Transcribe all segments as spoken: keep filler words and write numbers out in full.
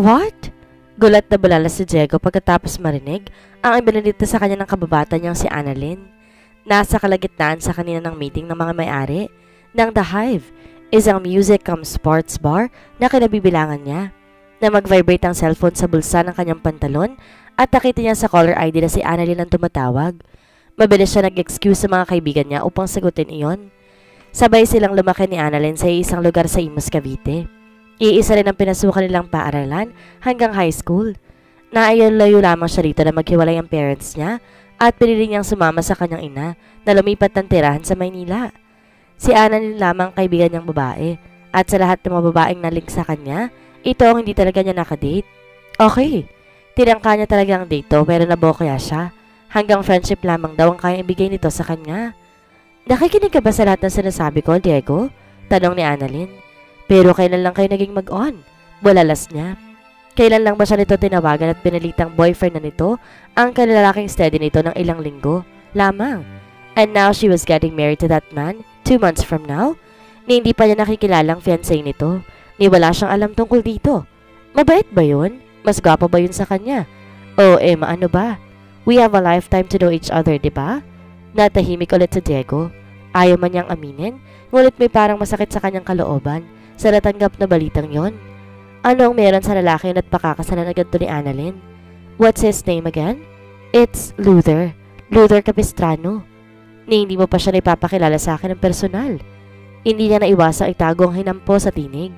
What? Gulat na bulala si Diego pagkatapos marinig ang ibinalita sa kanya ng kababata niyang si Annalyn. Nasa kalagitnaan sa kanina ng meeting ng mga may-ari ng The Hive, isang music cum sports bar na kinabibilangan niya, na mag-vibrate ang cellphone sa bulsa ng kanyang pantalon at nakita niya sa caller I D na si Annalyn ang tumatawag. Mabilis siya nag-excuse sa mga kaibigan niya upang sagutin iyon. Sabay silang lumaki ni Annalyn sa isang lugar sa Imus, Cavite. Iisa rin ang pinasukan nilang paaralan hanggang high school. Naayon-layo lamang siya rito na maghiwalay ang parents niya at pinili niyang sumama sa kanyang ina na lumipat ng tirahan sa Maynila. Si Annalyn lamang kaibigan niyang babae at sa lahat ng mga babaeng nalink sa kanya, ito ang hindi talaga niya nakadate. Okay, tinangka niya talaga ang date to pero nabokya siya. Hanggang friendship lamang daw ang kaya ibigay nito sa kanya. Nakikinig ka ba sa lahat ng sinasabi ko, Diego? Tanong ni Annalyn. Pero kailan lang kayo naging mag-on? Bulalas niya. Kailan lang ba siya nito tinawagan at pinalitang boyfriend na nito ang kalalaking steady nito ng ilang linggo lamang. And now she was getting married to that man two months from now? Ni hindi pa niya nakikilalang fiancé nito. Ni wala siyang alam tungkol dito. Mabait ba yun? Mas gwapo ba yun sa kanya? O eh, maano ba? We have a lifetime to know each other, di ba? Natahimik ulit si Diego. Ayaw man niyang aminin, ngunit may parang masakit sa kanyang kalooban sa natanggap na balitang yon. Ano ang meron sa lalaki yun at pakakasalan agad to ni Annalyn? What's his name again? It's Luther. Luther Capistrano. Ni hindi mo pa siya naipapakilala sa akin ng personal. Hindi niya naiwasang itago ang hinampo sa tinig.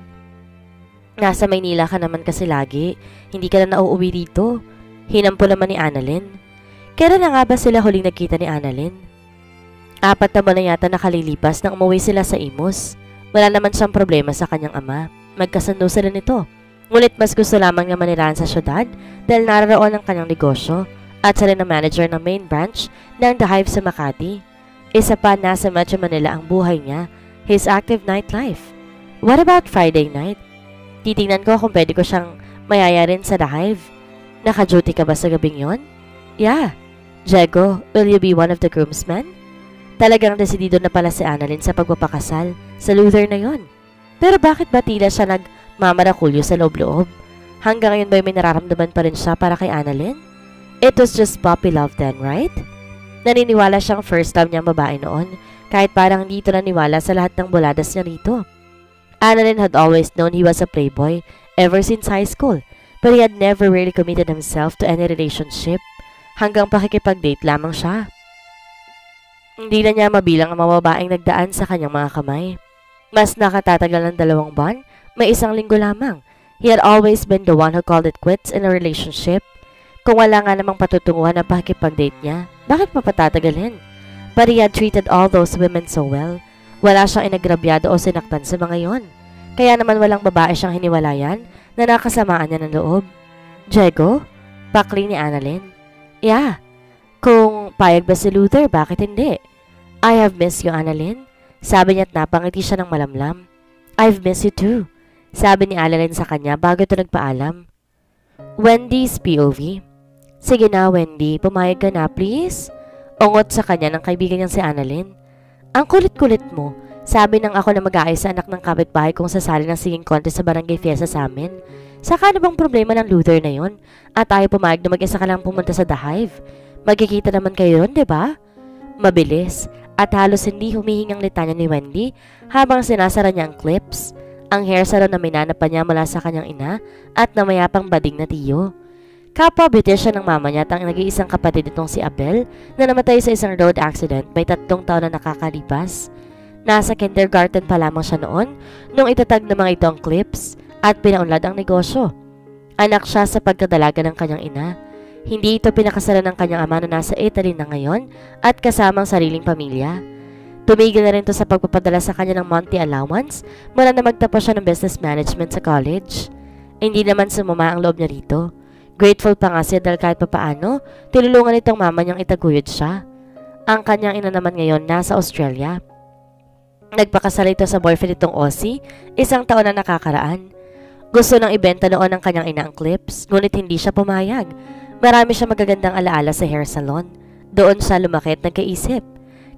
Nasa Maynila ka naman kasi lagi. Hindi ka na nauuwi dito. Hinampo naman ni Annalyn. Kailan na nga ba sila huling nagkita ni Annalyn? Apat na buwan na yata nakalilipas nang umuwi sila sa Imus. Wala naman siyang problema sa kanyang ama. Magkasundo sila nito. Ngunit mas gusto lamang niya manirahan sa syudad dahil naroon ang kanyang negosyo at sila na manager ng main branch ng The Hive sa Makati. Isa pa, nasa Metro Manila ang buhay niya, his active nightlife. What about Friday night? Titingnan ko kung pwede ko siyang mayayarin sa The Hive. Naka-duty ka ba sa gabing yon? Yeah. Diego, will you be one of the groomsmen? Talagang desidido na pala si Annalyn sa pagpapakasal sa Luther na yon. Pero bakit ba tila siya nagmamarakulyo sa loob-loob? Hanggang ngayon ba may nararamdaman pa rin siya para kay Annalyn? It was just puppy love then, right? Naniniwala siyang first time niyang babae noon, kahit parang hindi ito naniwala sa lahat ng buladas niya rito. Annalyn had always known he was a playboy ever since high school, but he had never really committed himself to any relationship. Hanggang pakikipag-date lamang siya. Hindi na niya mabilang ang mga babaeng nagdaan sa kanyang mga kamay. Mas nakatatagal ng dalawang buwan, may isang linggo lamang. He had always been the one who called it quits in a relationship. Kung wala nga namang patutunguhan ang pakikipag-date niya, bakit pa patatagalin? But he had treated all those women so well. Wala siyang inagrabyado o sinaktan sa mga yon. Kaya naman walang babae siyang hiniwalayan na nakasamaan niya ng loob. Diego? Pakli ni Annalyn. Yeah. Kung payag ba si Luther, bakit hindi? I have missed you, Annalyn. Sabi niya at napangiti siya ng malamlam. I've missed you too. Sabi ni Annalyn sa kanya bago ito nagpaalam. Wendy's P O V. Sige na, Wendy. Pumayag ka na, please. Ungot sa kanya ng kaibigan niyang si Annalyn. Ang kulit-kulit mo. Sabi nang ako na mag-aayos sa anak ng kapitbahay kung sasali ng singing contest sa barangay fiesta sa amin. Saka ano bang problema ng Luther na yon? At ayaw pumayag na mag-isa ka lang pumunta sa The Hive. Magkikita naman kayo ron, diba? Mabilis at halos hindi humihingang litanya ni Wendy habang sinasara niya ang clips. Ang hair salon na minana pa niya mula sa kanyang ina at namayapang bading na tiyo. Kapwa British siya ng mama niya at ang nag-iisang kapatid itong si Abel na namatay sa isang road accident may tatlong taon na nakakalipas. Nasa kindergarten pa lamang siya noon nung itatag ng mga itong clips at pinaunlad ang negosyo. Anak siya sa pagkadalaga ng kanyang ina. Hindi ito pinakasalan ng kanyang ama na nasa Italy na ngayon at kasamang sariling pamilya. Tumigil na rin ito sa pagpapadala sa kanya ng monthly allowance mula na magtapos siya ng business management sa college. Hindi naman sumama ang loob niya rito. Grateful pa nga siya dahil kahit papaano, tinulungan itong mama niyang itaguyod siya. Ang kanyang ina naman ngayon nasa Australia. Nagpakasal ito sa boyfriend itong Aussie, isang taon na nakakaraan. Gusto nang ibenta noon ng kanyang ina ang clips, ngunit hindi siya pumayag. Marami siya magagandang alaala sa hair salon. Doon siya lumaki at nagkaisip.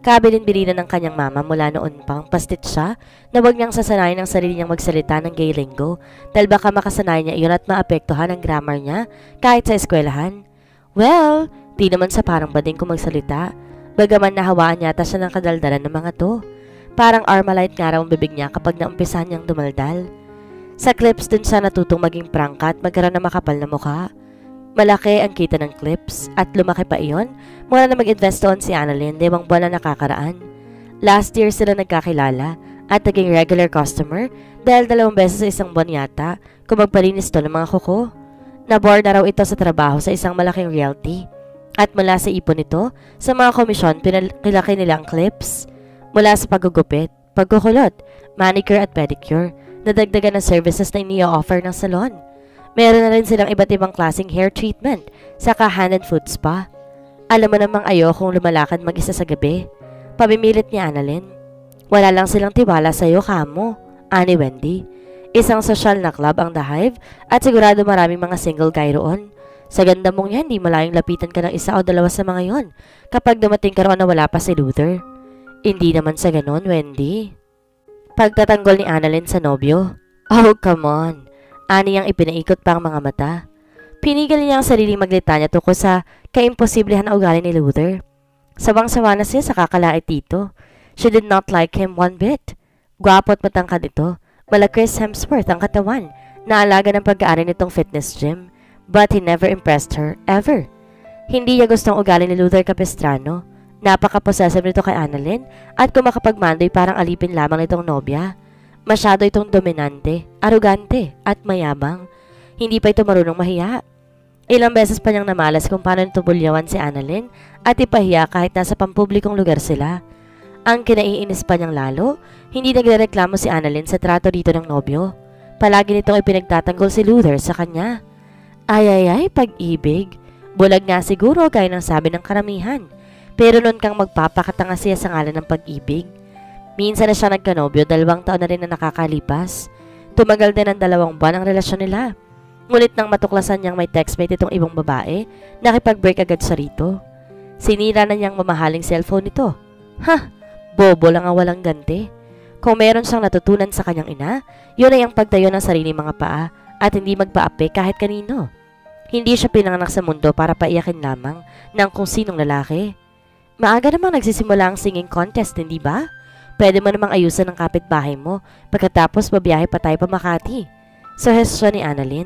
Kabilin-bilinan ng kanyang mama mula noon pang pastit siya na wag niyang sasanayin ang sarili niyang magsalita ng gay lingo dahil baka makasanayan niya iyon at maapektuhan ang grammar niya kahit sa eskwelahan. Well, di naman sa parang bading kung magsalita. Bagaman nahawaan yata siya ng kadaldalan ng mga to. Parang Armalite nga raw ang bibig niya kapag naumpisahan niyang dumaldal. Sa clips dun siya natutong maging prangka at magkaroon ng makapal na mukha. Malaki ang kita ng clips at lumaki pa iyon mula na mag-invest doon si Annalyn limang buwan na nakakaraan. Last year sila nagkakilala at naging regular customer dahil dalawang beses sa isang buwan yata kung magpalinis to ng mga kuko. Nabore na raw ito sa trabaho sa isang malaking realty at mula sa ipon nito sa mga komisyon pinakilaki nila ang clips mula sa paggugupit, pagkukulot, manicure at pedicure na dagdagan ng services na ini-offer ng salon. Meron na rin silang iba't ibang klaseng hair treatment, saka hand and foot spa. Alam mo namang ayokong lumalakad mag-isa sa gabi. Pamimilit ni Annalyn. Wala lang silang tiwala sa'yo, kamo, ani Wendy. Isang social na club ang The Hive at sigurado maraming mga single guy roon. Sa ganda mong yan, di malayong lapitan ka ng isa o dalawa sa mga yon kapag dumating ka roon na wala pa si Luther. Hindi naman sa ganon, Wendy. Pagtatanggol ni Annalyn sa nobyo. Oh, come on. Ani yang ipinaikot pa ang mga mata. Pinigil niya ang sariling maglitanya tungkol sa kaimposiblihan na ugali ni Luther. Sawang-sawa na siya sa kakalait dito. She did not like him one bit. Gwapo at matangkad ito. Mala Chris Hemsworth ang katawan. Naalaga ng pag-aari nitong fitness gym. But he never impressed her, ever. Hindi niya gustong ugali ni Luther Capistrano. Napaka-possessive nito kay Annalyn at kung makapagmandoy parang alipin lamang nitong nobya. Masyado itong dominante, arugante, at mayabang. Hindi pa ito marunong mahiya. Ilang beses pa niyang namalas kung paano nito bulyawan si Annalyn at ipahiya kahit nasa pampublikong lugar sila. Ang kinaiinis pa niyang lalo, hindi nagrereklamo si Annalyn sa trato dito ng nobyo. Palagi nitong ipinagtatanggol si Luther sa kanya. Ay ay ay, pag-ibig. Bulag nga siguro gaya ng sabi ng karamihan. Pero noon kang magpapakatanga siya sa ngalan ng pag-ibig. Minsan na siya nagkanobyo, dalawang taon na rin na nakakalipas. Tumagal din ng dalawang buwan ang relasyon nila. Ngunit nang matuklasan niyang may textmate itong ibang babae, nakipag-break agad sa rito. Sinira na niyang mamahaling cellphone nito. Ha! Bobo lang ang walang ganti. Kung meron siyang natutunan sa kanyang ina, yun ay ang pagtayo ng sariling mga paa at hindi magpaapi kahit kanino. Hindi siya pinanganak sa mundo para paiyakin lamang ng kung sinong lalaki. Maaga namang nagsisimula ang singing contest, hindi ba? Pwede mo namang ayusan ng kapitbahay mo pagkatapos babiyahe pa tayo pa Makati. Suhestyon ni Annalyn.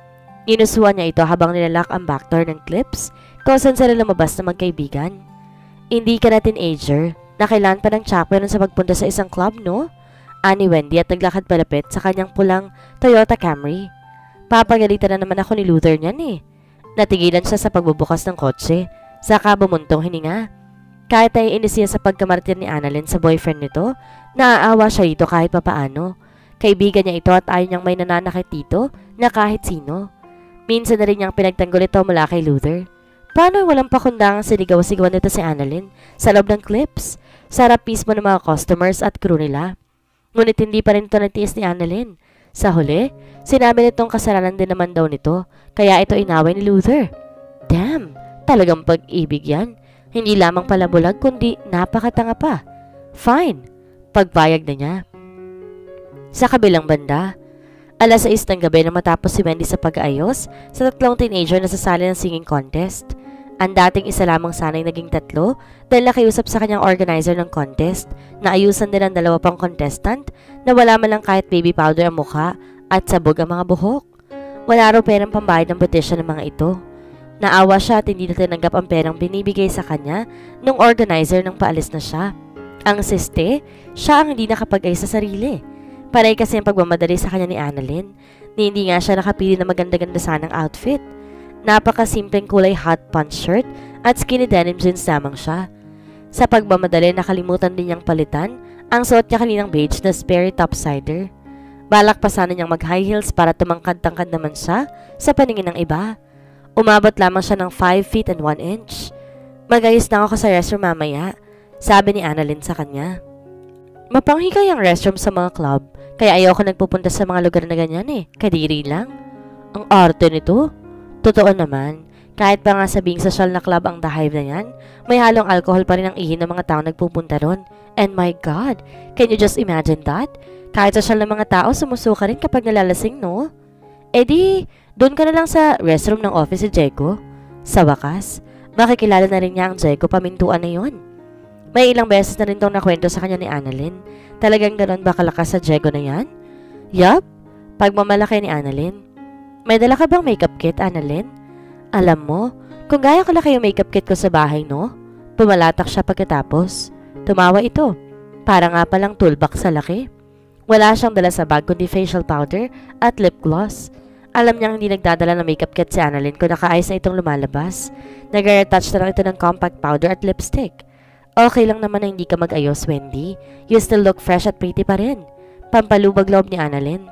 Inusuan niya ito habang nilalak ang backdoor ng clips kung saan sila lumabas na magkaibigan. Hindi ka na teenager na kailan pa ng chakwe sa pagpunta sa isang club, no? Ani Wendy at naglakad palapit sa kanyang pulang Toyota Camry. Papagalitan na naman ako ni Luther niyan eh. Natigilan siya sa pagbubukas ng kotse, saka bumuntong hininga. Kahit ay inis siya sa pagkamartir ni Annalyn sa boyfriend nito, naaawa siya ito kahit papaano. Kaibigan niya ito at ayaw niyang may nananakit dito na kahit sino. Minsan na rin niyang pinagtanggol ito mula kay Luther. Paano walang pakundangang sinigaw-sigawan nito si Annalyn sa loob ng clips? Sarap mismo ng mga customers at crew nila. Ngunit hindi pa rin ito natiis ni Annalyn. Sa huli, sinabi nitong kasalanan din naman daw nito, kaya ito inaway ni Luther. Damn, talagang pag-ibig yan. Hindi lamang pala bulag kundi napakatanga pa. Fine, pagpayag na niya. Sa kabilang banda, alas sais ng gabi na matapos si Wendy sa pag-aayos sa tatlong teenager na sasali ng singing contest. Ang dating isa lamang sana'y naging tatlo dahil nakiusap sa kanyang organizer ng contest na ayusan din ang dalawa pang contestant na wala man lang kahit baby powder ang mukha at sabog ang mga buhok. Wala raw perang pambayad ng beautician ng mga ito. Naawa siya at hindi na tinanggap ang perang binibigay sa kanya nung organizer nang paalis na siya. Ang siste, siya ang hindi nakapag-ayos sa sarili. Panay kasi ang pagmamadali sa kanya ni Annalyn, ni hindi nga siya nakapili na maganda-ganda sanang outfit. Napakasimpleng kulay hot pants shirt at skinny denim jeans lamang siya. Sa pagmamadali, nakalimutan din niyang palitan ang suot niya kaninang beige na Sperry topsider. Balak pa sana niyang mag-high heels para tumangkad-tangkad naman siya sa paningin ng iba. Umabot lamang siya ng five feet and one inch. Mag-ayos na ako sa restroom mamaya, sabi ni Annalyn sa kanya. Mapanghikay ang restroom sa mga club, kaya ayoko nagpupunta sa mga lugar na ganyan eh, kadiri lang. Ang arte nito. Totoo naman, Kahit pa nga sabing social na club ang The Hive na yan, may halong alcohol pa rin ang ihi ng mga tao nagpupunta ron. And my God, can you just imagine that? Kahit social na mga tao, sumusuka rin kapag nalalasing, no? E di, doon ka na lang sa restroom ng office si Diego. Sa wakas, makikilala na rin niya ang Diego pamintuan na yon. May ilang beses na rin itong nakwento sa kanya ni Annalyn. Talagang ganon ba kalakas sa Diego na yan? Yup, pagmamalaki ni Annalyn. May dala ka bang makeup kit, Annalyn? Alam mo, kung gaya kalaki yung makeup kit ko sa bahay, no? Pumalatak siya pagkatapos. Tumawa ito. Para nga palang toolbox sa laki. Wala siyang dala sa bag kundi facial powder at lip gloss. Alam niyang hindi nagdadala ng makeup kit si Annalyn kung nakaayos na itong lumalabas. Nag-retouch na lang ito ng compact powder at lipstick. Okay lang naman na hindi ka mag-ayos, Wendy. You still look fresh at pretty pa rin. Pampalubag loob ni Annalyn.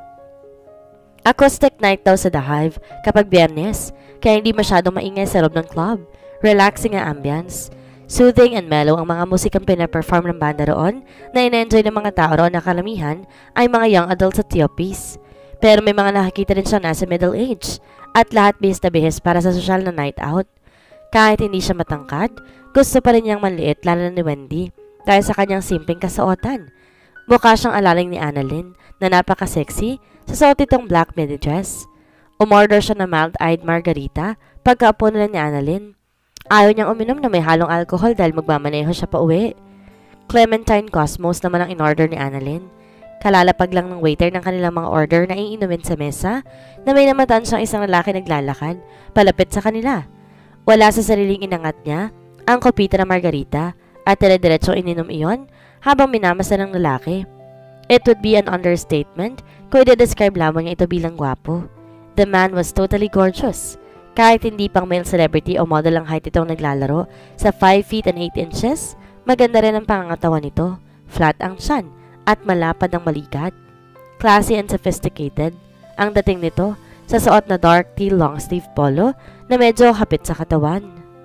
Acoustic night daw sa The Hive kapag Biyernes, kaya hindi masyadong maingay sa loob ng club. Relaxing ang ambience. Soothing and mellow ang mga musikang pinaperform ng banda roon na in-enjoy ng mga tao roon na kalamihan ay mga young adults at T O Ps. Pero may mga nakikita rin siya nasa middle age at lahat bihis na bihis para sa social na night out. Kahit hindi siya matangkad, gusto pa rin niyang manliit lalo na ni Wendy dahil sa kanyang simpleng kasuotan. Mukha siyang alaling ni Annalyn na napaka-sexy sa suot itong black midi dress. Umorder siya ng mild-eyed margarita pagkaapo nila ni Annalyn. Ayaw niyang uminom na may halong alcohol dahil magmamaneho siya pa uwi. Clementine Cosmos naman ang in-order ni Annalyn. Kalalapag lang ng waiter ng kanilang mga order na iinumin sa mesa na may namataan siyang isang lalaki naglalakad palapit sa kanila. Wala sa sariling inangat niya ang kopita ng margarita at dire-diretsong ininom iyon habang minamasa ng lalaki. It would be an understatement kung i-describe lamang niya ito bilang gwapo. The man was totally gorgeous. Kahit hindi pang male celebrity o model ang height itong naglalaro sa five feet and eight inches, maganda rin ang pangangatawan nito, flat ang tiyan at malapad ang balikat. Classy and sophisticated ang dating nito sa suot na dark teal long sleeve polo na medyo hapit sa katawan.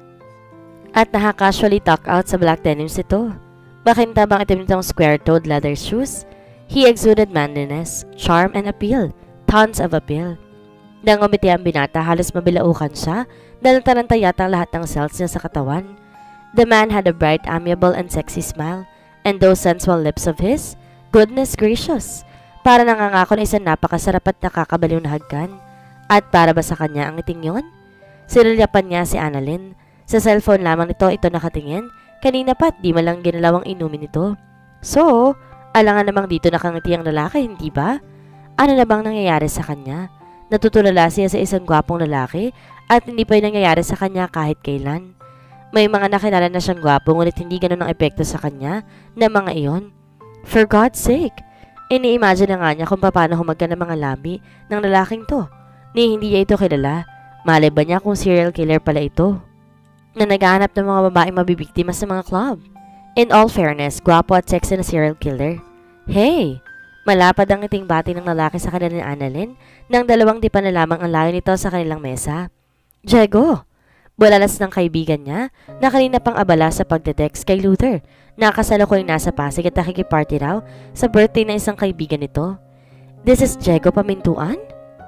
At naka-casually tuck out sa black denims ito. Makintabang itim nitong square-toed leather shoes. He exuded manliness, charm and appeal. Tons of appeal. Nang umiti ang binata, halos mabilaukan siya dahil taranta yata ang lahat ng cells niya sa katawan. The man had a bright, amiable and sexy smile. And those sensual lips of his, goodness gracious, para nangangako na isang napakasarap at nakakabaliw na hagkan. At para ba sa kanya ang iting yon? Sinulyapan niya si Annalyn. Sa cellphone lamang nito ito nakatingin. Kanina pa't di malang ginalawang inumin ito. So, alangan namang dito nakangiti ang lalaki, hindi ba? Ano na bang nangyayari sa kanya? Natutulala siya sa isang gwapong lalaki at hindi pa yung nangyayari sa kanya kahit kailan. May mga nakilala na siyang gwapo ngunit hindi ganun ang epekto sa kanya na mga iyon. For God's sake, ini-imagine na nga niya kung paano humaga ng mga labi ng lalaking to. Ni hindi niya ito kilala. Malay ba niya kung serial killer pala ito? Na naghahanap ng mga babaeng mabibiktima sa mga club. In all fairness, gwapo at sexy na serial killer. Hey! Malapad ang iting bati ng lalaki sa kanila ni Annalyn nang dalawang di pa na lamang ang layo nito sa kanilang mesa. Diego! Bulalas ng kaibigan niya na kanina pang abala sa pagdetext kay Luther. Nakasalukuy nasa Pasig at nakikiparty raw sa birthday ng isang kaibigan nito. This is Diego Pamintuan?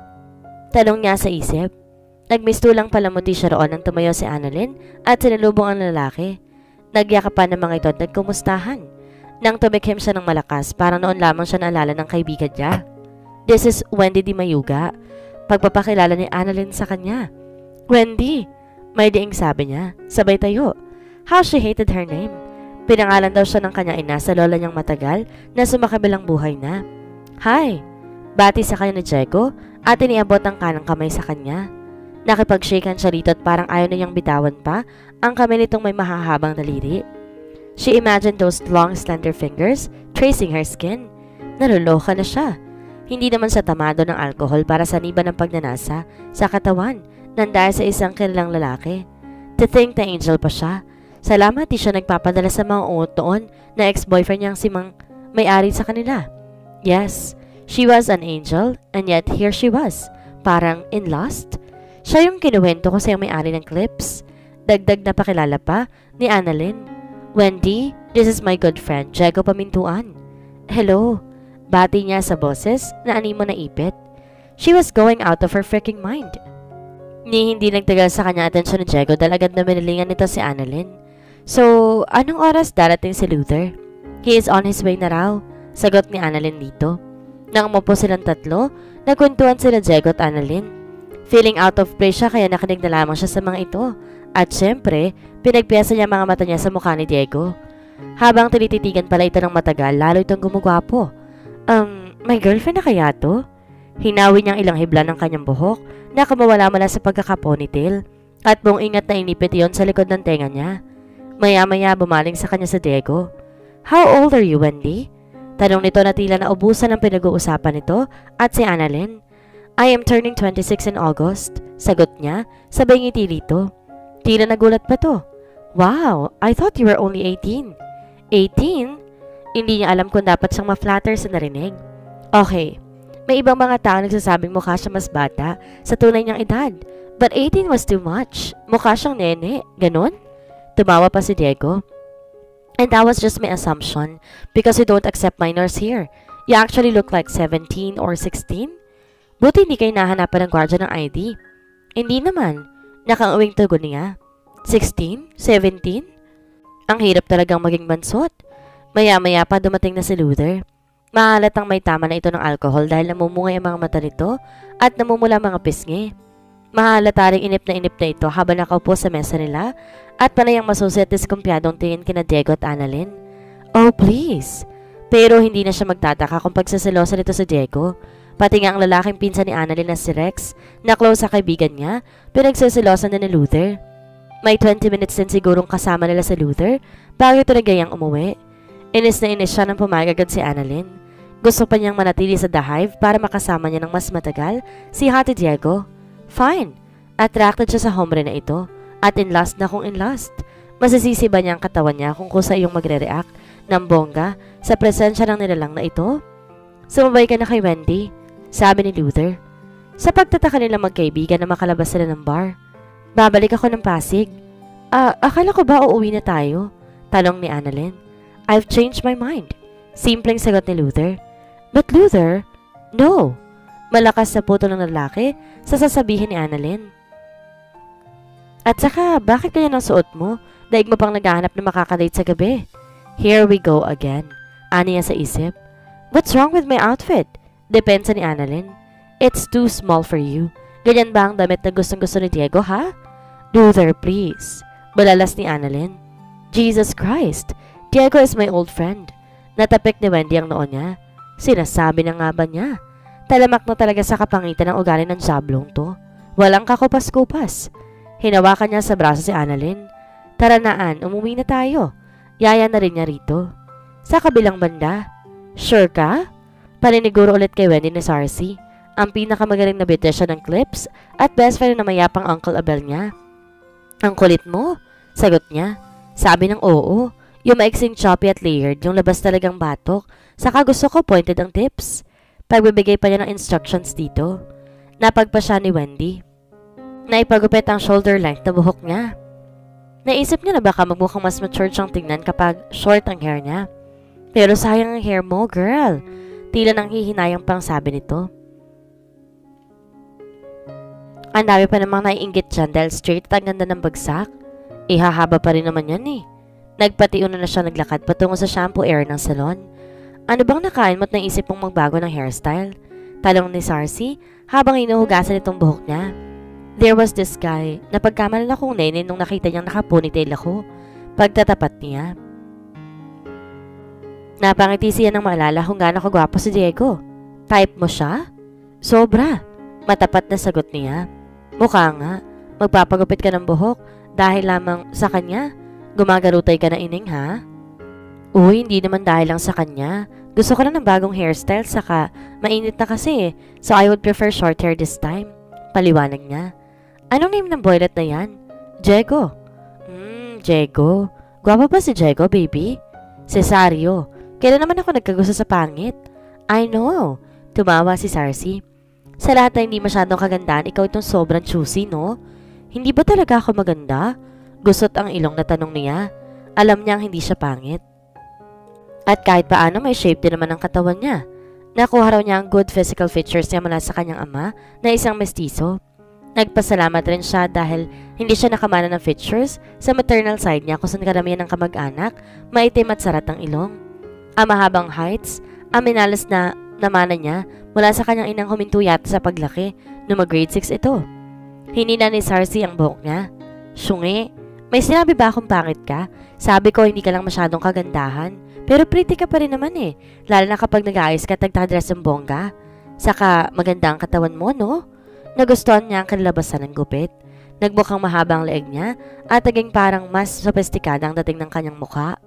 Tanong niya sa isip. Nagmistulang palamuti siya roon nang tumayo si Annalyn at sinalubong ang lalaki. Nagyakapan ng mga ito at nagkumustahan. Nang tumikhim siya ng malakas, parang noon lamang siya naalala ng kaibigan niya. This is Wendy Di Mayuga. Pagpapakilala ni Annalyn sa kanya. Wendy! May diing sabi niya, sabay tayo. How she hated her name. Pinangalan daw siya ng kanya ina sa lola niyang matagal na sumakabilang buhay na. Hi! Bati sa kanya ni Diego at iniabot ang kanang kamay sa kanya. Nakipag-shakehan siya rito at parang ayaw na niyang bitawan pa ang kamay nitong may mahahabang daliri. She imagined those long slender fingers tracing her skin. Naluloka na siya. Hindi naman siya tamado ng alcohol para saniban ng pagnanasa sa katawan nang dahil sa isang kilalang lalaki. To think na angel pa siya. Salamat di siya nagpapadala sa mga ungot noon na ex-boyfriend niyang si Mang may-ari sa kanila. Yes, she was an angel and yet here she was. Parang in Lost. Siya yung kinuwento ko sa yung may-ari ng clips. Dagdag na pakilala pa ni Annalyn. Wendy, this is my good friend, Diego Pamintuan. Hello. Bati niya sa boses na animo na ipit. She was going out of her freaking mind. Ni hindi nagtagal sa kanya atensyon ni Diego dahil agad na minilingan nito si Annalyn. So, anong oras darating si Luther? He is on his way na raw, sagot ni Annalyn dito. Nang umupo silang tatlo, nagkwentuhan sila Diego at Annalyn. Feeling out of place siya kaya nakinig na lamang siya sa mga ito. At syempre, pinagpiyasa niya mga mata niya sa mukha ni Diego. Habang tinititigan pala ito ng matagal, lalo itong gumugwapo. Um, may girlfriend na kaya to? Hinawi niyang ilang hibla ng kanyang buhok na kumawala mula sa pagkakaponytail at buong ingat na inipit iyon sa likod ng tenga niya. Maya-maya bumaling sa kanya sa Diego. How old are you, Wendy? Tanong nito na tila na ubusan ng pinag-uusapan nito at si Annalyn. I am turning twenty-six in August, sagot niya, sabay ngiti dito. Tila nagulat pa to. Wow, I thought you were only eighteen. eighteen? Hindi niya alam kung dapat siyang ma-flatter sa narinig. Okay. May ibang mga tao nagsasabing mukha siya mas bata sa tunay niyang edad. But eighteen was too much. Mukha siyang nene. Ganon? Tumawa pa si Diego. And that was just my assumption because we don't accept minors here. You actually look like seventeen or sixteen? Buti hindi kayo nahanapan ng guardia ng I D. Hindi naman. Nakauwing tugon niya. sixteen? seventeen? Ang hirap talagang maging bansot. Maya-maya pa dumating na si Luther. Mahalatang may tama na ito ng alcohol dahil namumungay ang mga mata nito at namumula mga pisngi. Mahalata ring inip na inip na ito habang nakaupo sa mesa nila at panayang masusi at diskumpyadong tingin kina Diego at Annalyn. Oh please! Pero hindi na siya magtataka kung pagsaselosa nito sa Diego. Pati nga ang lalaking pinsan ni Annalyn na si Rex na close sa kaibigan niya, pinagsaselosa na ni Luther. May twenty minutes din sigurong kasama nila sa Luther bago ito nagayang umuwi. Inis na inis siya nang pumayag agad si Annalyn. Gusto pa niyang manatili sa The Hive para makasama niya ng mas matagal si Hati Diego. Fine. Attracted siya sa hombre na ito at in lust na kung in lust. Masisisi ba niya ang katawan niya kung kusa iyong magre-react ng bongga sa presensya ng nilalang na ito? Sumabay ka na kay Wendy, sabi ni Luther. Sa pagtataka nila magkaibigan na makalabas sila ng bar. Babalik ako ng Pasig. Ah, akala ko ba uuwi na tayo? Tanong ni Annalyn. I've changed my mind. Simpleng sagot ni Luther. But Luther, no. Malakas na puto ng lalaki sa sasabihin ni Annalyn. At saka, bakit kaya ng suot mo? Daig mo pang naghahanap na makakadate sa gabi. Here we go again. Ani niya sa isip. What's wrong with my outfit? Depensa ni Annalyn. It's too small for you. Ganyan ba ang damit na gustong gusto ni Diego, ha? Luther, please. Balalas ni Annalyn. Jesus Christ. Diego is my old friend. Natapik ni Wendy ang noo niya. Sinasabi na nga ba niya? Talamak na talaga sa kapangitan ng ugali ng jablong to. Walang kakupas-kupas. Hinawakan niya sa braso si Annalyn. Tara naan, umuwi na tayo. Yaya na rin niya rito. Sa kabilang banda. Sure ka? Paniniguro ulit kay Wendy ni Sarcy. Ang pinakamagaling na beautician ng Clips at best friend na mayapang Uncle Abel niya. Ang kulit mo? Sagot niya. Sabi ng oo. Yung maiksing choppy at layered, yung labas talagang batok. Saka gusto ko pointed ang tips. Pagbibigay pa niya ng instructions dito. Napagpa siya ni Wendy. Naipagupit ang shoulder length na buhok niya. Naisip niya na baka magmukhang mas mature siyang tingnan kapag short ang hair niya. Pero sayang ang hair mo, girl. Tila nang hihinayang pang sabi nito. Ang dami pa namang naiinggit dyan dahil straight at ang ganda ng bagsak. Ihahaba pa rin naman yan eh. Nagpatiuna na siya naglakad patungo sa shampoo area ng salon. Ano bang nakain mo't naisip mong magbago ng hairstyle? Talong ni Sarcy habang inuhugasan itong buhok niya. There was this guy na pagkamalala kong nene nung nakita niyang nakaponytail ako. Pagtatapat niya. Napangiti siya nang maalala kung gaano kagwapo si Diego. Type mo siya? Sobra. Matapat na sagot niya. Mukha nga. Magpapagupit ka ng buhok dahil lamang sa kanya. Gumagarutay ka na ining ha? Uy, hindi naman dahil lang sa kanya. Gusto ko lang ng bagong hairstyle saka mainit na kasi so I would prefer short hair this time. Paliwanag niya. Anong name ng boylet na yan? Diego. Hmm, Diego. Gwapo ba si Diego, baby? Cesario. Kailan naman ako nagkagusto sa pangit? I know. Tumawa si Sarcy. Sa lahat na hindi masyadong kagandaan, ikaw itong sobrang choosy, no? Hindi ba talaga ako maganda? Gusot ang ilong na tanong niya. Alam niyang hindi siya pangit. At kahit paano may shape din naman ang katawan niya. Nakuha raw niya ang good physical features niya mula sa kanyang ama na isang mestizo. Nagpasalamat rin siya dahil hindi siya nakamana ng features sa maternal side niya kung saan karamihan ng kamag-anak, maitim at sarat ang ilong. Ang mahabang heights, ang minalas na namana niya mula sa kanyang inang huminto yata sa paglaki nung mag-grade six ito. Hinina ni Sarcy ang buhok niya. Syungi, may sinabi ba akong pangit ka? Sabi ko hindi ka lang masyadong kagandahan. Pero pretty ka pa rin naman eh. Lalo na kapag nag-aayos ka at nagtadress ng bongga. Saka maganda ang katawan mo, no? Nagustuhan niya ang kanilabasan ng gupit. Nagbukang mahaba ang leeg niya at naging parang mas sophisticada ang dating ng kanyang mukha.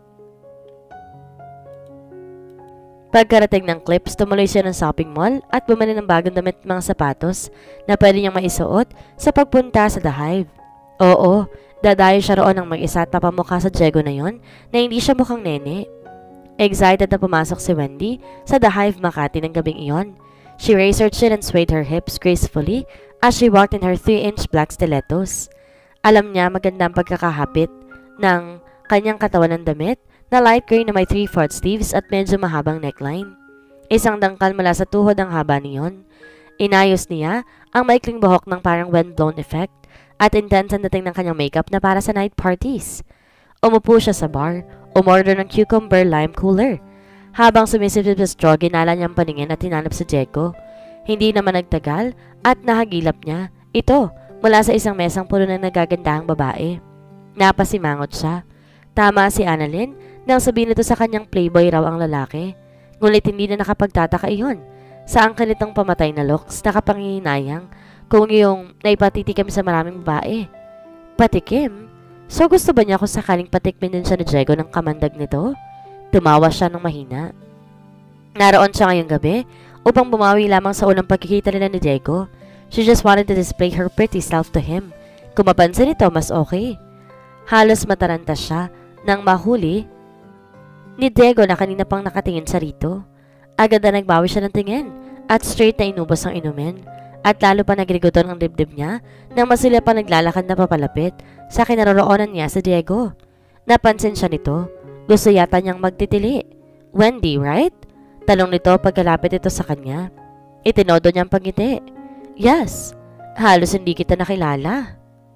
Pagkarating ng Clips, tumuloy siya ng shopping mall at bumili ng bagong damit at mga sapatos na pwede niyang maisuot sa pagpunta sa The Hive. Oo, dadayo siya roon ng mag-isa at papamukha sa Diego na yon na hindi siya mukhang nene. Excited na pumasok si Wendy sa The Hive Makati ng gabing iyon. She raised her chin and swayed her hips gracefully as she walked in her three inch black stilettos. Alam niya maganda ang pagkakahapit ng kanyang katawan ng damit na light gray na may three-fourth sleeves at medyo mahabang neckline. Isang dangkal mula sa tuhod ang haba niyon. Inayos niya ang maikling buhok ng parang wind-blown effect at intense ang dating ng kanyang makeup na para sa night parties. Umupo siya sa bar, umorder ng cucumber lime cooler. Habang sumisipsip sa straw, ginala niyang paningin at hinanap si Diego. Hindi naman nagtagal at nahagilap niya. Ito, mula sa isang mesang puno ng nagagandahang babae. Napasimangot siya. Tama si Annalyn nang sabihin nito sa kanyang playboy raw ang lalaki. Ngunit hindi na nakapagtataka iyon. Sa ang kanitang pamatay na looks, nakapangihinayang kung yung naipatitikim sa maraming babae. Patikim? So gusto ba niya kung sakaling patikmin din siya ni Diego ng kamandag nito? Tumawa siya ng mahina. Naroon siya ngayong gabi upang bumawi lamang sa unang pagkikita nila ni Diego. She just wanted to display her pretty self to him. Kung mapansin ito, mas okay. Halos mataranta siya nang mahuli ni Diego na kanina pang nakatingin sa rito. Agad na nagbawi siya ng tingin at straight na inubos ang inumin. At lalo pa nagriguton ang dibdib niya nang masila pa naglalakad na papalapit sa kinaroroonan niya sa Diego. Napansin siya nito. Gusto yata niyang magtitili. Wendy, right? Talong nito pagkalapit ito sa kanya. Itinodo niyang pagngiti. Yes, halos hindi kita nakilala.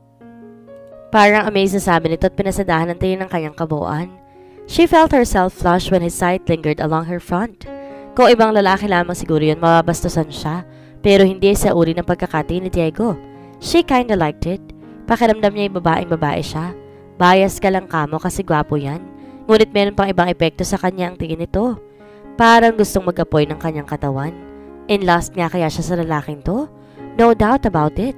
Parang amazed na sabi nito at pinasadahan ng tingin ng kanyang kabuuan. She felt herself flush when his sight lingered along her front. Kung ibang lalaki lamang siguro yun, mababastusan siya. Pero hindi sa uri ng pagkakati ni Diego. She kinda liked it. Pakiramdam niya yung babaeng babae siya. Bias ka lang kamo kasi gwapo yan. Ngunit meron pang ibang epekto sa kanya ang tingin nito. Parang gustong mag-apoy ng kanyang katawan. In lust nga kaya siya sa lalaking to? No doubt about it.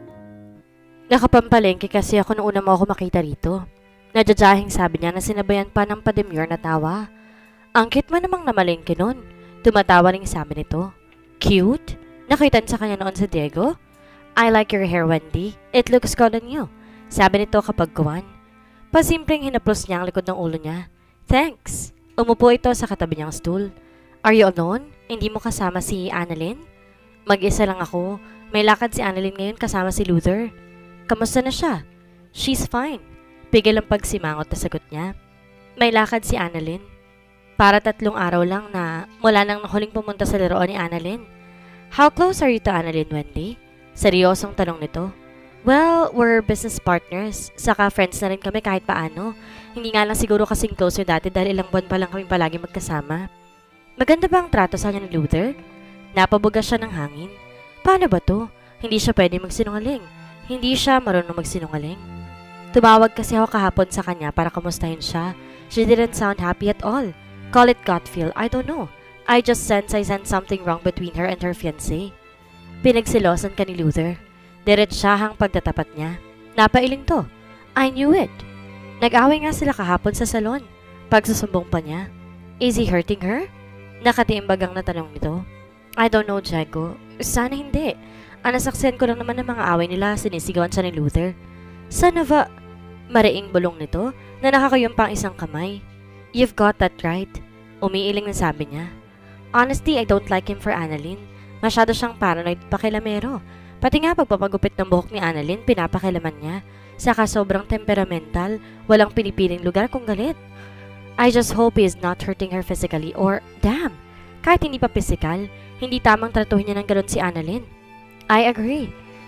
Nakapampalengke kasi ako nung una mo ako makita rito. Nadyadjahing sabi niya na sinabayan pa ng pademure na tawa. Ang cute mo namang namalengke nun. Tumatawa rin sabi nito. Cute? Nakitan sa kanya noon sa Diego? I like your hair, Wendy. It looks good on you. Sabi nito kapag kuwan. Pasimpleng hinaplos niya ang likod ng ulo niya. Thanks. Umupo ito sa katabi niyang stool. Are you alone? Hindi mo kasama si Annalyn? Mag-isa lang ako. May lakad si Annalyn ngayon kasama si Luther. Kamusta na siya? She's fine. Pigil ang pagsimangot na sagot niya. May lakad si Annalyn. Para tatlong araw lang na mula nang huling pumunta sa laruan ni Annalyn. How close are you to Annalyn, Wendy? Seryosong tanong nito. Well, we're business partners. Saka friends na rin kami kahit paano. Hindi nga lang siguro kasing closer dati dahil ilang buwan pa lang kami palagi magkasama. Maganda ba ang trato sa kanya ni Luther? Napabugas siya ng hangin. Paano ba to? Hindi siya pwede magsinungaling. Hindi siya marunong magsinungaling. Tumawag kasi ako kahapon sa kanya para kamustahin siya. She didn't sound happy at all. Call it gut feel, I don't know. I just sense I sensed something wrong between her and her fiancé. Pinagsilosan ka ni Luther. Diretsahang pagtatapat niya. Napailing to. I knew it. Nag-away nga sila kahapon sa salon. Pagsusumbong pa niya. Is he hurting her? Nakatiimbagang na tanong nito. I don't know, Diego. Sana hindi. Ang nasaksihan ko lang naman ng mga away nila, sinisigawan siya ni Luther. Sana ba? Mariing bulong nito na nakakayong pang isang kamay. You've got that right. Umiiling na sabi niya. Honestly, I don't like him for Annalyn. Masyado siyang paranoid pakilamero. Pati nga pagpapagupit ng buhok ni Annalyn, pinapakilaman niya. Saka sobrang temperamental, walang pinipiling lugar kung galit. I just hope he is not hurting her physically or, damn, kahit hindi pa physical, hindi tamang tratuhin niya ng galon si Annalyn. I agree.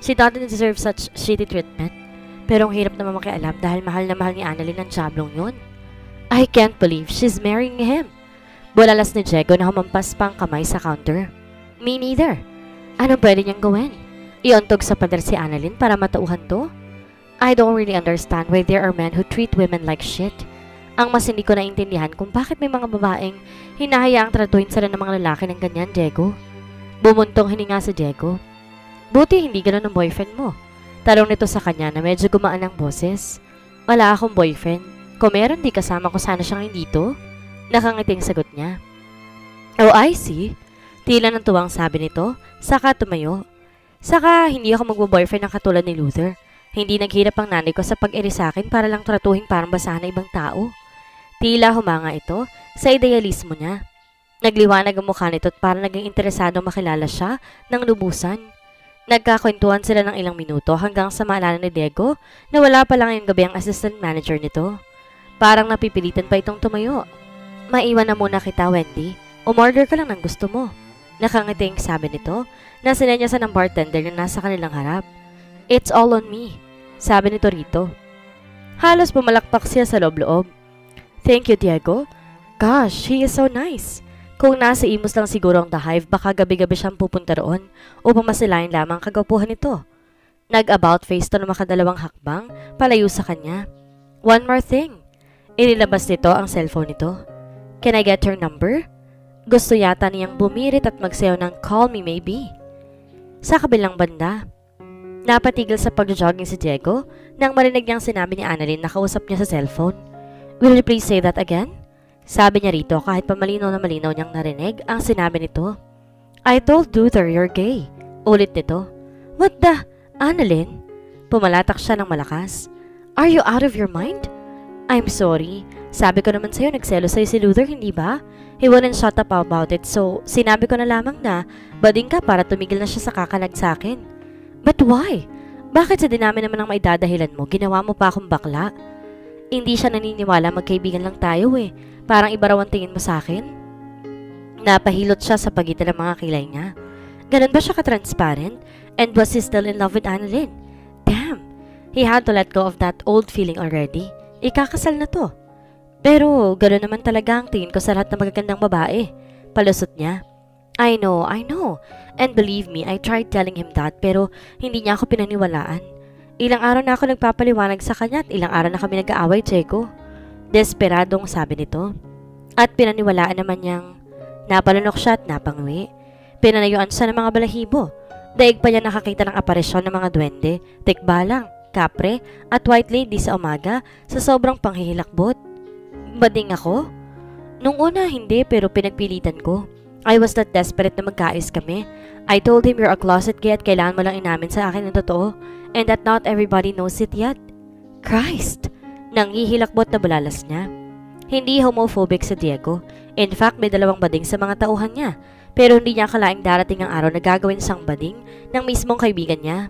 She doesn't deserve such shitty treatment. Pero ang hirap naman makialam dahil mahal na mahal ni Annalyn ang Diablong yun. I can't believe she's marrying him. Bulalas ni Diego na humampas pa ang kamay sa counter. Me neither. Anong pwede niyang gawin? Iontog sa pader si Annalyn para matauhan to? I don't really understand why there are men who treat women like shit. Ang mas hindi ko naintindihan kung bakit may mga babaeng hinahayaang tratuhin sila ng mga lalaki ng ganyan, Diego. Bumuntong hininga si Diego. Buti hindi ganun ang boyfriend mo. Tarong nito sa kanya na medyo gumaan ang boses. Wala akong boyfriend. Kung meron, di kasama ko sana siyang dito. Nakangiting sagot niya. Oh, I see. Tila ng tuwang sabi nito, saka tumayo. Saka hindi ako magbo-boyfriend ng katulad ni Luther. Hindi naghirap ang nanay ko sa pag-iri sa akin para lang tratuhin parang basahan na ibang tao. Tila humanga ito sa idealismo niya. Nagliwanag ang mukha nito at parang naging interesadong makilala siya ng lubusan. Nagkakwentuhan sila ng ilang minuto hanggang sa maalala ni Diego na wala pa lang ngayong gabi ang assistant manager nito. Parang napipilitan pa itong tumayo. Maiwan na muna kita, Wendy. Umorder ka lang ng gusto mo. Nakangiting sabi nito na sinenyasan ng bartender na nasa kanilang harap. It's all on me, sabi nito rito. Halos pumalakpak siya sa loob-loob. Thank you, Diego. Gosh, he is so nice. Kung nasa Imus lang siguro ang The Hive, baka gabi-gabi siyang pupunta roon upang masilayan lamang kagapuhan nito. Nag-about face to na makadalawang hakbang palayo sa kanya. One more thing. Inilabas nito ang cellphone nito. Can I get her number? Gusto yata niyang bumirit at magsayaw ng call me maybe. Sa kabilang banda, napatigil sa pag-jogging si Diego nang marinig niyang sinabi ni Annalyn na kausap niya sa cellphone. Will you please say that again? Sabi niya rito kahit pa malinaw na malinaw niyang narinig ang sinabi nito. I told Luther you're gay. Ulit nito. What the? Annalyn? Pumalatak siya ng malakas. Are you out of your mind? I'm sorry. Sabi ko naman sa'yo, nagselo sa'yo si Luther, hindi ba? He wouldn't shut up about it, so sinabi ko na lamang na bading ka para tumigil na siya sa kakalag sa akin. But why? Bakit sa dinami naman ang maidadahilan mo, ginawa mo pa akong bakla? Hindi siya naniniwala magkaibigan lang tayo eh. Parang iba raw ang tingin mo sa akin. Napahilot siya sa pagitan ng mga kilay niya. Ganun ba siya ka-transparent? And was he still in love with Annalyn? Damn! He had to let go of that old feeling already. Ikakasal na to. Pero gano'n naman talaga ang tingin ko sa lahat ng magagandang babae. Palusot niya. I know, I know. And believe me, I tried telling him that pero hindi niya ako pinaniwalaan. Ilang araw na ako nagpapaliwanag sa kanya at ilang araw na kami nag-aaway, Diego. Desperadong sabi nito. At pinaniwalaan naman niyang napalunok siya at napangwi. Pinanayuan siya ng mga balahibo. Daig pa niya nakakita ng aparisyon ng mga duwende, tikbalang, kapre at white lady sa umaga sa sobrang panghihilakbot. Bading ako? Nung una hindi pero pinagpilitan ko. I was that desperate na magkaayos kami. I told him you're a closet gay at kailangan mo lang inamin sa akin ng totoo and that not everybody knows it yet. Christ! Nanghihilakbot na bulalas niya. Hindi homophobic si Diego. In fact, may dalawang bading sa mga tauhan niya. Pero hindi niya akalaing darating ang araw na gagawin siyang bading ng mismong kaibigan niya.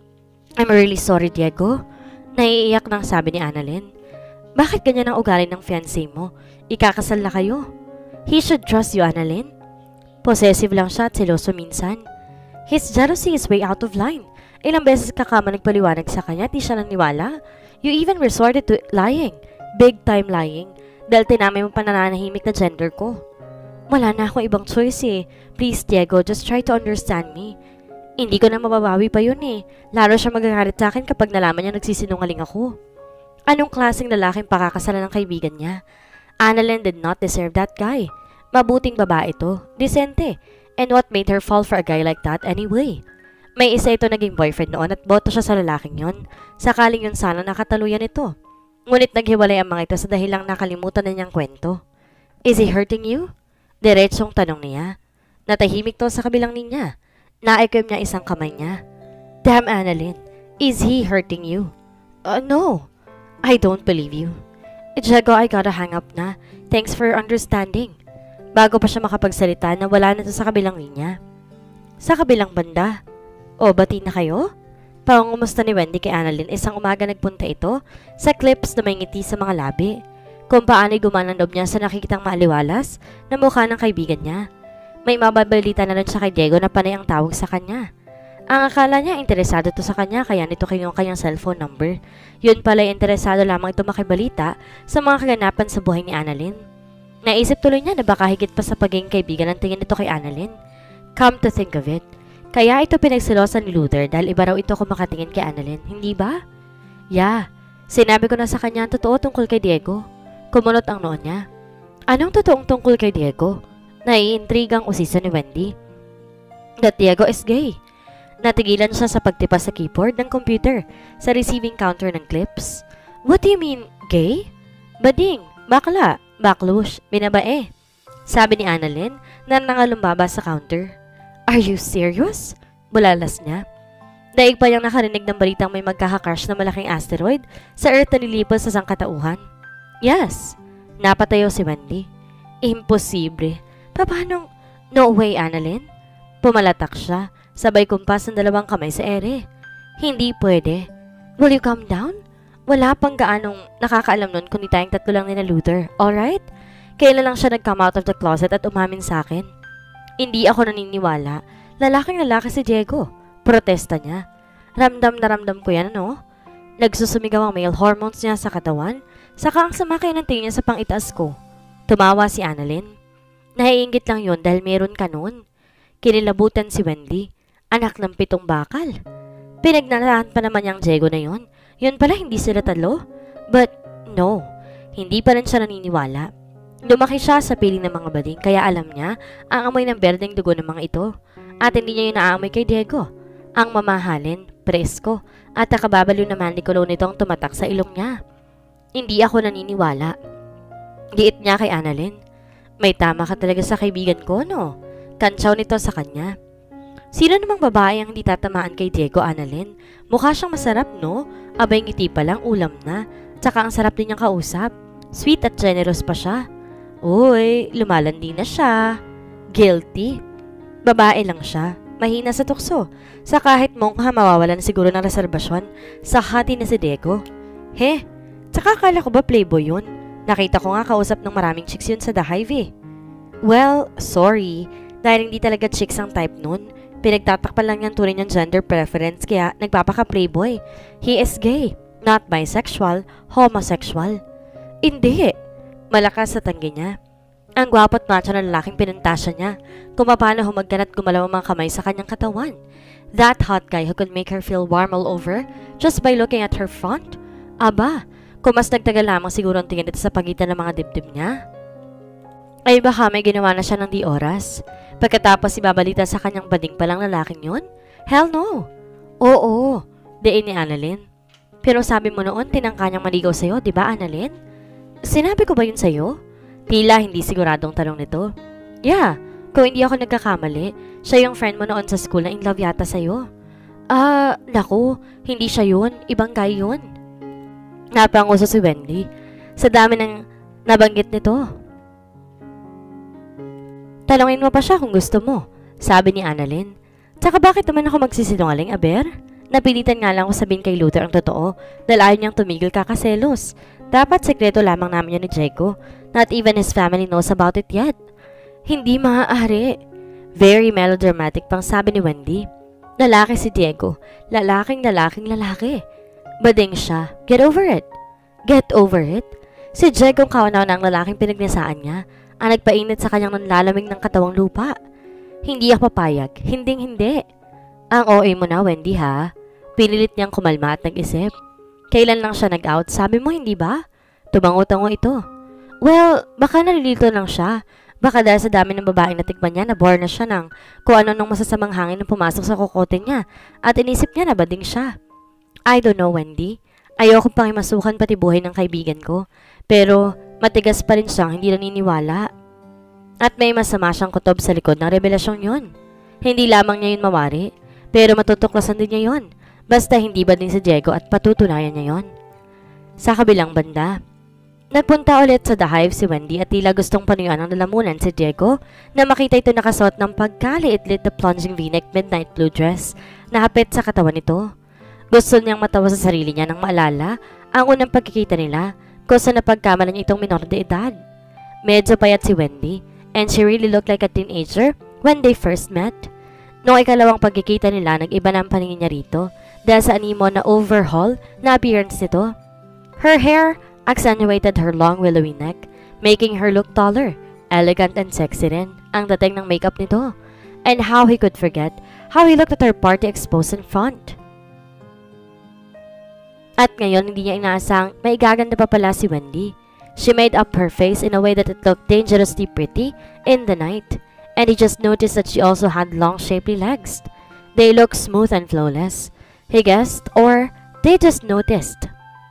I'm really sorry, Diego. Naiiyak nang sabi ni Annalyn. Bakit ganyan ang ugali ng fiancé mo? Ikakasal na kayo. He should trust you, Annalyn. Possessive lang siya at seloso minsan. His jealousy is way out of line. Ilang beses ka kama nagpaliwanag sa kanya at di siya naniwala. You even resorted to lying. Big time lying. Dahil tinamay mo pananahimik na gender ko. Wala na akong ibang choice eh. Please, Diego, just try to understand me. Hindi ko na mababawi pa yun eh. Lalo siya magagalit sa akin kapag nalaman niya nagsisinungaling ako. Anong klaseng lalaking pakakasalan ng kaibigan niya? Annalyn did not deserve that guy. Mabuting babae to, disente. And what made her fall for a guy like that anyway? May isa ito naging boyfriend noon at boto siya sa lalaking yon. Sakaling yun sana nakataluyan ito. Ngunit naghiwalay ang mga ito sa dahilang nakalimutan na niyang kwento. Is he hurting you? Diretsong tanong niya. Natahimik to sa kabilang niya. Naikim niya isang kamay niya. Damn, Annalyn, is he hurting you? Uh, no. I don't believe you. Diego, I gotta hang up na. Thanks for your understanding. Bago pa siya makapagsalita na wala na to sa kabilang linya. Sa kabilang banda. O, bati na kayo? Pangumusta ni Wendy kay Annalyn, isang umaga nagpunta ito sa clips na may ngiti sa mga labi. Kung paano'y gumanang loob niya sa nakikitang maaliwalas na mukha ng kaibigan niya. May mababalita na rin siya kay Diego na panay ang tawag sa kanya. Ang akala niya interesado to sa kanya kaya nito kinuha kanyang cellphone number. Yun pala interesado lamang ito makibalita sa mga kaganapan sa buhay ni Annalyn. Naisip tuloy niya na baka higit pa sa pagiging kaibigan ang tingin nito kay Annalyn. Come to think of it, kaya ito pinagsilosan ni Luther dahil iba raw ito kung makatingin kay Annalyn, hindi ba? Yeah, sinabi ko na sa kanya ang totoo tungkol kay Diego. Kumunot ang noon niya. Anong totoong tungkol kay Diego? Naiintrigang usisa ni Wendy. That Diego is gay. Natigilan siya sa pagtipa sa keyboard ng computer sa receiving counter ng clips. What do you mean, gay? Bading, bakla, baklush, binabae. Sabi ni Annalyn na nangalumbaba sa counter. Are you serious? Bulalas niya. Daig pa niyang nakarinig ng balitang may magkaka-crash na malaking asteroid sa Earth na lilipad sa sangkatauhan. Yes. Napatayo si Wendy. Imposible. Paano? No way, Annalyn. Pumalatak siya. Sabay kumpas ng dalawang kamay sa ere. Hindi pwede. Will you calm down? Wala pang gaanong nakakaalam nun kundi tayong tatlo lang ni na Luther. Alright? Kailan lang siya nag-come out of the closet at umamin sa akin? Hindi ako naniniwala. Lalaking lalaki si Diego. Protesta niya. Ramdam na ramdam ko yan, ano? Nagsusumigaw ang male hormones niya sa katawan. Saka ang samakay ng tingin niya sa pangitaas ko. Tumawa si Annalyn. Naiingit lang yun dahil meron ka nun. Kinilabutan si Wendy. Anak ng pitong bakal. Pinagnalahan pa naman yung Diego na yun. Yun pala hindi sila talo. But no, hindi pa rin siya naniniwala. Lumaki siya sa piling ng mga bading kaya alam niya ang amoy ng berdeng dugo ng mga ito. At hindi niya yung naamoy kay Diego. Ang mamahalin, presko, at nakababaliw naman ni Cologne nitong tumatak sa ilong niya. Hindi ako naniniwala. Giit niya kay Annalyn. May tama ka talaga sa kaibigan ko, no? Kantsaw nito sa kanya. Sino namang babae ang hindi tatamaan kay Diego, Annalyn? Mukha siyang masarap, no? Abay ngiti pa lang, ulam na. Tsaka ang sarap din niyang kausap. Sweet at generous pa siya. Uy, lumalandi na siya. Guilty. Babae lang siya. Mahina sa tukso. Sa kahit mongha mawawalan siguro ng reserbasyon sa hati na si Diego. He, tsaka akala ko ba playboy yun? Nakita ko nga kausap ng maraming chicks yun sa The Hive eh. Well, sorry. Dahil hindi talaga chicks ang type nun. Pinagtatakpan lang niyang tunay niyang gender preference kaya nagpapaka-playboy. He is gay, not bisexual, homosexual. Hindi. Malakas sa tanggi niya. Ang gwapo at macho na lalaking pinuntasya niya kung paano humagkan at gumalaw ang mga kamay sa kanyang katawan. That hot guy who could make her feel warm all over just by looking at her front. Aba, kung mas nagtagal lamang siguro ang tingin dito sa pagitan ng mga dibdib niya. Ay baka may ginawa na siya ng di oras. Pagkatapos ibabalita sa kanyang bading palang lalaking yun? Hell no! Oo, diin ni Annalyn. Pero sabi mo noon tinangka niyang maligaw sa'yo, di ba Annalyn? Sinabi ko ba yun sa'yo? Tila hindi siguradong tanong nito. Yeah, kung hindi ako nagkakamali, siya yung friend mo noon sa school na in love yata sa'yo. Ah, uh, naku, hindi siya yun, ibang guy yun. Napanguso si Wendy. Sa dami ng nabanggit nito. Talungin mo pa siya kung gusto mo, sabi ni Annalyn. Tsaka bakit naman ako magsisinungaling, Aber? Napilitan nga lang ako sabihin kay Luther ang totoo dahil ayaw niyang tumigil kakaselos. Dapat sekreto lamang namin yan ni Diego. Not even his family knows about it yet. Hindi maaari. Very melodramatic pang sabi ni Wendy. Lalaki si Diego. Lalaking lalaking lalaki. Bading siya. Get over it. Get over it? Si Diego ang kaunaw na ang lalaking pinagnisaan niya. Ang nagpainit sa kanyang nanlalamig ng katawang lupa. Hindi ako papayag. Hinding hindi. Ang O A mo na, Wendy ha. Pinilit niyang kumalma at nag-isip. Kailan lang siya nag-out? Sabi mo hindi ba? Tumango-tango ito. Well, baka nalilito lang siya. Baka dahil sa dami ng babaeng natikman niya, na-bore na siya ng kung ano nung masasamang hangin na pumasok sa kokote niya. At inisip niya na bading siya. I don't know, Wendy. Ayoko pang imasukan pati buhay ng kaibigan ko. Pero matigas pa rin siyang hindi naniniwala. At may masama siyang kutob sa likod ng revelasyong yun. Hindi lamang niya yun mawari, pero matutuklasan din niya yun. Basta hindi ba din si Diego at patutunayan niya yun. Sa kabilang banda, nagpunta ulit sa The Hive si Wendy at tila gustong panuyuan ng lalamunan si Diego na makita ito nakasuot ng pagkaliit-lit na plunging v-neck midnight blue dress na hapit sa katawan nito. Gusto niyang matawa sa sarili niya nang maalala ang unang pagkikita nila kung saan napagkamalan niya itong minor de edad. Medyo payat si Wendy and she really looked like a teenager when they first met. Noong ikalawang pagkikita nila, nag-iba na ang paningin niya rito dahil sa animo na overhaul na appearance nito. Her hair accentuated her long willowy neck, making her look taller, elegant and sexy rin ang dating ng makeup nito. And how he could forget how he looked at her party exposed in front. At ngayon, hindi niya inaasang may gaganda pa pala si Wendy. She made up her face in a way that it looked dangerously pretty in the night. And he just noticed that she also had long shapely legs. They looked smooth and flawless. He guessed, or they just noticed,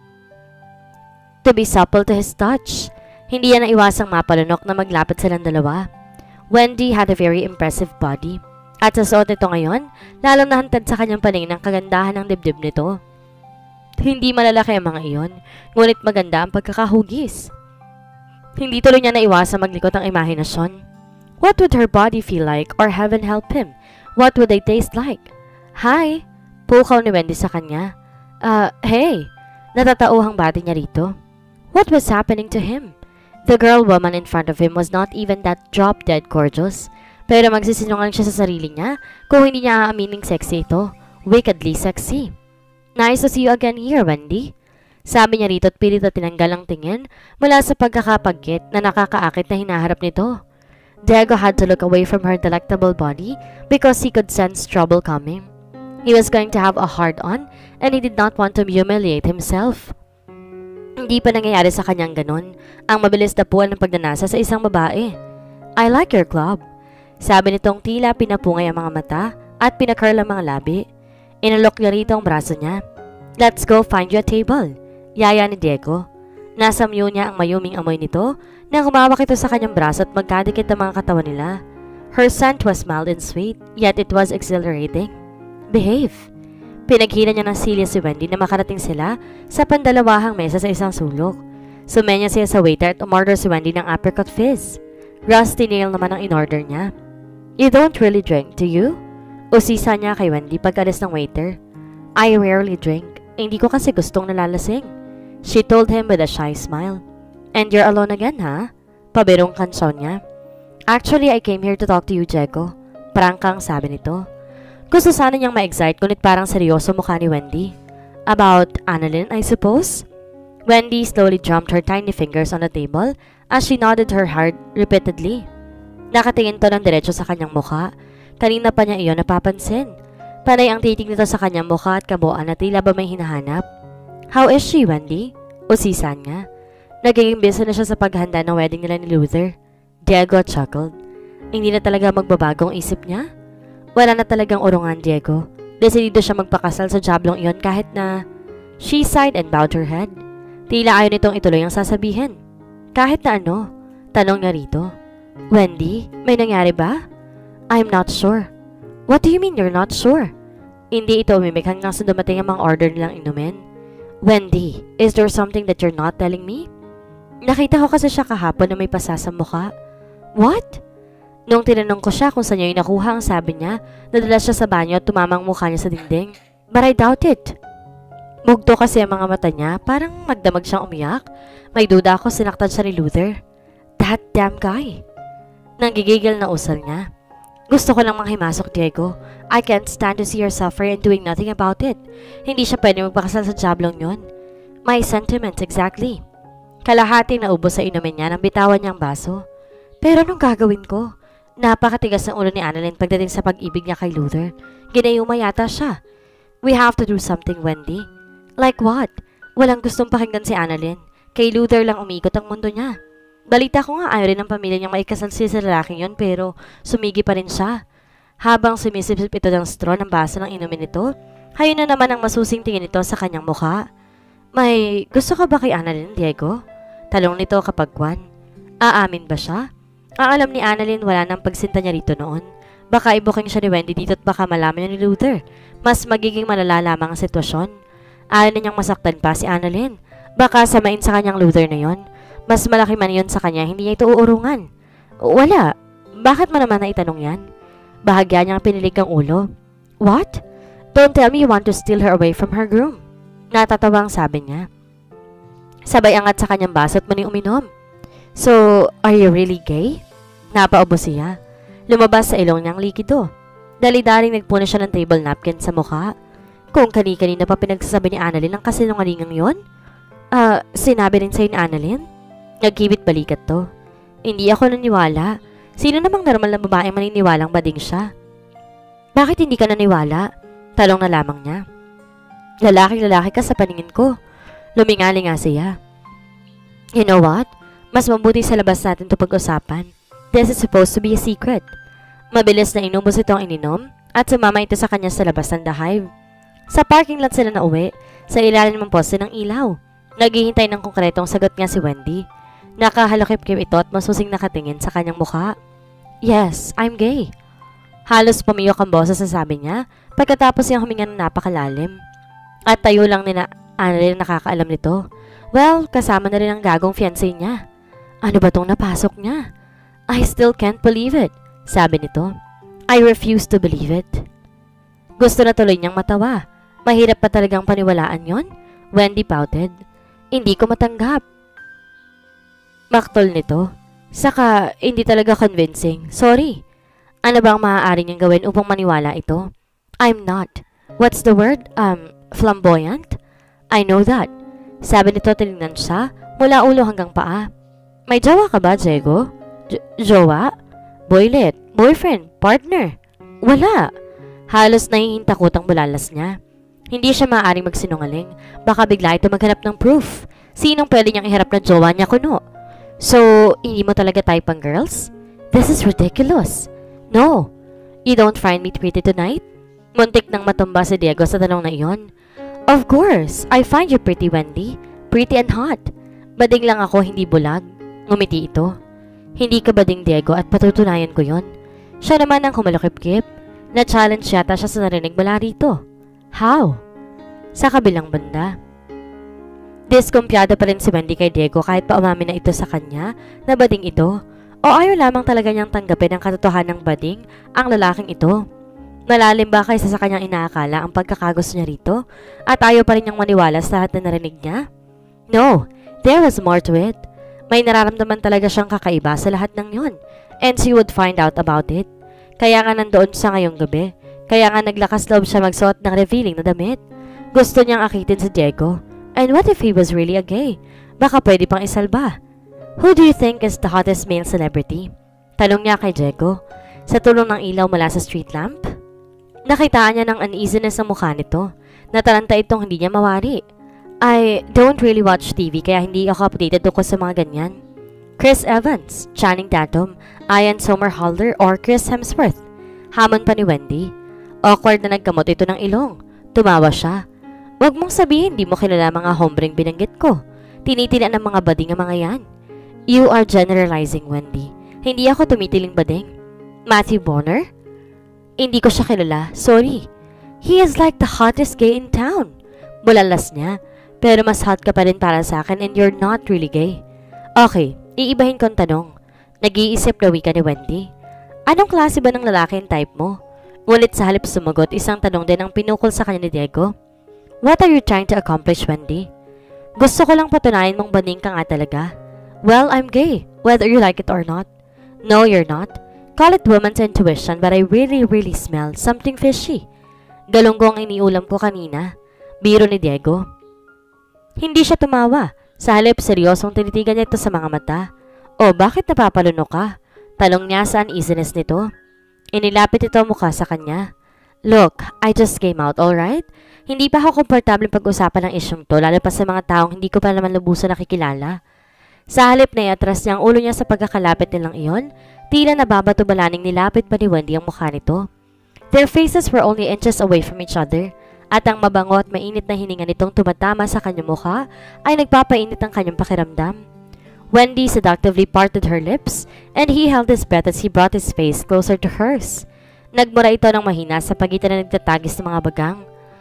to be supple to his touch. Hindi yan naiwasang mapalunok na maglapit silang dalawa. Wendy had a very impressive body. At sa suot nito ngayon, lalong nahantad sa kanyang paningin ang kagandahan ng dibdib nito. Hindi malalaki ang mga iyon, ngunit maganda ang pagkakahugis. Hindi tuloy niya naiwasang maglikot ang imahinasyon. What would her body feel like, or heaven help him? What would they taste like? Hi! Pukaw ni Wendy sa kanya. Uh, hey! Natatauhang bati niya rito. What was happening to him? The girl woman in front of him was not even that drop-dead gorgeous. Pero magsisinungaling siya sa sarili niya kung hindi niya aamining sexy ito. Wickedly sexy. Nice to see you again here, Wendy. Sabi niya rito at pilit na tinanggal ang tingin mula sa pagkakapagkit na nakakaakit na hinaharap nito. Diego had to look away from her delectable body because he could sense trouble coming. He was going to have a hard-on and he did not want to humiliate himself. Hindi pa nangyayari sa kanyang ganun ang mabilis na puwan ng pagnanasa sa isang babae. I like your club. Sabi nitong tila pinapungay ang mga mata at pinacurl ang mga labi. Inalok niya rito ang braso niya. Let's go find you a table. Yaya ni Diego. Nasamyo niya ang mayuming amoy nito nang humawak ito sa kanyang braso at magkadikit ang mga katawan nila. Her scent was mild and sweet, yet it was exhilarating. Behave. Pinaghila niya ng silya si Wendy na makarating sila sa pandalawahang mesa sa isang sulok. Sumenya siya sa waiter at umorder si Wendy ng apricot fizz. Rusty nail naman ang in-order niya. You don't really drink, do you? Usisa niya kay Wendy pag-alis ng waiter. I rarely drink. Hindi ko kasi gustong nalalasing. She told him with a shy smile. And you're alone again, ha? Pabirong kansyon niya. Actually, I came here to talk to you, Diego. Prangkang sabi nito. Gusto sana niyang ma-excite ngunit parang seryoso mukha ni Wendy. About Annalyn, I suppose? Wendy slowly drummed her tiny fingers on the table as she nodded her head repeatedly. Nakatingin to ng diretso sa kanyang mukha. Kanina pa niya iyon napapansin. Panay ang titig nito sa kanyang mukha at kabuuan na tila ba may hinahanap. How is she, Wendy? Usisan niya. Nagiging busy na siya sa paghanda ng wedding nila ni Luther. Diego chuckled. Hindi na talaga magbabagong isip niya? Wala na talagang urungan, Diego. Desidido siya magpakasal sa jablong iyon kahit na... She sighed and bowed her head. Tila ayaw nitong ituloy ang sasabihin. Kahit na ano? Tanong niya rito. Wendy, may nangyari ba? I'm not sure. What do you mean you're not sure? Hindi ito umimik hanggang sa dumating ang mga order nilang inumin. Wendy, is there something that you're not telling me? Nakita ko kasi siya kahapon na may pasa sa mukha. What? Nung tinanong ko siya kung saan niya yung nakuha, ang sabi niya, nadala siya sa banyo at tumamang mukha niya sa dingding. But I doubt it. Mugto kasi ang mga mata niya, parang magdamag siyang umiyak. May duda ako sinaktan siya ni Luther. That damn guy. Nanggigigil na usal niya. Gusto ko lang manghimasok, Diego. I can't stand to see her suffer and doing nothing about it. Hindi siya pwede magpakasal sa jablong yun. My sentiments, exactly. Kalahati na ubos sa inumin niya nang bitawan niyang baso. Pero anong gagawin ko? Napakatigas ng ulo ni Annalyn pagdating sa pag-ibig niya kay Luther. Ginayuma yata siya. We have to do something, Wendy. Like what? Walang gustong pakinggan si Annalyn. Kay Luther lang umiikot ang mundo niya. Balita ko nga ayaw rin ng pamilya niyang maikasal siya sa lalaking yun pero sumigi pa rin siya. Habang sumisipsip ito ng straw ng baso ng inumin nito, hayon na naman ang masusing tingin nito sa kanyang mukha. May gusto ka ba kay Annalyn, Diego? Talong nito kapag kwan. Aamin ba siya? Ang alam ni Annalyn wala nang pagsinta niya rito noon. Baka ibuking siya ni Wendy dito at baka malaman niya ni Luther. Mas magiging malala lamang ang sitwasyon. Ayaw na niyang masaktan pa si Annalyn. Baka samain sa kanyang Luther na yon. Mas malaki man yun sa kanya, hindi niya ito uurungan. Wala. Bakit mo naman naitanong yan? Bahagya niyang pinilig ang ulo. What? Don't tell me you want to steal her away from her groom. Natatawa ang sabi niya. Sabay angat sa kanyang baso at muling uminom. So, are you really gay? Napaubo siya. Lumabas sa ilong niyang likido. Dali-daling nagpuno siya ng table napkin sa mukha. Kung kani-kanina pa pinagsasabi ni Annalyn ang kasinungalingang yon? Ah, uh, sinabi rin sa'yo ni Annalyn? Nagkibit balikat to. Hindi ako naniwala. Sino namang normal na babae maniniwalang bading siya? Bakit hindi ka naniwala? Talong na lamang niya. Lalaki-lalaki ka sa paningin ko. Lumingali nga siya. You know what? Mas mabuti sa labas natin ito pag-usapan. This is supposed to be a secret. Mabilis na inubos itong ininom at sumama ito sa kanya sa labas ng The Hive. Sa parking lot sila na uwi, sa ilalim ng poste ng ilaw. Naghihintay ng konkretong sagot nga si Wendy. Nakahalokip-kip ito at masusing nakatingin sa kanyang mukha. Yes, I'm gay. Halos pumiyok ang boses sa sabi niya pagkatapos niyang huminga ng napakalalim. At tayo lang nila Annalyn nakakaalam nito. Well, kasama na rin ang gagong fiancé niya. Ano ba tong napasok niya? I still can't believe it, sabi nito. I refuse to believe it. Gusto na tuloy niyang matawa. Mahirap pa talagang paniwalaan yon? Wendy pouted. Hindi ko matanggap. Maktol nito. Saka, hindi talaga convincing. Sorry. Ano ba ang maaari niyang gawin upang maniwala ito? I'm not. What's the word? Um, flamboyant? I know that. Sabi nito tinignan siya mula ulo hanggang paa. May jowa ka ba, Diego? J jowa? Boylet? Boyfriend? Partner? Wala. Halos nahihintakot ang bulalas niya. Hindi siya maaaring magsinungaling. Baka bigla ito maghanap ng proof. Sinong pwede niyang iharap na jowa niya kuno? So, hindi mo talaga type ang girls? This is ridiculous. No. You don't find me pretty tonight? Muntik nang matumba si Diego sa tanong na iyon. Of course, I find you pretty, Wendy. Pretty and hot. Bading lang ako, hindi bulag. Ngumiti ito. Hindi ka bading, Diego, at patutunayan ko yon. Siya naman ang kumalukip-kip. Na-challenge yata siya sa narinig mula rito. How? Sa kabilang banda. Diskumpiyado pa rin si Wendy kay Diego kahit pa umamin na ito sa kanya na bading ito. O ayaw lamang talaga niyang tanggapin ang katotohanan ng bading ang lalaking ito. Malalim ba kaysa sa kanyang inaakala ang pagkakagusto niya rito? At ayaw pa rin niyang maniwala sa lahat na narinig niya? No, there was more to it. May nararamdaman talaga siyang kakaiba sa lahat ng yon. And she would find out about it. Kaya nga nandoon siya ngayong gabi. Kaya nga naglakas loob siya magsuot ng revealing na damit. Gusto niyang akitin si Diego. And what if he was really a gay? Baka pwede pang isalba. Who do you think is the hottest male celebrity? Tanong niya kay Diego. Sa tulong ng ilaw mula sa street lamp. Nakitaan niya ng uneasiness sa mukha nito. Natalanta itong hindi niya mawari. I don't really watch T V kaya hindi ako updated tungkol sa mga ganyan. Chris Evans, Channing Tatum, Ian Somerhalder, or Chris Hemsworth. Hamon pa ni Wendy. Awkward na nagkamot ito ng ilong. Tumawa siya. Huwag mong sabihin di mo kilala mga hombreng binanggit ko. Tinitilan ng mga bading ang mga yan. You are generalizing, Wendy. Hindi ako tumitiling bading. Matthew Bonner? Hindi ko siya kilala. Sorry. He is like the hottest gay in town. Bulalas niya. Pero mas hot ka pa rin para sa akin and you're not really gay. Okay, iibahin ko ang tanong. Nag-iisip na wika ni Wendy. Anong klase ba ng lalaki ang type mo? Ngunit sa halip sumagot, isang tanong din ang pinukol sa kanya ni Diego. What are you trying to accomplish, Wendy? Gusto ko lang patunayan mong baning ka nga talaga. Well, I'm gay, whether you like it or not. No, you're not. Call it woman's intuition, but I really, really smell something fishy. Galunggong iniulam ko kanina. Biro ni Diego. Hindi siya tumawa. Sa halip, seryosong tinitigan niya ito sa mga mata. O, bakit napapalunok ka? Talong niya sa uneasiness nito. Inilapit ito mukha sa kanya. Look, I just came out, alright? Hindi pa ako komportable pag-usapan ng isyong to, lalo pa sa mga taong hindi ko pa naman lubusan nakikilala. Sa halip na iatras niya ang ulo niya sa pagkakalapit nilang iyon, tila nababato-balaning nilapit pa ni Wendy ang mukha nito. Their faces were only inches away from each other, at ang mabango at mainit na hininga nitong tumatama sa kanyang mukha ay nagpapainit ang kanyang pakiramdam. Wendy seductively parted her lips, and he held his breath as he brought his face closer to hers. Nagmura ito ng mahina sa pagitan na nagtatagis ng mga bagang.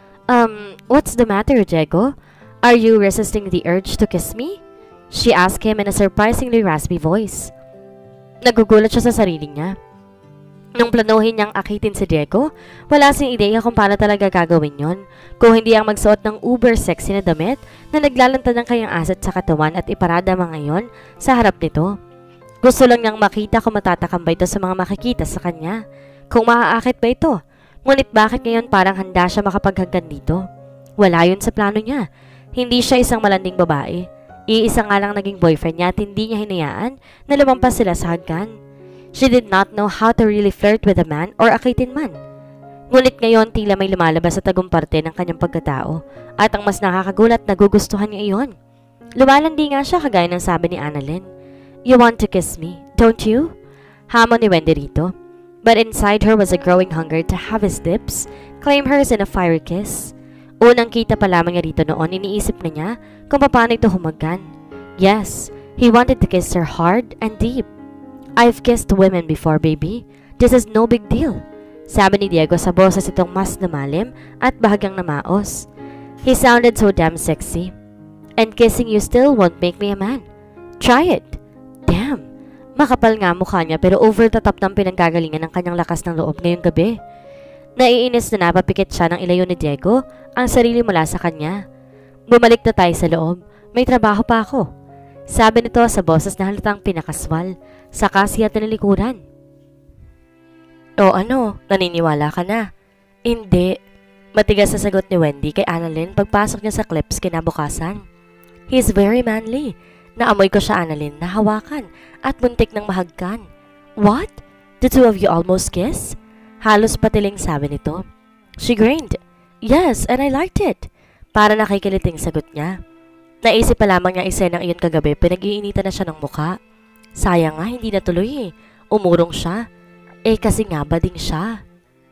Um, what's the matter, Diego? Are you resisting the urge to kiss me? She asked him in a surprisingly raspy voice. Nagugulat siya sa sarili niya. Nung planuhin niyang akitin si Diego, wala siyang ideya kung paano talaga gagawin yon. Kung hindi ang magsuot ng uber sexy na damit na naglalantad ng kanyang asset sa katawan at iparada mga ngayon sa harap nito. Gusto lang niyang makita kung matatakam ba ito sa mga makikita sa kanya. Kung maaakit ba ito, Ngunit bakit ngayon parang handa siya makapaghagkan dito? Wala yun sa plano niya. Hindi siya isang malanding babae. Iisa nga lang naging boyfriend niya at hindi niya hinayaan na lumampas sila sa hagkan. She did not know how to really flirt with a man or akitin man. Ngunit ngayon tila may lumalabas sa tagong parte ng kanyang pagkatao at ang mas nakakagulat nagugustuhan niya iyon. Lumalandi nga siya kagaya ng sabi ni Annalyn. You want to kiss me, don't you? Hamon ni Wendy rito. But inside her was a growing hunger to have his lips claim hers in a fiery kiss. Unang kita pa lamang niya rito noon, iniisip na niya kung paano ito humagkan. Yes, he wanted to kiss her hard and deep. I've kissed women before, baby. This is no big deal. Sabi ni Diego sa boses itong mas lumalim at bahagyang namaos. He sounded so damn sexy. And kissing you still won't make me a man. Try it. Damn. Makapal nga mukha niya pero over the top ng pinanggagalingan ng kanyang lakas ng loob ngayong gabi. Naiinis na napapikit siya ng ilayo ni Diego ang sarili mula sa kanya. Bumalik na tayo sa loob. May trabaho pa ako. Sabi nito sa boses na halatang pinakaswal. Saka siya tinalikuran. O ano, naniniwala ka na? Hindi. Matigas sa sagot ni Wendy kay Annalyn pagpasok niya sa clips kinabukasan. He's very manly. Naamoy ko siya, Annalyn, na hawakan at muntik ng mahagkan. What? The two of you almost kiss? Halos patiling sabi nito. She grinned. Yes, and I liked it. Para nakikiliting sagot niya. Naisip pa lamang niya isenang iyon kagabi, pinag-iinitan na siya ng mukha. Sayang nga, hindi natuloy eh. Umurong siya. Eh kasi nga ba ding siya?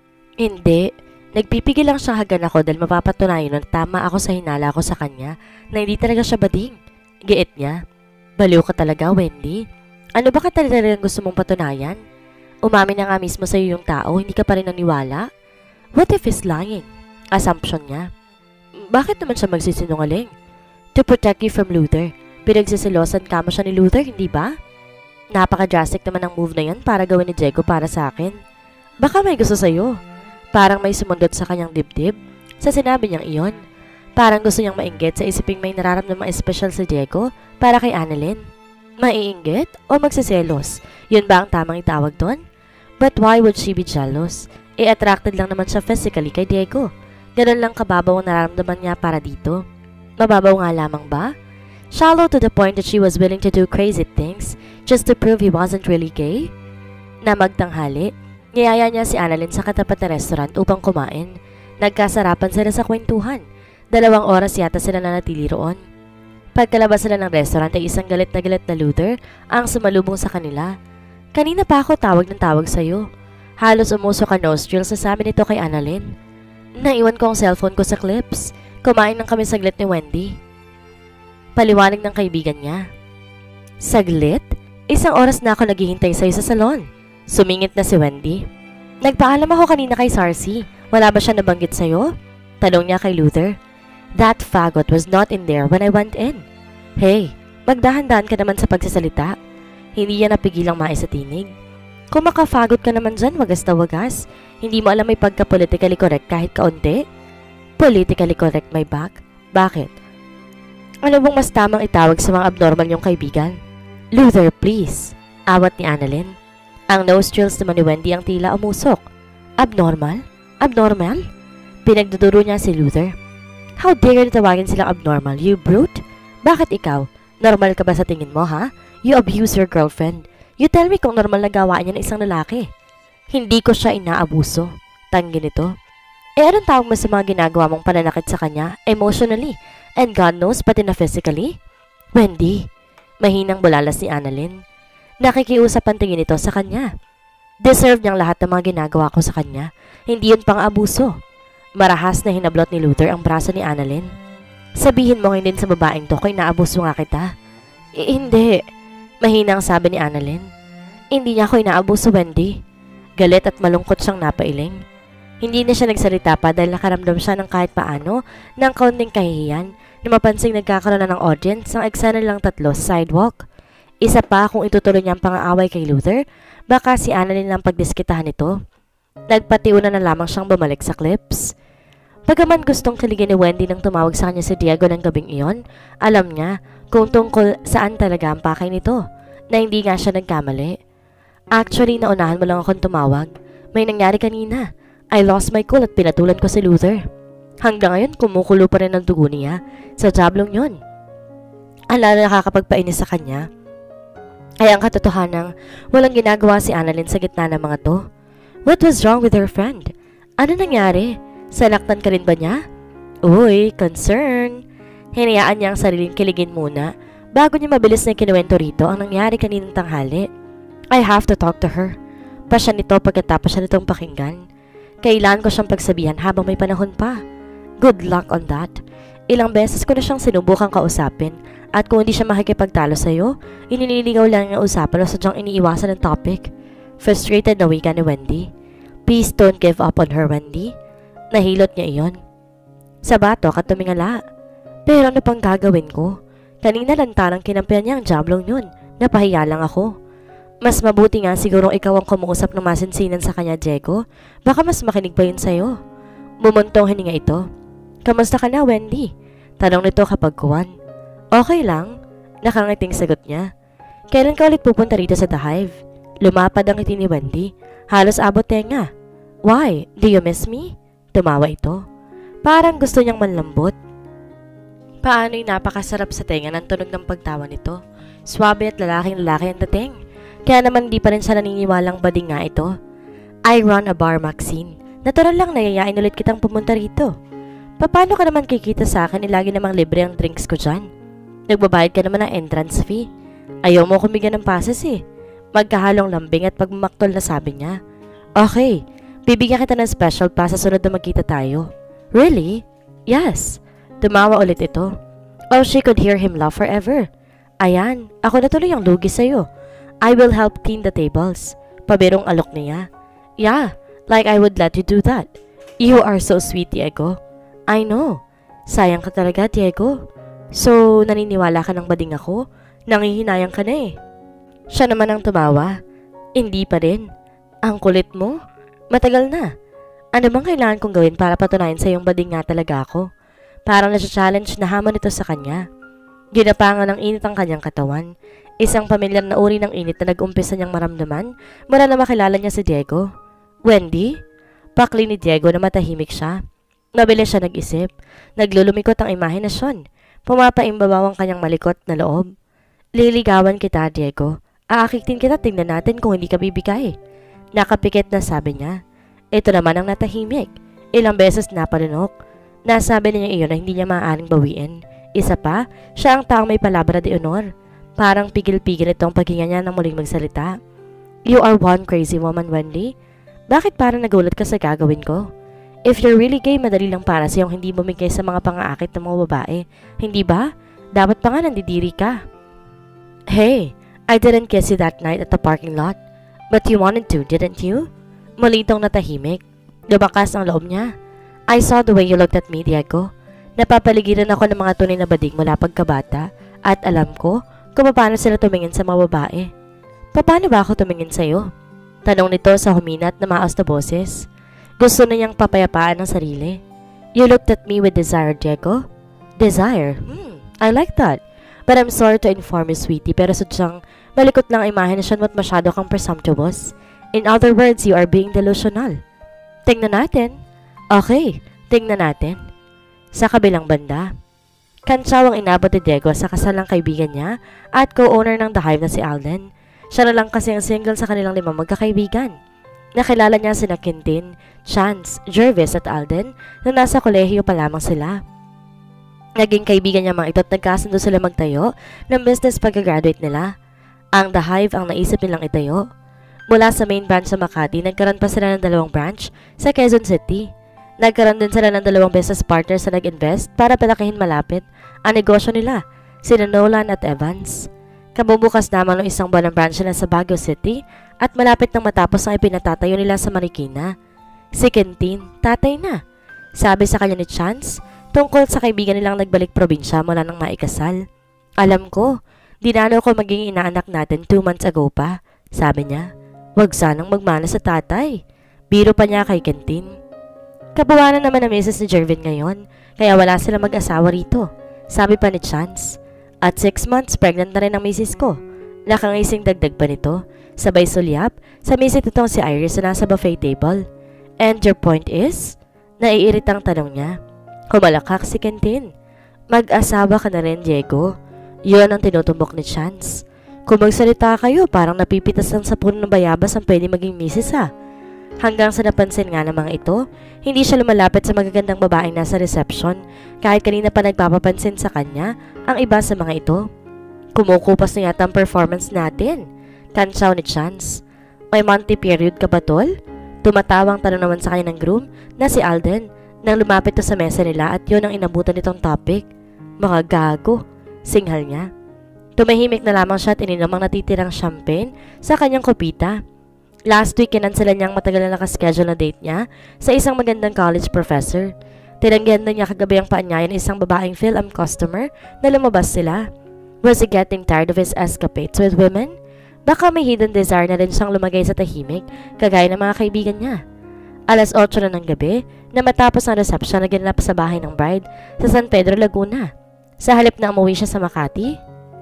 Hindi. Nagpipigil lang siyang hagan ako dahil mapapatunayan na tama ako sa hinala ko sa kanya na hindi talaga siya bading. Giit niya. Baliw ka talaga, Wendy. Ano ba ka talagang gusto mong patunayan? Umamin na nga mismo sa'yo yung tao, hindi ka pa rin naniwala? What if he's lying? Assumption niya. Bakit naman siya magsisinungaling? To protect you from Luther. Pinagsisilosan ka mo siya ni Luther, hindi ba? Napaka-drastic naman ang move na yan para gawin ni Diego para sa akin. Baka may gusto sa'yo. Parang may sumundot sa kanyang dibdib sa sinabi niyang iyon. Parang gusto niyang mainggit sa isiping may nararamdamang espesyal si Diego para kay Annalyn. Maiinggit o magsiselos? Yun ba ang tamang itawag doon? But why would she be jealous? E attracted lang naman siya physically kay Diego. Ganun lang kababaw ang nararamdaman niya para dito. Mababaw nga lamang ba? Shallow to the point that she was willing to do crazy things just to prove he wasn't really gay? Na magtanghali, niyaya niya si Annalyn sa katapat na restaurant upang kumain. Nagkasarapan sila sa kwentuhan. Dalawang oras yata sila nanatili roon. Pagkalabas sila ng restaurant ay isang galit na galit na Luther ang sumalubong sa kanila. Kanina pa ako tawag ng tawag sa'yo. Halos umusok ang nostril sa sabi nito kay Annalyn. Naiwan ko ang cellphone ko sa clips. Kumain lang kami saglit ni Wendy. Paliwanag ng kaibigan niya. Saglit? Isang oras na ako naghihintay sa'yo sa salon. Sumingit na si Wendy. Nagpaalam ako kanina kay Sarcy. Wala ba siya nabanggit sa'yo? Tanong niya kay Luther. That fagot was not in there when I went in. Hey, magdahan-dahan ka naman sa pagsasalita. Hindi yan napigilang maisatinig. Kung makafagot ka naman dyan, wagas na wagas. Hindi mo alam may pagka-politically correct kahit kaunti? Politically correct, my back? Bakit? Ano bang mas tamang itawag sa mga abnormal yung kaibigan? Luther, please. Awat ni Annalyn. Ang nostrils naman ni Wendy ang tila umusok. Abnormal? Abnormal? Pinagduduro niya si Luther. How dare you tawagin silang abnormal, you brute? Bakit ikaw? Normal ka ba sa tingin mo, ha? You abuse your girlfriend. You tell me kung normal na gawain niya ng isang lalaki. Hindi ko siya inaabuso. Tanggi nito. Eh anong tawag mo sa mga ginagawa mong pananakit sa kanya emotionally and God knows pati na physically? Wendy, mahinang bulalas ni Annalyn. Nakikiusap ang tingin nito sa kanya. Deserve niyang lahat ng mga ginagawa ko sa kanya. Hindi yun pang abuso. Marahas na hinablot ni Luther ang braso ni Annalyn. Sabihin mo ngayon din sa babaeng to kung inaabuso nga kita. Eh, hindi. Mahinang sabi ni Annalyn. Hindi niya ako inaabuso, Wendy. Galit at malungkot siyang napailing. Hindi na siya nagsalita pa dahil nakaramdam siya ng kahit paano ng kaunting kahihiyan na mapansing nagkakaroon na ng audience ang eksena lang tatlo sa sidewalk. Isa pa kung itutuloy niya ang pang-aaway kay Luther, baka si Annalyn lang pagdiskitahan ito. Nagpatiuna na lamang siyang bumalik sa clips. Bagaman gustong kiligin ni Wendy nang tumawag sa kanya si Diego ng gabing iyon, alam niya kung tungkol saan talaga ang pakay nito, na hindi nga siya nagkamali. Actually, naunahan mo lang akong tumawag. May nangyari kanina. I lost my cool at pinatulan ko si Luther. Hanggang ngayon, kumukulo pa rin ang dugo niya sa jablong yun. Ang lalo nakakapagpainis sa kanya ay ang katotohanang walang ginagawa si Annalyn sa gitna ng mga to. What was wrong with her friend? Ano nangyari? Salaktan ka rin ba niya? Uy, concern. Hinayaan niya ang sariling kiligin muna bago niya mabilis na kinuwento rito ang nangyari kaninang tanghali. I have to talk to her. Pa siya nito pagkatapos siya nitong pakinggan. Kailangan ko siyang pagsabihan habang may panahon pa. Good luck on that. Ilang beses ko na siyang sinubukang kausapin at kung hindi siya makikipagtalo sa'yo, ininiligaw lang ang usapan o sadyang iniiwasan ng topic. Frustrated na wika ni Wendy. Please don't give up on her, Wendy. Nahilot niya iyon. Sa batok at tumingala. Pero ano pang gagawin ko? Kanina lantarang kinampihan niya ang jablong yun. Napahiya lang ako. Mas mabuti nga sigurong ikaw ang kumuusap ng masinsinan sa kanya, Diego. Baka mas makinig pa yun sa'yo. Bumuntong hininga ito. Kamusta ka na, Wendy? Tanong nito kapag kuwan. Okay lang. Nakangiting sagot niya. Kailan ka ulit pupunta rito sa The Hive? Lumapad ang ngiti ni Wendy. Halos abot tenga. Why? Do you miss me? Tumawa ito. Parang gusto niyang manlambot. Paano'y napakasarap sa tenga ng tunog ng pagtawa nito. Swabe at lalaking lalaki ang dating. Kaya naman di pa rin siya naniniwalang bading nga ito. I run a bar, Maxine. Natural lang nayayain ulit kitang pumunta rito. Paano ka naman kikita sa akin? Ilagi namang libre ang drinks ko dyan. Nagbabayad ka naman ng entrance fee. Ayaw mo kumigyan ng passes eh. Magkahalong lambing at pagmamaktol na sabi niya. Okay, bibigyan kita ng special pass sa sunod na magkita tayo. Really? Yes. Tumawa ulit ito. Oh, she could hear him laugh forever. Ayan, ako na tuloy ang lugi sa'yo. I will help clean the tables. Pabirong alok niya. Yeah, like I would let you do that. You are so sweet, Diego. I know. Sayang ka talaga, Diego. So, naniniwala ka ng bading ako? Nangihinayang ka na eh. Siya naman ang tumawa. Hindi pa rin. Ang kulit mo? Matagal na. Ano bang kailangan kong gawin para patunayan sa iyong bading nga talaga ako? Parang nasa-challenge na hamon ito sa kanya. Ginapangan ng init ang kanyang katawan. Isang pamilyar na uri ng init na nag-umpisa niyang maramdaman mula na makilala niya si Diego. Wendy? Pakli ni Diego na matahimik siya. Mabilis siya nag-isip. Naglulumikot ang imahinasyon. Pumapaimbabaw ang kanyang malikot na loob. Liligawan kita, Diego. Aakitin kita, tingnan natin kung hindi ka bibigay. Nakapikit na sabi niya. Ito naman ang natahimik. Ilang beses napalunok. Nasabi niya iyon na hindi niya maaaring bawiin. Isa pa, siya ang taong may palabra de honor. Parang pigil-pigil itong paghinga niya nang muling magsalita. You are one crazy woman, Wendy. Bakit parang nagulat ka sa gagawin ko? If you're really gay, madali lang para sa iyong hindi bumigay sa mga pang-aakit ng mga babae. Hindi ba? Dapat pa nga nandidiri ka. Hey, I didn't kiss you that night at the parking lot. But you wanted to, didn't you? Muli itong natahimik. Lumakas ang loob niya. I saw the way you looked at me, Diego. Napapaligiran ako ng mga tunay na bading mula pagkabata at alam ko kung paano sila tumingin sa mga babae. Paano ba ako tumingin sa'yo? Tanong nito sa huminat na maas na boses. Gusto na niyang papayapaan ang sarili. You looked at me with desire, Diego. Desire? Hmm, I like that. But I'm sorry to inform you, sweetie, pero sadyang malikot lang ang imahinasyon mo at masyado kang presumptuous. In other words, you are being delusional. Tingnan natin. Okay, tingnan natin. Sa kabilang banda, kantsaw ang inabot ni Diego sa kasalang kaibigan niya at co-owner ng The Hive na si Alden. Siya na lang kasi ang single sa kanilang limang magkakaibigan. Nakilala niya sina Quintin, Chance, Jervis at Alden na nasa kolehiyo pa lamang sila. Naging kaibigan niya mga ito at nagkasundo sila magtayo ng business pagka-graduate nila. Ang The Hive ang naisip nilang itayo. Mula sa main branch sa Makati, nagkaroon pa sila ng dalawang branch sa Quezon City. Nagkaroon din sila ng dalawang business partners na nag-invest para palakihin malapit ang negosyo nila, sina Nolan at Evans. Kabubukas naman ng isang buwan ng branch nila sa Baguio City at malapit nang matapos ang ipinatatayo nila sa Marikina. Si Quintin, tatay na. Sabi sa kanya ni Chance, tungkol sa kaibigan nilang nagbalik probinsya mula nang maikasal. Alam ko, dinalo ko maging inaanak natin two months ago pa. Sabi niya, wag sanang magmana sa tatay. Biro pa niya kay Quintin. Kabuwanan naman ang misis ni Jervin ngayon, kaya wala sila mag-asawa rito. Sabi pa ni Chance. At six months, pregnant na rin ang misis ko. Nakangising dagdag pa nito, sabay sulyap, sa misis itong si Iris na nasa buffet table. And your point is? Naiiritang tanong niya. Humalakak si Quentin. Mag-asawa ka na rin, Diego. Yun ang tinutumbok ni Chance. Kung magsalita kayo, parang napipitas lang sa puno ng bayabas ang pwede maging misis ha. Hanggang sa napansin nga ng mga ito, hindi siya lumalapit sa magagandang babaeng nasa reception kahit kanina pa nagpapapansin sa kanya ang iba sa mga ito. Kumukupas na yata ang performance natin. Tansyaw ni Chance. May monthly period ka ba, tol? Tumatawang tanong naman sa kanya ng groom na si Alden nang lumapit to sa mesa nila at yun ang inabutan nitong topic. Mga gago, singhal niya. Tumahimik na lamang siya at ininom ang natitirang champagne sa kanyang kopita. Last week, kinansala niyang matagal na nakaschedule na date niya sa isang magandang college professor. Tinanggihan na niya kagabi ang paanyayan ng isang babaeng film customer na lumabas sila. Was he getting tired of his escapades with women? Baka may hidden desire na rin siyang lumagay sa tahimik, kagaya ng mga kaibigan niya. Alas otso na ng gabi, na matapos ang reception na ginanap sa bahay ng bride sa San Pedro, Laguna. Sa halip na umuwi siya sa Makati,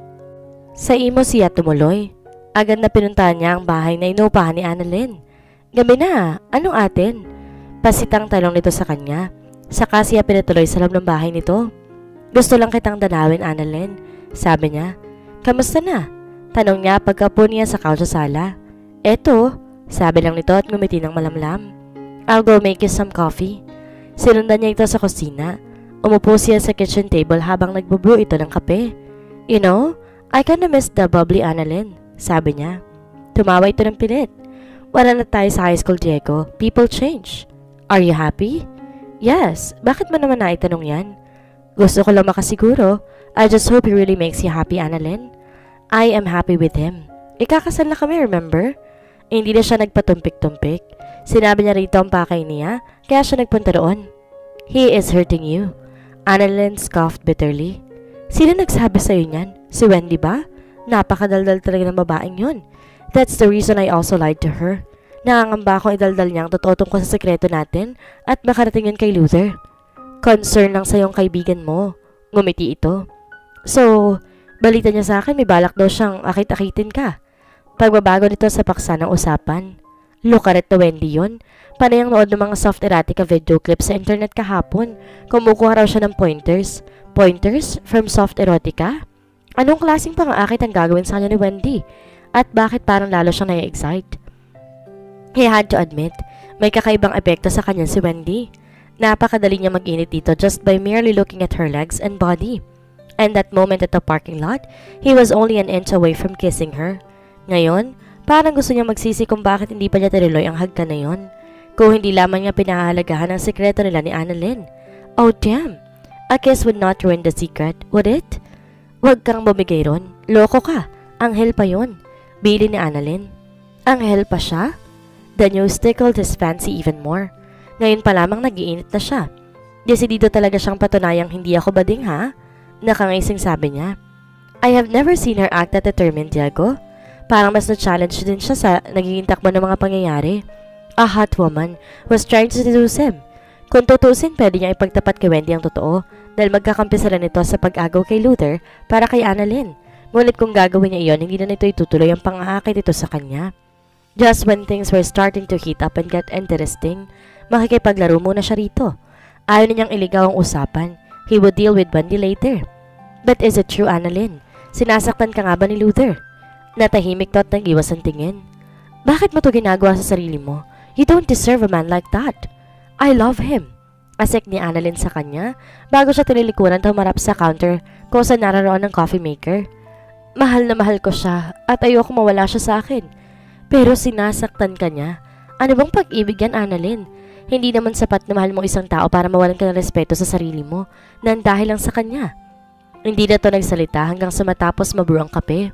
sa imo siya tumuloy. Agad na pinuntahan niya ang bahay na inuupahan ni Annalyn. Gabi na, anong atin? Pasitang tanong nito sa kanya. Saka siya pinatuloy sa loob ng bahay nito. Gusto lang kitang dalawin, Annalyn, sabi niya. Kamusta na? Tanong niya pagkapo niya sa couch sa sala. Eto, sabi lang nito at ngumiti ng malamlam. I'll go make you some coffee. Sinundan niya ito sa kusina. Umupo siya sa kitchen table habang nagbubrew ito ng kape. You know, I kinda miss the bubbly Annalyn, sabi niya. Tumawa ito ng pilit. Wala na tayo sa high school, Diego. People change. Are you happy? Yes. Bakit mo naman naitanong yan? Gusto ko lang makasiguro. I just hope he really makes you happy, Annalyn. I am happy with him. Ikakasal na kami, remember? Eh, hindi na siya nagpatumpik-tumpik. Sinabi niya rito ang pakay niya, kaya siya nagpunta roon. He is hurting you. Annalyn scoffed bitterly. Sino nagsabi sa'yo niyan? Si Wendy ba? Napakadaldal talaga ng babaeng yun. That's the reason I also lied to her. Nangangamba akong idaldal niya ang totoo tungkol sa sekreto natin at makarating yun kay Luther. Concern lang sa iyong kaibigan mo. Ngumiti ito. So, balita niya sa akin may balak daw siyang akit-akitin ka. Pagbabago nito sa paksa ng usapan. Lukaret na Wendy yun. Panay ang nood ng mga soft erotica video clips sa internet kahapon. Kumukuha raw siya ng pointers. Pointers from soft erotica? Anong klaseng pang-aakit ang gagawin sa kanya ni Wendy? At bakit parang lalo siyang nai-excite? He had to admit, may kakaibang epekto sa kanya si Wendy. Napakadali niya mag-init dito just by merely looking at her legs and body. And that moment at the parking lot, he was only an inch away from kissing her. Ngayon, parang gusto niya magsisi kung bakit hindi pa niya tinuloy ang hagka na yon. Kung hindi lamang niya pinahahalagahan ang sekreto nila ni Annalyn. Oh damn! A kiss would not ruin the secret, would it? Huwag kang bumigay ron. Loko ka. Anghel pa yon. Bili ni Annalyn. Anghel pa siya? The news tickled his fancy even more. Ngayon pa lamang nag-iinit na siya. Desidido talaga siyang patunayang hindi ako bading ha? Nakangising sabi niya. I have never seen her act that determined, Diego. Parang mas na-challenge din siya sa nagiging takbo ng mga pangyayari. A hot woman was trying to seduce him. Kung tutusin, pwede niya ipagtapat kay Wendy ang totoo dahil magkakampi sila nito sa pag-agaw kay Luther para kay Annalyn. Ngunit kung gagawin niya iyon, hindi na nito itutuloy ang pang-aakit ito sa kanya. Just when things were starting to heat up and get interesting, makikipaglaro muna siya rito. Ayaw niyang iligaw ang usapan. He would deal with Wendy later. But is it true, Annalyn? Sinasaktan ka nga ba ni Luther? Natahimik to at nag-iwas ang tingin. Bakit mo to ginagawa sa sarili mo? You don't deserve a man like that. I love him. Asik ni Annalyn sa kanya bago siya tinilikuran at humarap sa counter kung saan nararoon ng coffee maker. Mahal na mahal ko siya at ayoko mawala siya sa akin. Pero sinasaktan ka niya. Ano bang pag-ibig yan, Annalyn? Hindi naman sapat na mahal mo isang tao para mawalan ka ng respeto sa sarili mo nang dahil lang sa kanya. Hindi na to nagsalita hanggang sa matapos mabrew ang kape.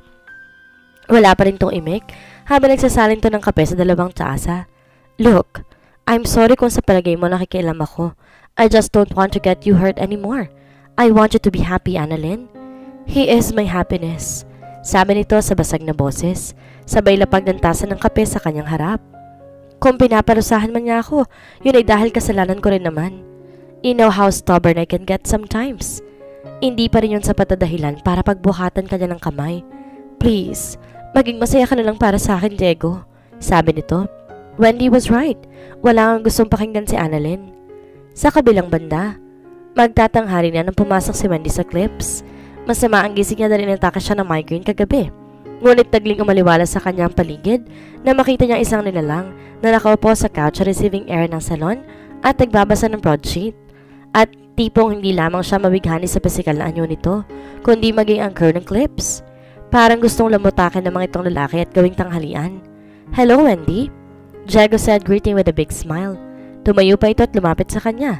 Wala pa rin tong imik habang nagsasalin to ng kape sa dalawang tasa. Look, I'm sorry kung sa palagay mo nakikialam ako. I just don't want to get you hurt anymore. I want you to be happy, Annalyn. He is my happiness. Sabi nito sa basag na boses, sabay lapag ng tasa ng kape sa kanyang harap. Kung pinaparusahan man niya ako, yun ay dahil kasalanan ko rin naman. You know how stubborn I can get sometimes. Hindi pa rin yun sapat na dahilan para pagbuhatan ka niya ng kamay. Please, maging masaya ka na lang para sa akin, Diego. Sabi nito. Wendy was right. Wala kang gustong pakinggan si Annalyn. Sa kabilang banda, magtatanghali na nang pumasok si Wendy sa clips. Masama ang gising niya dahil inatake siya ng migraine kagabi. Ngunit tagling umaliwala sa kanyang paligid na makita niya isang nilalang na nakaupo sa couch receiving air ng salon at nagbabasa ng broadsheet. At tipong hindi lamang siya mabighani sa pisikal na anyo nito, kundi maging ang crew ng clips. Parang gustong lamutakin ng mga itong lalaki at gawing tanghalian. Hello, Wendy? Diego said, greeting with a big smile. Tumayo pa ito at lumapit sa kanya.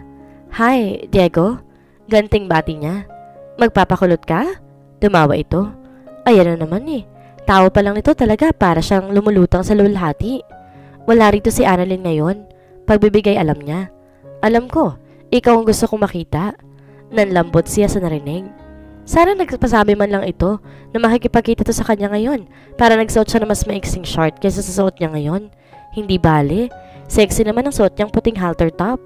Hi, Diego. Ganting bati niya. Magpapakulot ka? Tumawa ito. Ayan na naman eh. Tao pa lang nito talaga para siyang lumulutang sa lulhati. Wala rito si Annalyn ngayon. Pagbibigay alam niya. Alam ko, ikaw ang gusto kong makita. Nanlambot siya sa narinig. Sana nagpasabi man lang ito na makikipagkita to sa kanya ngayon para nagsuot siya na mas maiksing short kaysa sa suot niya ngayon. Hindi bale. Sexy naman ang suot niyang puting halter top.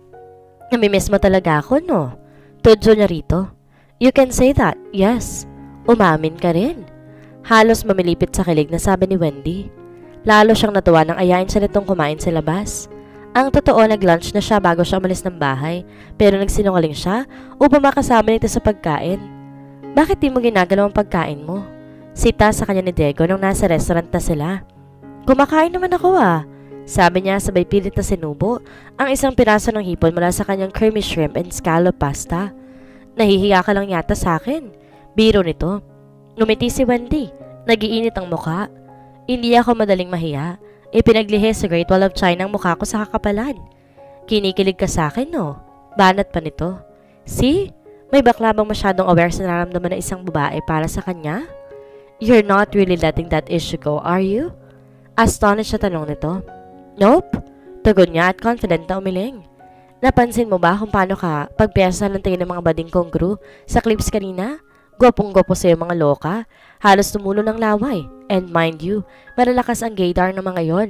Namimiss mo talaga ako, no? Tudyo niya rito. You can say that, yes. Umamin ka rin. Halos mamilipit sa kilig na sabi ni Wendy. Lalo siyang natuwa nang ayain siya nitong kumain sa labas. Ang totoo, nag-lunch na siya bago siya umalis ng bahay, pero nagsinungaling siya upang makasama nito sa pagkain. Bakit di mo ginagalaw ang pagkain mo? Sita sa kanya ni Diego nung nasa restaurant na sila. Kumakain naman ako ah. Sabi niya sabay pilit na sinubo ang isang piraso ng hipon mula sa kanyang creamy shrimp and scallop pasta. Nahihiya ka lang yata sa akin. Biro nito. Ngumiti si Wendy. Nagiinit ang mukha. Hindi ako madaling mahiya. Ipinaglihi sa Great Wall of China ang mukha ko sa kakapalan. Kinikilig ka sa akin, no? Banat pa nito. See? May bakla bang masyadong aware sa nararamdaman ng isang babae para sa kanya? You're not really letting that issue go, are you? Astonished siya tanong nito. Nope. Tugon niya at confident na umiling. Napansin mo ba kung paano ka pagpiyasa ng tingin ng mga bading kong crew sa clips kanina? Gwapong-gwapo sa'yo mga loka. Halos tumulo ng laway. And mind you, malalakas ang gaydar ng mga yon.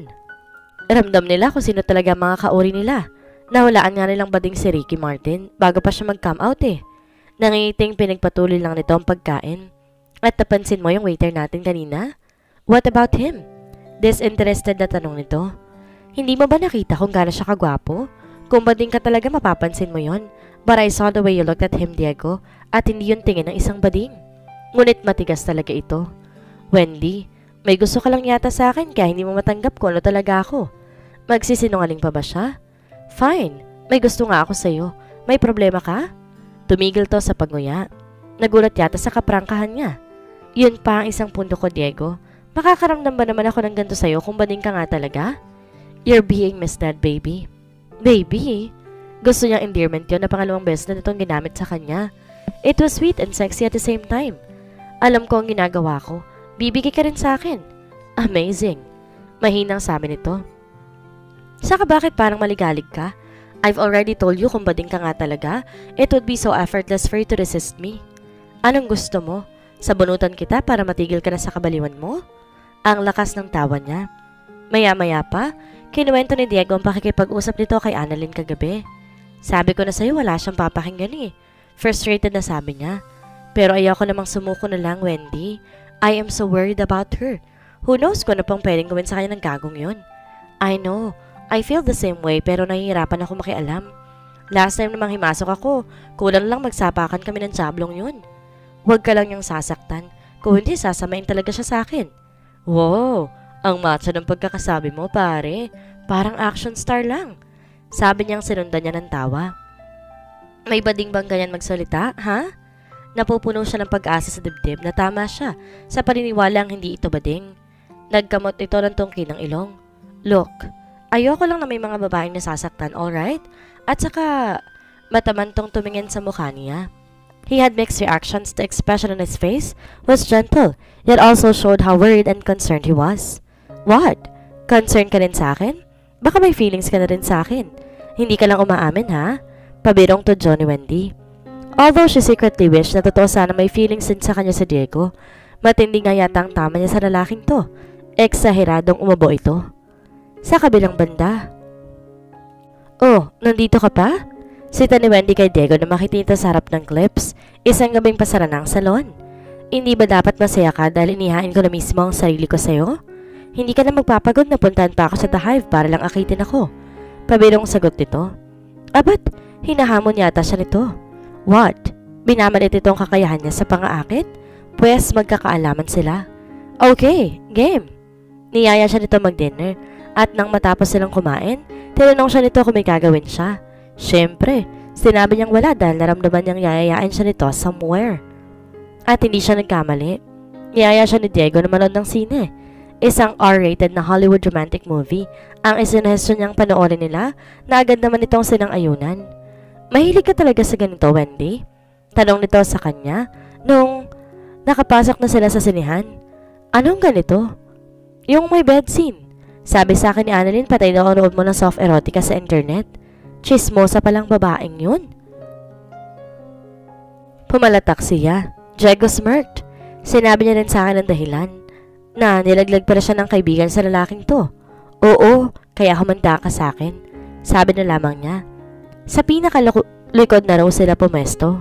Ramdam nila kung sino talaga mga kauri nila. Nahulaan nga nilang bading si Ricky Martin bago pa siya mag-come out eh. Nangingiting pinagpatuloy lang nito ang pagkain. At napansin mo yung waiter natin kanina? What about him? Disinterested na tanong nito. Hindi mo ba nakita kung gaano siya kagwapo? Kung bading ka talaga mapapansin mo yon. But I saw the way you looked at him, Diego, at hindi yun tingin ng isang bading. Ngunit matigas talaga ito. Wendy, may gusto ka lang yata sa akin kaya hindi mo matanggap kung ano talaga ako. Magsisinungaling pa ba siya? Fine, may gusto nga ako sa'yo. May problema ka? Tumigil to sa pagnguya. Nagulat yata sa kaprangkahan niya. Yun pa ang isang punto ko, Diego. Makakaramdam ba naman ako ng ganito sa'yo kung bading ka nga talaga? You're being misled, baby. Baby? Gusto niyang endearment yun na pangalawang beses na itong ginamit sa kanya. It was sweet and sexy at the same time. Alam ko ang ginagawa ko. Bibigay ka rin sa akin. Amazing. Mahinang sabi nito. Saka bakit parang maligalig ka? I've already told you kung bading ka nga talaga, it would be so effortless for you to resist me. Anong gusto mo? Sabunutan kita para matigil ka na sa kabaliwan mo? Ang lakas ng tawa niya. Maya-maya pa, kinuwento ni Diego ang pakikipag-usap nito kay Annalyn kagabi. Sabi ko na sa'yo wala siyang papakinggan eh. Frustrated na sabi niya. Pero ayaw ko namang sumuko na lang, Wendy. I am so worried about her. Who knows kung ano pang pwedeng gawin sa kanya ng gagong yun. I know. I feel the same way pero nahihirapan ako makialam. Last time namang himasok ako, kulang lang magsapakan kami ng jablong yun. Huwag ka lang niyang sasaktan. Kung hindi, sasamain talaga siya sa akin. Wow, ang macho ng pagkakasabi mo, pare. Parang action star lang. Sabi niyang sinundan niya ng tawa. May bading bang ganyan magsalita, ha? Napupuno siya ng pag-asa sa dibdib na tama siya sa paniniwalang hindi ito bading. Nagkamot ito ng tungki ng ilong. Look, ayoko lang na may mga babaeng nasasaktan, alright? At saka, matamantong tumingin sa mukha niya. He had mixed reactions. The expression on his face was gentle, yet also showed how worried and concerned he was. What? Concerned ka rin sa akin? Baka may feelings ka na rin sa akin. Hindi ka lang umaamin, ha? Pabirong to Johnny Wendy. Although she secretly wished na totoo sana may feelings din sa kanya si Diego, matindi nga yata ang tama niya sa lalaking to. Eksaheradong umabo ito. Sa kabilang banda. Oh, nandito ka pa? Sita ni Wendy kay Diego na makitita sa harap ng clips, isang gabing pasara ng salon. Hindi ba dapat masaya ka dahil inihain ko na mismo ang sarili ko sa'yo? Hindi ka na magpapagod na puntahan pa ako sa The Hive para lang akitin ako. Pabirong sagot nito. Abat, hinahamon yata siya nito. What? Binamalit itong kakayahan niya sa pang-aakit? Pwes magkakaalaman sila. Okay, game. Niyaya siya nito mag-dinner at nang matapos silang kumain, tinanong siya nito kung may gagawin siya. Siyempre, sinabi niyang wala dahil naramdaman niyang yayayain siya nito somewhere. At hindi siya nagkamali. Niyaya siya ni Diego na manood ng sine. Isang R-rated na Hollywood romantic movie ang isinahestyo niyang panoorin nila na agad naman itong sinang-ayunan. Mahilig ka talaga sa ganito, Wendy? Tanong nito sa kanya nung nakapasok na sila sa sinihan. Anong ganito? Yung may bed scene. Sabi sa akin ni Annalyn, patay na nood mo ng soft erotica sa internet. Chismosa palang babaeng yun. Pumalatak siya. Diego smirked. Sinabi niya rin sa akin ang dahilan na nilaglag para siya ng kaibigan sa lalaking to. Oo, kaya humanda ka sa akin. Sabi na lamang niya. Sa pinakalikod na raw sila pumesto.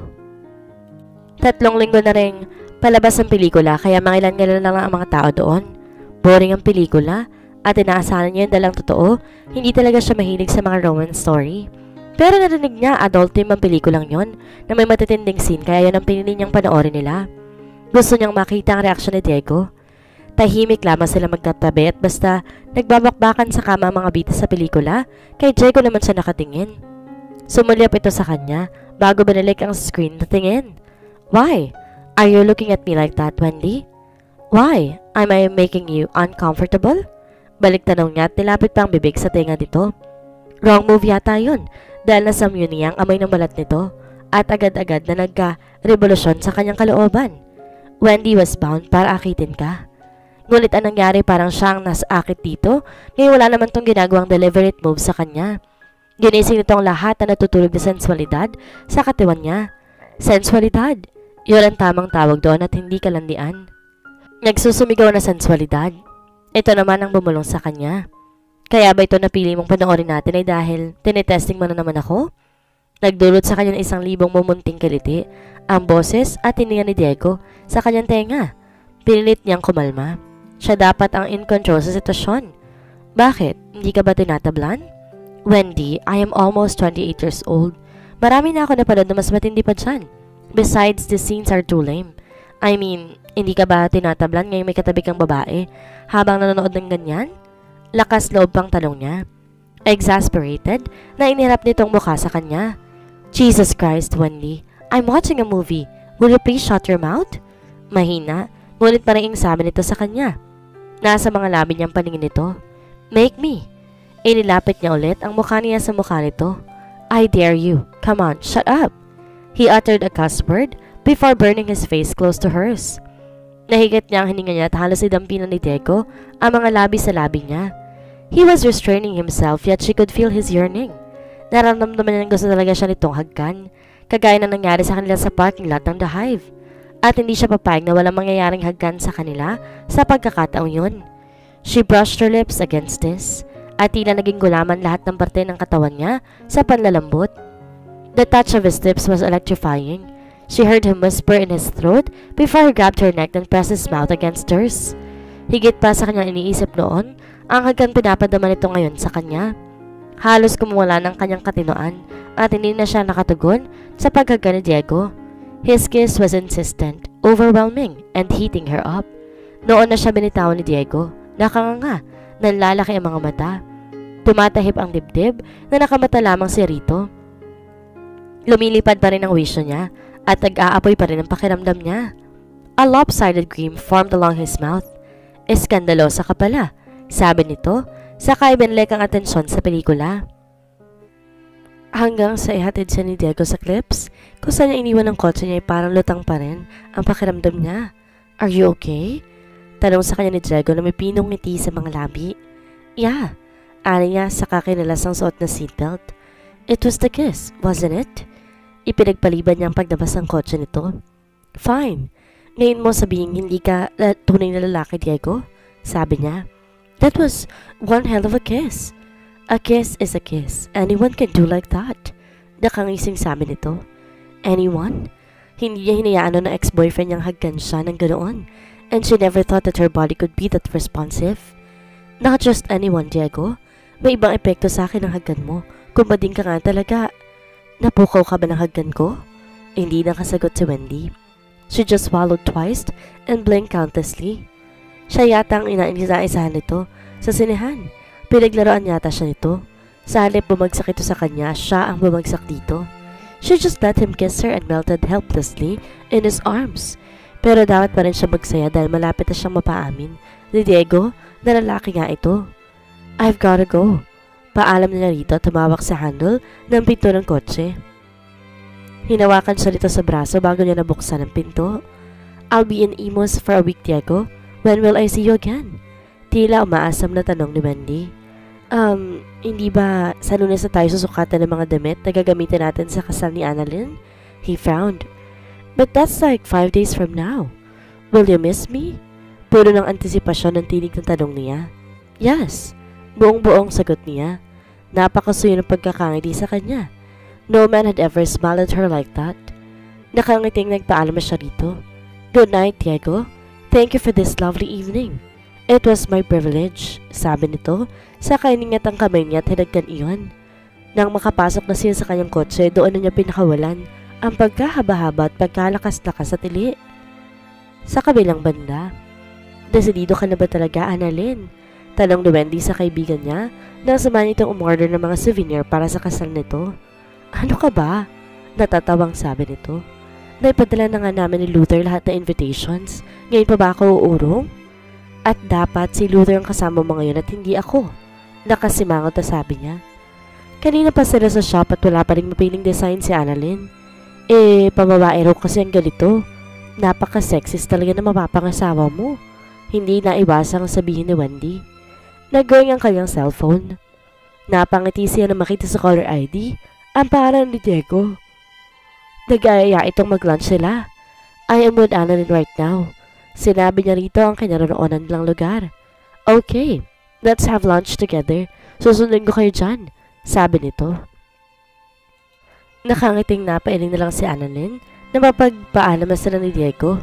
Tatlong linggo na rin palabas ang pelikula kaya mangilan-ngilan lang ang mga tao doon. Boring ang pelikula at inaasahan niya yung dalang totoo. Hindi talaga siya mahilig sa mga romance story. Pero narinig niya adult theme ang pelikulang yon na may matitinding scene kaya yun ang pinili niyang panoorin nila. Gusto niyang makita ang reaksyon ni Diego. Tahimik lamang sila magtatabi at basta nagbabakbakan sa kama ang mga bita sa pelikula, kay Diego naman siya nakatingin. Sumulyap ito sa kanya bago binalik ang screen na tingin. Why? Are you looking at me like that, Wendy? Why? Am I making you uncomfortable? Balik tanong niya at nilapit pa ang bibig sa tinga nito. Wrong move yata yun dahil nasamyo niya ang amoy ng balat nito at agad-agad na nagka-revolusyon sa kanyang kalooban. Wendy was bound para akitin ka. Ngunit ang nangyari parang siyang nasa-akit dito, ngayon wala naman tong ginagawang deliberate move sa kanya. Ginising nitong lahat na natutulog na sensualidad sa katawan niya. Sensualidad, yun ang tamang tawag doon at hindi kalandian. Nagsusumigaw na sensualidad. Ito naman ang bumulong sa kanya. Kaya ba ito napili mong panoorin natin ay dahil tinitesting mo na naman ako? Nagdulot sa kanya ng isang libong mumunting kiliti, ang boses at hininga ni Diego sa kanyang tenga. Pinilit niyang kumalma. Siya dapat ang in control sa sitwasyon. Bakit? Hindi ka ba tinatablan? Wendy, I am almost twenty-eight years old. Marami na ako napanood na mas matindi pa dyan. Besides, the scenes are too lame. I mean, hindi ka ba tinatablan ngayong may katabi kang babae habang nanonood ng ganyan? Lakas loob pang tanong niya. Exasperated, na inirap nitong mukha sa kanya. Jesus Christ, Wendy. I'm watching a movie. Will you please shut your mouth? Mahina, ngunit maring sabi nito sa kanya. Nasa mga labi niyang paningin nito. Make me. Inilapit niya ulit ang mukha niya sa mukha nito. I dare you. Come on, shut up. He uttered a cuss word before burning his face close to hers. Nahigit niya ang hininga niya at halos idampinan ni Diego ang mga labi sa labi niya. He was restraining himself yet she could feel his yearning. Nararamdaman niya gusto talaga siya nitong hagkan, kagaya na nangyari sa kanila sa parking lot ng The Hive. At hindi siya papayag na walang mangyayaring hagkan sa kanila sa pagkakataong yun. She brushed her lips against this, at tila naging gulaman lahat ng parte ng katawan niya sa panlalambot. The touch of his lips was electrifying. She heard him whisper in his throat before he grabbed her neck and pressed his mouth against hers. Higit pa sa kanyang iniisip noon, ang hagkan pinapadama nito ngayon sa kanya. Halos kumuwala ng kanyang katinoan at hindi na siya nakatugon sa paghaga ni Diego. His kiss was insistent, overwhelming, and heating her up. Noon na siya binitawan ni Diego. Nakanganga, nanlalaki ang mga mata. Tumatahip ang dibdib na nakamata lamang si Rito. Lumilipad pa rin ang wisyo niya at nag-aapoy pa rin ang pakiramdam niya. A lopsided grin formed along his mouth. Eskandalosa ka pala, sabi nito, saka ibinalik ang atensyon sa pelikula. Hanggang sa ihatid siya ni Diego sa clips, kung saan niya iniwan ang kotse niya ay parang lutang pa rin ang pakiramdam niya. Are you okay? Tanong sa kanya ni Diego na may pinong ngiti sa mga labi. Yeah, ani niya saka kinalas ang suot na seatbelt. It was the kiss, wasn't it? Ipinagpaliban niya ang paglabas ng kotse nito. Fine. Ngayon mo sabihin hindi ka uh, tunay na lalaki, Diego? Sabi niya. That was one hell of a kiss. A kiss is a kiss. Anyone can do like that. Nakangising sabi nito. Anyone? Hindi niya hinayaan na ex-boyfriend niyang hagkan siya ng ganoon. And she never thought that her body could be that responsive. Not just anyone, Diego. May ibang epekto sa akin ang hagdan mo. Kumbading ka nga talaga. Napukaw ka ba ng hagdan ko? Hindi nakasagot si Wendy. She just swallowed twice and blinked countlessly. Siya yata ang inaisa-isahan nito sa sinehan. Pinaglaruan yata siya nito. Sa halip bumagsak ito sa kanya, siya ang bumagsak dito. She just let him kiss her and melted helplessly in his arms. Pero dapat pa rin siya magsaya dahil malapit na siyang mapaamin ni Diego na lalaki nga ito. I've gotta go. Paalam nila rito, tumawak sa handle ng pinto ng kotse. Hinawakan siya nito sa braso bago niya nabuksan ang pinto. I'll be in Imus for a week, Diego. When will I see you again? Tila umaasam na tanong ni Wendy. Um, hindi ba sa Lunes na tayo susukatan ng mga damit na gagamitin natin sa kasal ni Annalyn? He frowned. But that's like five days from now. Will you miss me? Puro ng antisipasyon ng tinig ng tanong niya. Yes. Buong-buong sagot niya. Napakasuyo ng pagkakangiti sa kanya. No man had ever smiled at her like that. Nakangiting nagpaalam siya rito. Good night, Diego. Thank you for this lovely evening. It was my privilege, sabi nito, sa kainingat ang kamay niya at hinagkan iyon. Nang makapasok na siya sa kanyang kotse, doon na niya pinakawalan ang pagkahaba-haba at pagkalakas-lakas sa tili. Sa kabilang banda, desidido ka na ba talaga, Annalyn? Tanong ni Wendy sa kaibigan niya nang samahan itong umorder ng mga souvenir para sa kasal nito. Ano ka ba? Natatawang sabi nito. Naipadala na nga namin ni Luther lahat ng invitations. Ngayon pa ba ako uurong? At dapat si Luther ang kasama mo ngayon at hindi ako. Nakasimangot na sabi niya. Kanina pa sila sa shop at wala pa rin mapiling design si Annalyn. Eh, pamabae raw kasi ang ganito. Napaka-sexist talaga na mapapangasawa mo. Hindi naiwasang sabihin ni Wendy. Nag-going ang kanyang cellphone. Napangiti siya na makita sa caller I D ang pangalan ni Diego. Nag-aaya itong mag-lunch sila. I am with Annalyn right now. Sinabi niya rito ang kinaroroonan nilang lugar. Okay, let's have lunch together. Susundan ko kayo dyan, sabi nito. Nakangiting napailing na lang si Annalyn na mapagpaalam na sila ni Diego.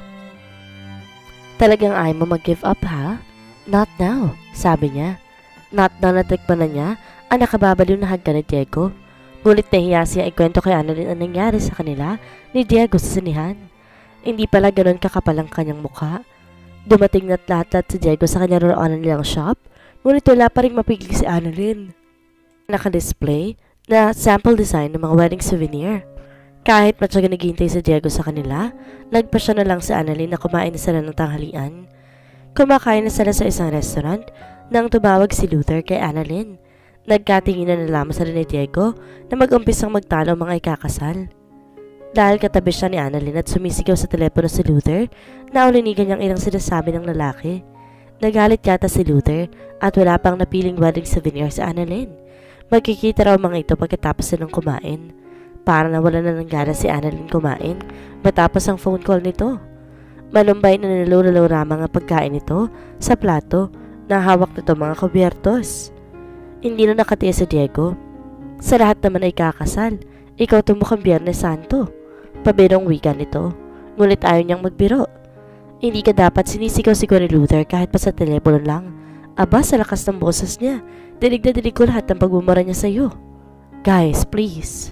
Talagang ayaw mo mag-give up ha? Not now, sabi niya. Not now natikman na niya ang nakababaliw na hagdan ni Diego. Ngunit nahiya siya ikwento kay Annalyn ang nangyari sa kanila ni Diego sa sinihan. Hindi pala ganun kakapal ang kanyang mukha. Dumating na't lahat-lahat si Diego sa kanya roonan nilang shop, ngunit wala pa rin mapigil si Annalyn. Naka-display na sample design ng mga wedding souvenir. Kahit matyaga naghihintay si Diego sa kanila, nagpa siya na lang si Annalyn na kumain na sila ng tanghalian. Kumakain na sila sa isang restaurant nang tumawag si Luther kay Annalyn. Nagkatinginan na lamang sa ni Diego na mag-umpisang magtalo ang mga ikakasal. Dahil katabi siya ni Annalyn at sumisigaw sa telepono si Luther, naulinigan niyang ilang sinasabi ng lalaki. Nagalit yata si Luther at wala pang napiling wedding souvenir si Annalyn. Magkikita raw mga ito pagkatapos silang kumain. Para nawala na ng gana si Annalyn kumain matapos ang phone call nito. Malumbay na nilululaw ramang ang pagkain nito sa plato na hawak nito mga kubyertos. Hindi na nakatiis si Diego. Sa lahat naman ay kakasal. Ikaw tumukang Biyernes Santo. Pabirong wika nito, ngunit ayaw niyang magbiro. Hindi ka dapat sinisigaw siguro ni Luther kahit pa sa telepono lang. Aba, sa lakas ng boses niya, dinig na dinig ko lahat ng pagmumura niya sa'yo. Guys, please.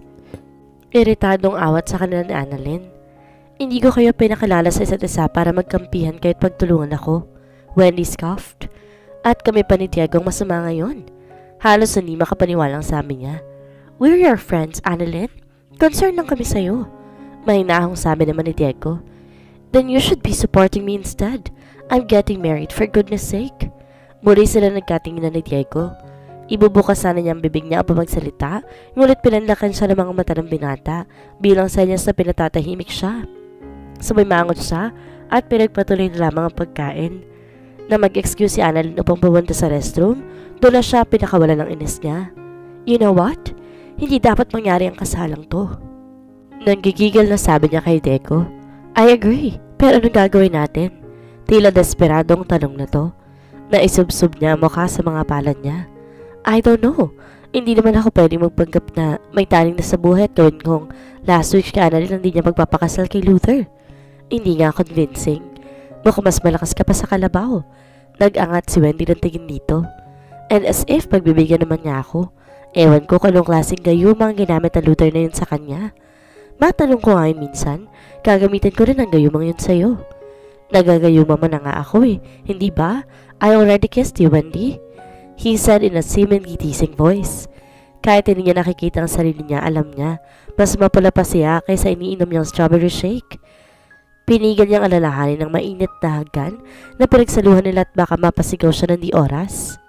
Iritadong awat sa kanila ni Annalyn. Hindi ko kayo pinakalala sa isa't isa para magkampihan kahit pagtulungan ako. Wendy scoffed. At kami pa ni Diego ang masama ngayon. Halos hindi makapaniwalang sabi niya. We're your friends, Annalyn. Concerned lang kami sa'yo. Mahinahong sabi naman ni Diego. Then you should be supporting me instead. I'm getting married for goodness sake. Muli sila nagkatinginan ni Diego. Ibubukas sana niya ang bibig niya upang magsalita, ngunit pinanlakan siya ng mga mata ng binata bilang senyas na pinatatahimik siya. Sumimangot siya at pinagpatuloy na lamang ang pagkain. Na mag-excuse si Annalyn upang pumunta sa restroom, doon na siya pinakawala ng inis niya. You know what? Hindi dapat mangyari ang kasalang to. Nanggigigil na sabi niya kay Diego. I agree, pero anong gagawin natin? Tila desperadong tanong na to. Naisubsob niya ang mukha sa mga palad niya. I don't know. Hindi naman ako pwedeng magpanggap na may taning na sa buhay at gawin kong last week ka na rin hindi niya magpapakasal kay Luther. Hindi nga convincing. Mukhang mas malakas ka pa sa kalabaw. Nag-angat si Wendy ng tingin dito. And as if pagbibigyan naman niya ako. Ewan ko kung anong klaseng gayuma ang ginamit na Luther na yun sa kanya. Matanong ko nga yun minsan, gagamitin ko rin ang gayumang yun sa'yo. Nagagayuma mo na nga ako eh, hindi ba? I already kissed you, Wendy. He said in a seemingly teasing voice. Kahit hindi niya nakikita ang sarili niya, alam niya, mas mapula pa siya kaysa iniinom niyang strawberry shake. Pinigil niyang alalahanin ng mainit na haggan na pinagsaluhan nila at baka mapasigaw siya ng di oras.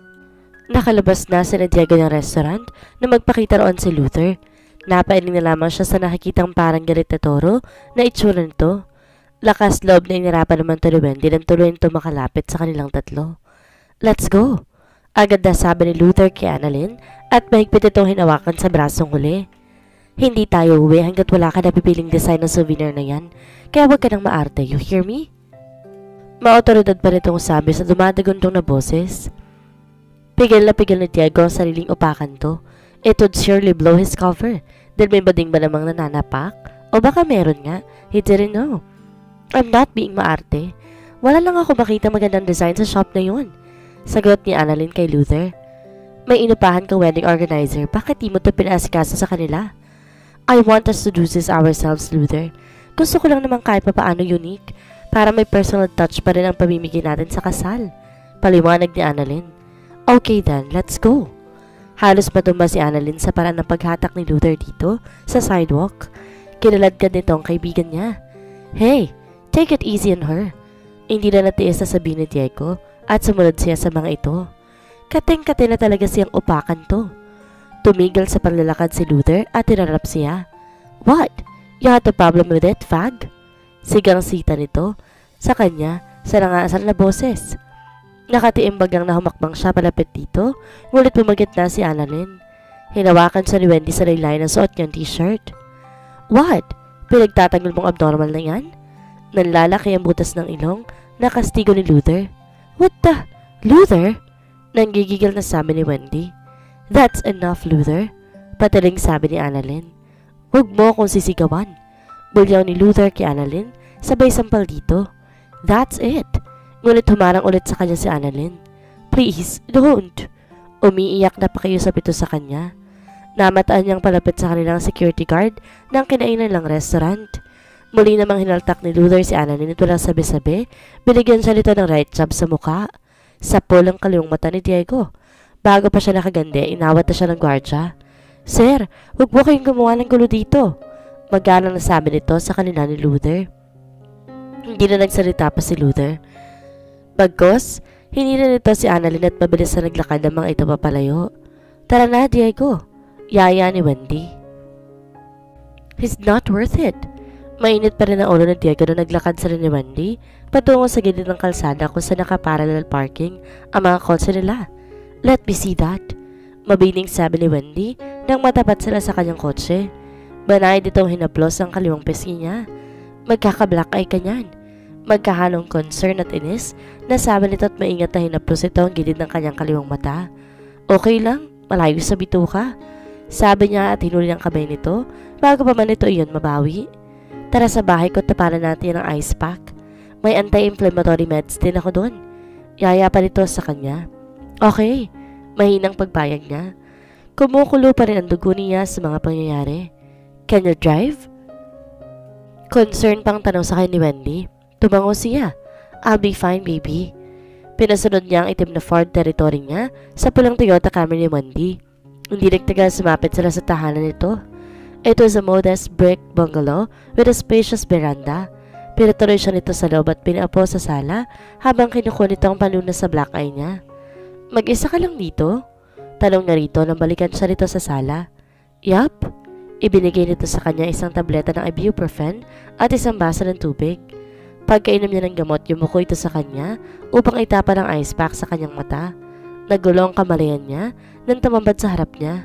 Nakalabas na si Diego ng restaurant na magpakita roon si Luther. Napailing na lamang siya sa nakikitang parang galit na toro na itsura nito. Lakas loob na inirapan naman to ni Wendy nang tuloy nito makalapit sa kanilang tatlo. Let's go! Agad na sabi ni Luther kay Annalyn at mahigpit itong hinawakan sa brasong huli. Hindi tayo uwi hanggat wala ka na pipiling design ng souvenir na yan, kaya wag ka nang maarte, you hear me? Maotoridad pa nitong sabi sa dumadaguntong na boses. Pigil na pigil ni Diego ang sariling upakan to. It would surely blow his cover dahil may bading ba namang nananapak? O baka meron nga, he didn't know. I'm not being maarte. Wala lang ako makita magandang design sa shop na yun. Sagot ni Annalyn kay Luther. May inupahan kang wedding organizer, bakit di mo ito pinasikasa sa kanila? I want us to do this ourselves, Luther. Gusto ko lang naman kahit papaano unique para may personal touch pa rin ang pamimigay natin sa kasal. Paliwanag ni Annalyn. Okay then, let's go. Halos matumba si Annalyn sa paraan ng paghatak ni Luther dito sa sidewalk. Kinaladkad nito ang kaibigan niya. Hey, take it easy on her. Hindi na natiis na sabihin ni Diego at sumunod siya sa mga ito. Kateng-kate na talaga siyang upakan to. Tumigil sa panlalakad si Luther at tinarap siya. What? You had a problem with it, fag? Sigang sita nito sa kanya sa nangasal na boses. Nakatiimbag ang nahumakbang siya palapit dito, ngulit pumagit na si Annalyn. Hinawakan siya ni Wendy sa laylay ng suot niyang t-shirt. What? Pinagtatanggol mong abnormal na yan? Nanlalaki ang butas ng ilong, nakastigo ni Luther. What the? Luther? Nanggigigil na sabi ni Wendy. That's enough, Luther. Pataling sabi ni Annalyn. Huwag mo akong sisigawan. Bulyaw ni Luther kay Annalyn, sabay sampal dito. That's it. Ngunit humarang ulit sa kanya si Annalyn. Please, don't. Umiiyak na pakiusap ito sa kanya. Namataan niyang palapit sa kanilang security guard ng kinainan lang restaurant. Muli namang hinaltak ni Luther si Annalyn at walang sabi-sabi, binigyan siya nito ng right jab sa muka. Sapol ang kaliwang mata ni Diego. Bago pa siya nakagande, inawat na siya ng gwardya. Sir, huwag mo kayong gumawa ng gulo dito. Magalang nasabi nito sa kanila ni Luther. Hindi na nagsalita pa si Luther. Bagkos, hinila nito si Annalyn at mabilis na naglakad ang mga ito papalayo. Tara na, Diego. Yaya ni Wendy. He's not worth it. Mainit pa rin ang ulo ng Diego na naglakad sa rin ni Wendy patungo sa gilid ng kalsada kung saan nakaparallel parking ang mga kotse nila. Let me see that. Mabiling sabi ni Wendy nang matapat sila sa kanyang kotse. Banay ditong hinaplos ang kaliwang pisngi niya. Magkaka-black eye ka niyan. Magkahalong concern at inis na sabi nito at maingat na hinaplos ito ang gilid ng kanyang kaliwang mata. Okay lang, malayo sa bituka. Sabi niya at hinuli ang kamay nito bago pa man ito iyon mabawi. Tara sa bahay ko, tapanan natin ang ice pack. May anti-inflammatory meds din ako doon. Yaya pa nito sa kanya. Okay, mahinang pagbayag niya. Kumukulo pa rin ang dugo niya sa mga pangyayari. Can you drive? Concern pang tanong sa kanya ni Wendy. Tumango siya. I'll be fine, baby. Pinasunod niya ang itim na Ford territory niya sa pulang Toyota Camry ni Wendy. Hindi nagtagal sumapit sila sa tahanan nito. It was a modest brick bungalow with a spacious veranda. Pinatuloy siya nito sa loob at pinaapo sa sala habang kinukuha nito ang palunas sa black eye niya. Mag-isa ka lang dito? Tanong na rito nang balikan siya nito sa sala. Yup. Ibinigay nito sa kanya isang tableta ng ibuprofen at isang baso ng tubig. Pagkainom niya ng gamot, yumuko ito sa kanya upang itapa ng ice pack sa kanyang mata. Nagulo ang kamalayan niya nang tumambad sa harap niya.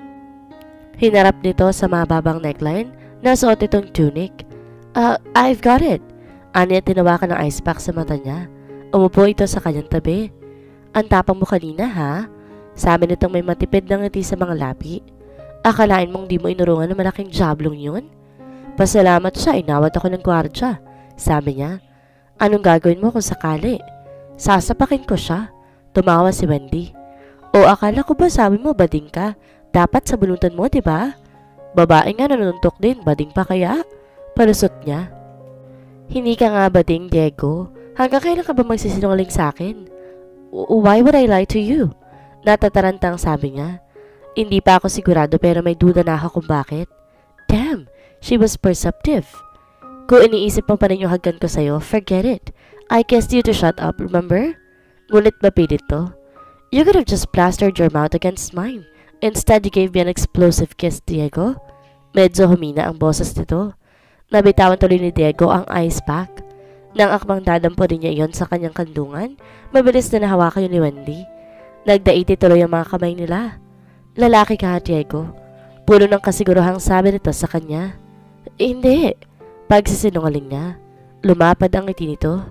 Hinarap nito sa mababang neckline na suot itong tunic. Uh, I've got it. Anya tinawakan ng ice pack sa mata niya. Umupo ito sa kanyang tabi. Ang tapang mo kanina, ha? Sabi nitong may matipid na ngiti sa mga labi. Akalain mong di mo inurungan ng malaking jablong yun? Pasalamat siya, inawat ako ng gwardya. Sabi niya. Anong gagawin mo kung sakali? Sasapakin ko siya. Tumawa si Wendy. O akala ko ba sabi mo bading ka? Dapat sa bunutan mo, di ba? Babae nga nanuntok din, bading pa kaya? Palusot niya. Hindi ka nga bading, Diego. Hanggang kailan ka ba magsisinungaling sa akin? Why would I lie to you? Natatarantang sabi niya. Hindi pa ako sigurado pero may duda na ako kung bakit. Damn, she was perceptive. Kung iniisip mo pa rin yung haggan ko sa'yo, forget it. I kissed you to shut up, remember? Ngunit mapilit to. You could have just plastered your mouth against mine. Instead, you gave me an explosive kiss, Diego. Medyo humina ang boses nito. Nabitawan tuloy ni Diego ang ice pack. Nang akmang dadampo rin niya iyon sa kanyang kandungan, mabilis na nahawakan yun ni Wendy. Nagdaiti tuloy ang mga kamay nila. Lalaki ka, Diego. Puno ng kasiguruhang sabi nito sa kanya. Hindi. Pagsisinungaling niya. Lumapad ang ngiti nito.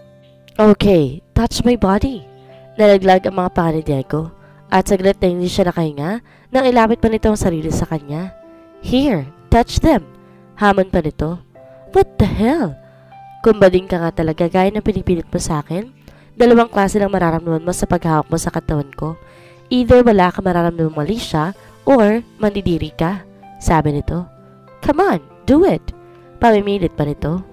Okay, touch my body. Nalaglag ang mga paa ni Diego. At saglit na hindi siya nakahinga nang ilapit pa nito ang sarili sa kanya. Here, touch them. Hamon pa nito. What the hell? Kung bading ka nga talaga gaya ng pinipilit mo sa akin, dalawang klase lang mararamdaman mo sa paghahawak mo sa katawan ko. Either wala ka mararamdaman mali siya or mandidiri ka. Sabi nito. Come on, do it. Pamimilit pa nito.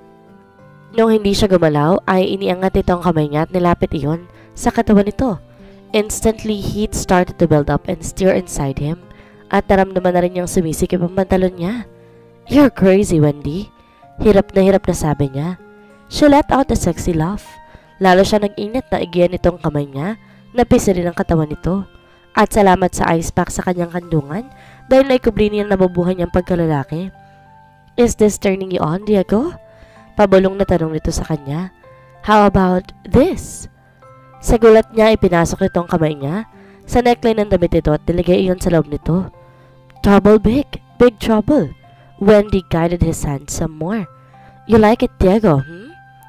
Nung hindi siya gumalaw ay iniangat ito ang kamay niya at nilapit iyon sa katawan nito. Instantly, heat started to build up and stir inside him at naramdaman na rin niyang sumisikip ang pantalon niya. You're crazy, Wendy. Hirap na hirap na sabi niya. She let out a sexy laugh. Lalo siya nag-init na igiyan itong kamay niya na pisirin ang katawan nito. At salamat sa ice pack sa kanyang kandungan dahil naikubli niya ang nabubuhay niyang pagkalalaki. Is this turning you on, Diego? Pabulong na tanong nito sa kanya. How about this? Sa gulat niya, ipinasok nito ang kamay niya sa neckline ng damit nito at nilagay iyon sa loob nito. Trouble big, big trouble. Wendy guided his hand some more. You like it, Diego, hmm?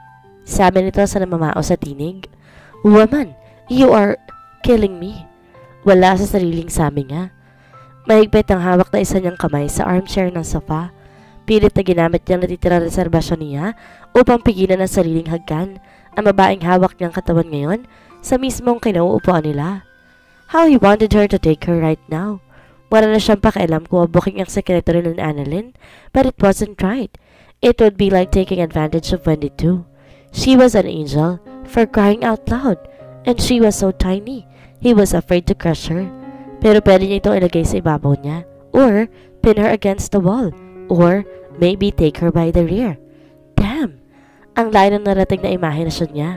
Sabi nito sa namamao sa tinig. Woman, you are killing me. Wala sa sariling sabi niya. Mahigpit ang hawak na isa niyang kamay sa armchair ng sofa. Pilit na ginamit niyang natitirang reserbasyon niya upang pigilan ang sariling hagkan ang babaeng hawak niyang katawan ngayon sa mismong kinauupuan nila. How he wanted her to take her right now. Wala na siyang pakialam kung booking ang sekretary ni Annalyn, but it wasn't right. It would be like taking advantage of Wendy too. She was an angel, for crying out loud, and she was so tiny. He was afraid to crush her. Pero pwede niya itong ilagay sa ibabaw niya, or pin her against the wall, or maybe take her by the rear. Damn! Ang layo ng narating na imahinasyon niya.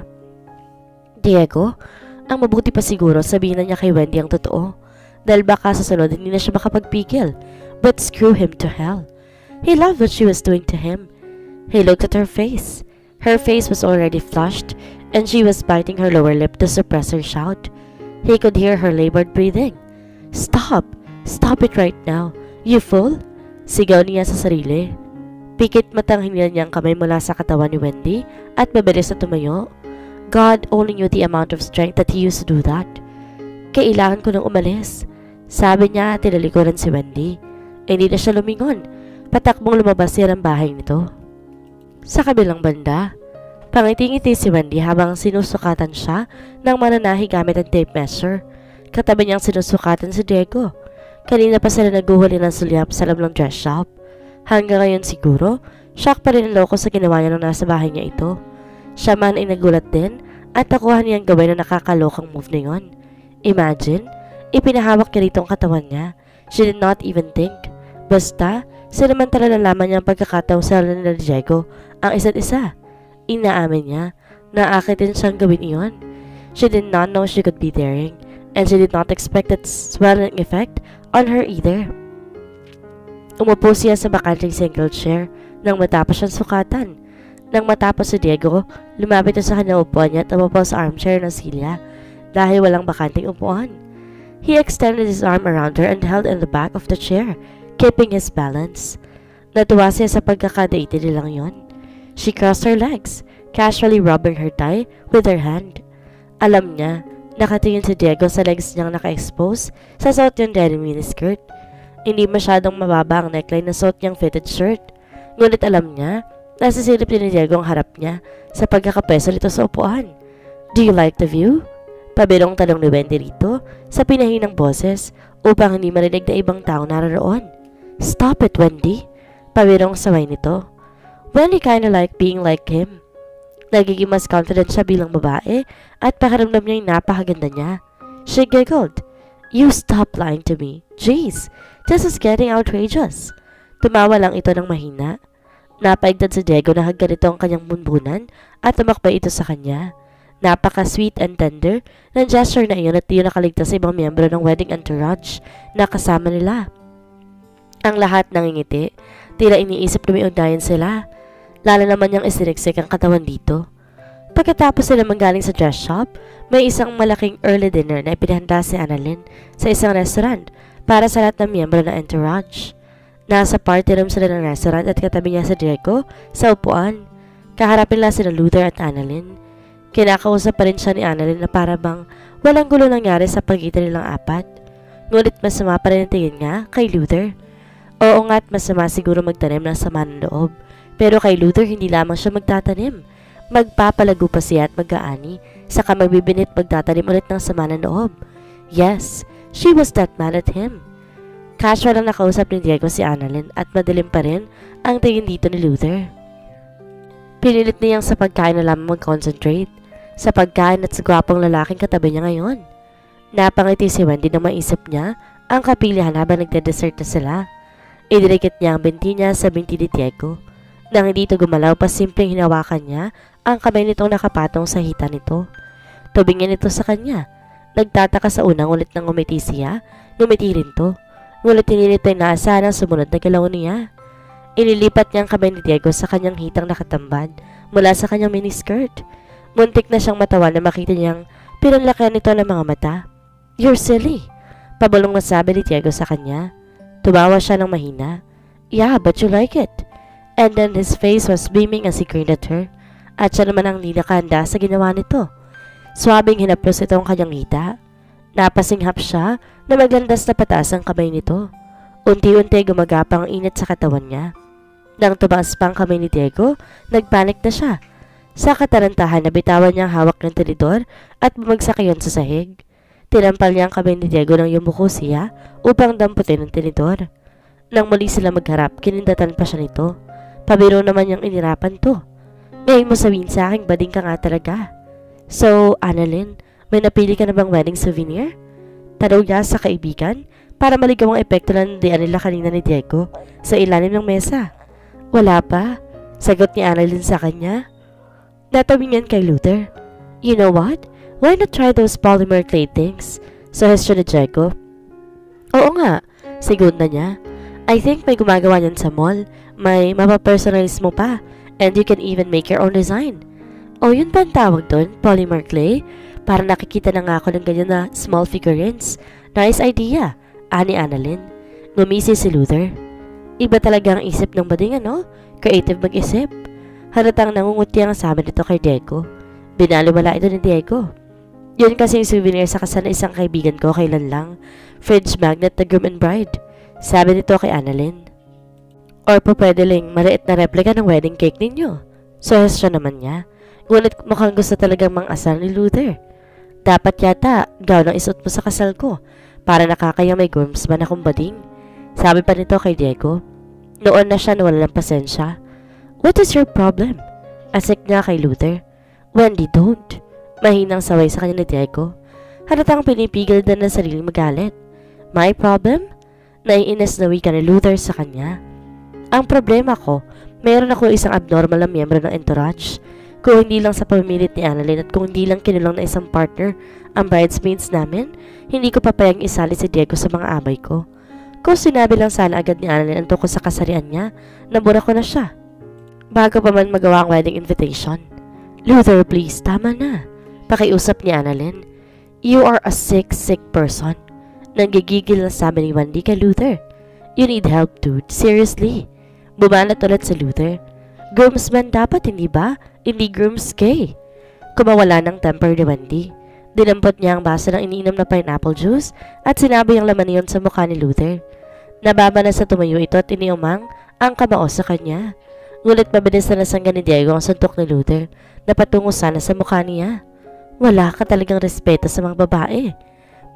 Diego, ang mabuti pa siguro sabihin na niya kay Wendy ang totoo, dahil baka sa sunod hindi na siya makapagpigil. But screw him to hell. He loved what she was doing to him. He looked at her face. Her face was already flushed, and she was biting her lower lip to suppress her shout. He could hear her labored breathing. Stop! Stop it right now! You fool! Sigaw niya sa sarili. Pikit matang hinila niya ang kamay mula sa katawan ni Wendy at mabilis na tumayo. God only knew the amount of strength that he used to do that. Kailangan ko nang umalis. Sabi niya at tinalikuran si Wendy. Hindi na siya lumingon. Patakbong lumabas siya ng bahay nito. Sa kabilang banda, pangiti-ngiti si Wendy habang sinusukatan siya ng mananahi gamit ang tape measure. Katabi niyang sinusukatan si Diego. Kanina pa sila naguhuli ng sulyap sa loob ng dress shop. Hanggang ngayon siguro, shock pa rin ang loko sa ginawa niya nung nasa bahay niya ito. Siya man ay nagulat din at nakuha niyang gawin na nakakalokang move na yun. Imagine, ipinahawak niya rito ang katawan niya. She did not even think. Basta, sinamantala na lamang niya ang pagkakataong sa nila ni Diego ang isa't isa. Inaamin niya na akitin siyang gawin iyon. She did not know she could be daring, and she did not expect its swelling effect on her either. Umupo siya sa bakanting single chair nang matapos siyang sukatan. Nang matapos si Diego, lumapit siya sa kanyang upuan niya at umupo sa armchair ng Celia dahil walang bakanting upuan. He extended his arm around her and held in the back of the chair, keeping his balance. Natuwa siya sa pagkakadaiti nilang yon. She crossed her legs, casually rubbing her thigh with her hand. Alam niya, nakatingin si Diego sa legs niyang naka-expose sa suot niyang denim miniskirt. Hindi masyadong mababa ang neckline na suot niyang fitted shirt. Ngunit alam niya, nasisilip din ni Diego ang harap niya sa pagkakapwesto nito sa upuan. Do you like the view? Pabilong tanong ni Wendy rito sa pinahinang boses upang hindi marinig na ibang tao naroon. "Stop it, Wendy!" Pabirong saway nito. Wendy kinda like being like him. Nagiging mas confident siya bilang babae at pakiramdam niya yung napakaganda niya. She giggled. "You stop lying to me. Jeez, this is getting outrageous." Tumawa lang ito ng mahina. Napaigtad si Diego na hagganito ang kanyang bunbunan at tumakbay ito sa kanya. Napaka-sweet and tender ng gesture na iyon at di nakaligtas sa ibang miyembro ng wedding entourage na kasama nila. Ang lahat nangingiti, tila iniisip na may undayan sila. Lalo naman niyang isiniksik ang katawan dito. Pagkatapos sila manggaling sa dress shop, may isang malaking early dinner na ipinahanda si Annalyn sa isang restaurant para sa lahat ng miyembro ng entourage. Nasa party room sila ng restaurant at katabi niya si Diego sa upuan. Kaharapin lang sila Luther at Annalyn. Kinakausap pa rin siya ni Annalyn na para bang walang gulo nangyari sa pagitan nilang apat. Ngunit masama pa rin ang tingin nga kay Luther. Oo nga't masama siguro magtanim ng sama ng loob. Pero kay Luther hindi lamang siya magtatanim. Magpapalago pa siya at mag-aani, saka magbibinit magtatanim ulit ng sama ng loob. Yes, she was that mad at him. Casual lang nakausap ni Diego si Annalyn at madilim pa rin ang tingin dito ni Luther. Pinilit niyang sa pagkain na lamang mag-concentrate, sa pagkain at sa gwapong lalaking katabi niya ngayon. Napangiti si Wendy nang maisip niya ang kapilihan habang nagde-dessert na sila. Idinikit niya ang binti niya sa binti ni Diego. Nang hindi ito gumalaw pa simpleng hinawakan niya ang kamay nitong nakapatong sa hita nito. Tubingin ito sa kanya. Nagtataka sa unang ulit nang umiti siya, ngumiti rin to. Ngunit hindi nito inaasahan ang sumunod na galaw niya. Inilipat niya ang kamay ni Diego sa kanyang hitang nakatambad mula sa kanyang miniskirt. Muntik na siyang matawa na makita niyang pinanlakihan nito ng mga mata. "You're silly," pabalong na sabi ni Diego sa kanya. Tumawa siya ng mahina. "Yeah, but you like it." And then his face was beaming as he grinned at her. At siya naman ang hindi nakahanda sa ginawa nito. Swabing hinaplos ito ang kanyang hita. Napasinghap siya na maglandas na pataas ang kamay nito. Unti-unti gumagapang ang init sa katawan niya. Nang tumaas pa ang kamay ni Diego, nagpanik na siya. Sa katarantahan, nabitawan niya ang hawak ng tinidor at bumagsak iyon sa sahig. Tinampal niya ang kamay ni Diego nang yumuko siya upang damputin ang tinidor. Nang muli sila magharap, kinindatan pa siya nito. Pabiro naman niyang inirapan to. "Ngayon mo sabihin sa akin, bading ka nga talaga." "So, Annalyn, may napili ka na bang wedding souvenir?" Tanong niya sa kaibigan para maligaw ang epekto na nandiyan nila kanina ni Diego sa ilalim ng mesa. "Wala pa," sagot ni Annalyn sa kanya. Natawingan kay Luther. "You know what? Why not try those polymer clay things?" Suggestion ni Diego. "Oo nga," sigot na niya. "I think may gumagawa niyan sa mall. May mapapersonalize mo pa. And you can even make your own design." "Oh, yun ba ang tawag doon? Polymer clay? Para nakikita na nga ako ng ganyan na small figurines. Nice idea," ani Annalyn. Ngumisi si Luther. Iba talaga ang isip ng bading, ano? Creative mag-isip. Halatang nangunguti ang sabi nito kay Diego. Binaliwala ito ni Diego. "Yun kasi yung souvenir sa kasal na isang kaibigan ko kailan lang. Fridge magnet na groom and bride," sabi nito kay Annalyn. "Or po pwede lang maliit na replika ng wedding cake ninyo." Suggestion naman niya. Ngunit mukhang gusto talagang mang-asal ni Luther. "Dapat yata gown ang isuot mo sa kasal ko para nakakaya may groomsman akong bading," sabi pa nito kay Diego. Noon na siya nawala ng pasensya. "What is your problem?" Asik niya kay Luther. "Wendy, don't." Mahinang saway sa kanya ni Diego. Halatang pinipigil din ng sariling magalit. "My problem?" Naiinis na wika ni Luther sa kanya. "Ang problema ko, mayroon ako isang abnormal na miyembro ng entourage. Kung hindi lang sa pamimilit ni Annalyn at kung hindi lang kinulong na isang partner ang bridesmaids namin, hindi ko papayag isali si Diego sa mga abay ko. Kung sinabi lang sana agad ni Annalyn ang tungkol sa kasarian niya, nabura ko na siya. Bago pa man magawa ang wedding invitation." "Luther, please, tama na." Pakiusap ni Annalyn. "You are a sick, sick person." Nanggigigil na sabi ni Wendy kay Luther. "You need help, dude. Seriously." Bumanat ulit si Luther. "Groomsman dapat, hindi ba? Hindi groomsgay." Kumawala ng temper ni Wendy. Dinampot niya ang baso ng iniinom na pineapple juice at sinabi ang laman niyon sa mukha ni Luther. Nababa na sa tumayo ito at iniumang ang kamao sa kanya. Ngunit mabilis na nasanggan ni Diego ang suntok ni Luther na patungo sana sa mukha niya. "Wala ka talagang respeto sa mga babae."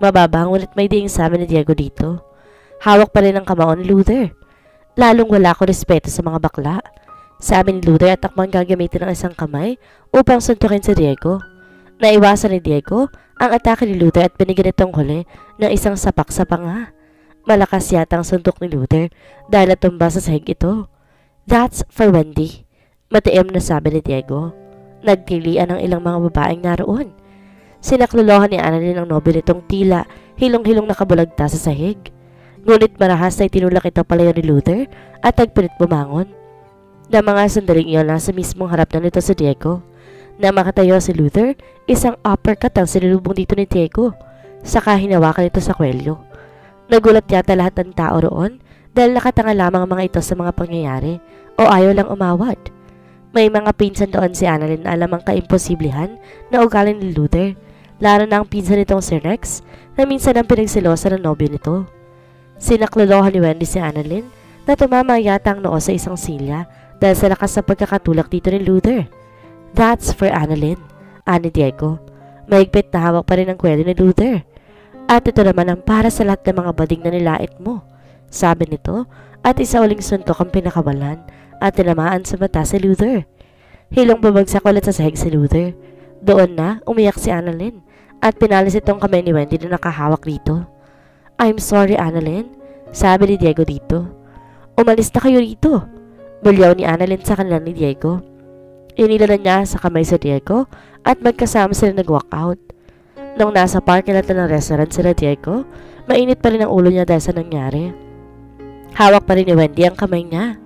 Mababa ngunit may diing sabi ni Diego dito. Hawak pa rin ang kamao ni Luther. Lalong wala ko respeto sa mga bakla. Sabi ni Luther at akmang gagamitin ang isang kamay upang suntukin si Diego. Naiwasan ni Diego ang atake ni Luther at binigyan itong huli ng isang sapak sa panga. Malakas yata ang suntok ni Luther dahil natumba sa sahig ito. That's for Wendy, matiim na sabi ni Diego. Nagtilian ang ilang mga babaeng naroon. Sinaklolohan ni Annalyn ang nobel nitong tila hilong-hilong nakabulagta sa sahig. Ngunit marahas na itinulak ito palayo ni Luther at nagpilit bumangon. Na mga sandaling iyon nasa mismong harap na nito si Diego. Na makatayo si Luther, isang uppercut ang sinilubong dito ni Diego. Saka hinawakan ito sa kwelyo. Nagulat yata lahat ng tao roon dahil nakatanga lamang ang mga ito sa mga pangyayari o ayaw lang umawad. May mga pinsan doon si Annalyn na alam ang kaimposiblihan na ugali ni Luther. Lalo na ang pinsan nitong si Rex na minsan ang pinagsilosa ng nobyo nito. Sinaklolohan ni Wendy si Annalyn na tumama yata ang noo sa isang silya dahil sa lakas sa pagkakatulak dito ni Luther. That's for Annalyn, ani Diego. Mahigpit na hawak pa rin ang kwelyo ni Luther. At ito naman ang para sa lahat ng mga bading na nilait mo, sabi nito at isa uling suntok ang pinakawalan at tinamaan sa mata si Luther. Hilong babagsak ulit sa sahig si Luther. Doon na umiyak si Annalyn at pinalis itong kamay ni Wendy na nakahawak dito. I'm sorry, Annalyn, sabi ni Diego dito. Umalis na kayo rito, bulyaw ni Annalyn sa kanila ni Diego. Inilanan niya sa kamay si Diego at magkasama sila nag-walk out. Nung nasa parking lot ng restaurant sila Diego, mainit pa rin ang ulo niya dahil sa nangyari. Hawak pa rin ni Wendy ang kamay niya.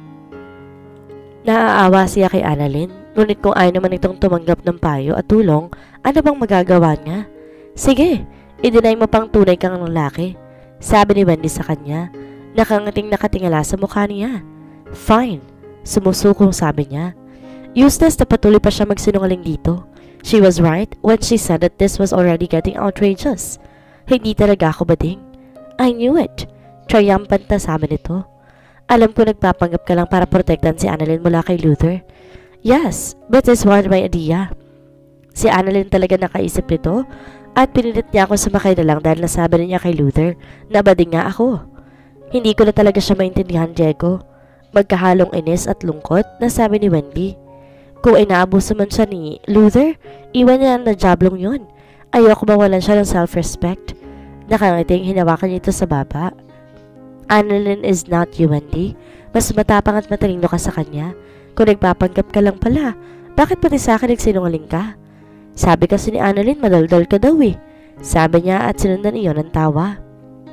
Naaawa siya kay Annalyn, ngunit kung ayaw naman itong tumanggap ng payo at tulong, ano bang magagawa niya? Sige, i-deny mo pang tunay kang lalaki, sabi ni Wendy sa kanya. Nakangating nakatingala sa mukha niya. Fine, sumusukong sabi niya. Useless na patuloy pa siya magsinungaling dito. She was right when she said that this was already getting outrageous. Hindi talaga ako bading. I knew it. Triumphant na sabi nito. Alam ko nagpapanggap ka lang para protektan si Annalyn mula kay Luther. Yes, but this was my idea. Si Annalyn talaga nakaisip nito at pinilit niya ako sumakay na lang dahil nasabi niya kay Luther na bading nga ako. Hindi ko na talaga siya maintindihan, Diego. Magkahalong inis at lungkot na sabi ni Wendy. Kung inaabuso man siya ni Luther, iwan niya ang najablong yun. Ayoko mawalan siya ng self-respect. Nakangiting hinawakan niya ito sa baba. Annalyn is not you, Wendy. Mas matapang at matalino ka sa kanya. Kung nagpapanggap ka lang pala, bakit pati sa akin nagsinungaling ka? Sabi kasi ni Annalyn, madaldal ka daw eh. Sabi niya at sinundan iyon ng tawa.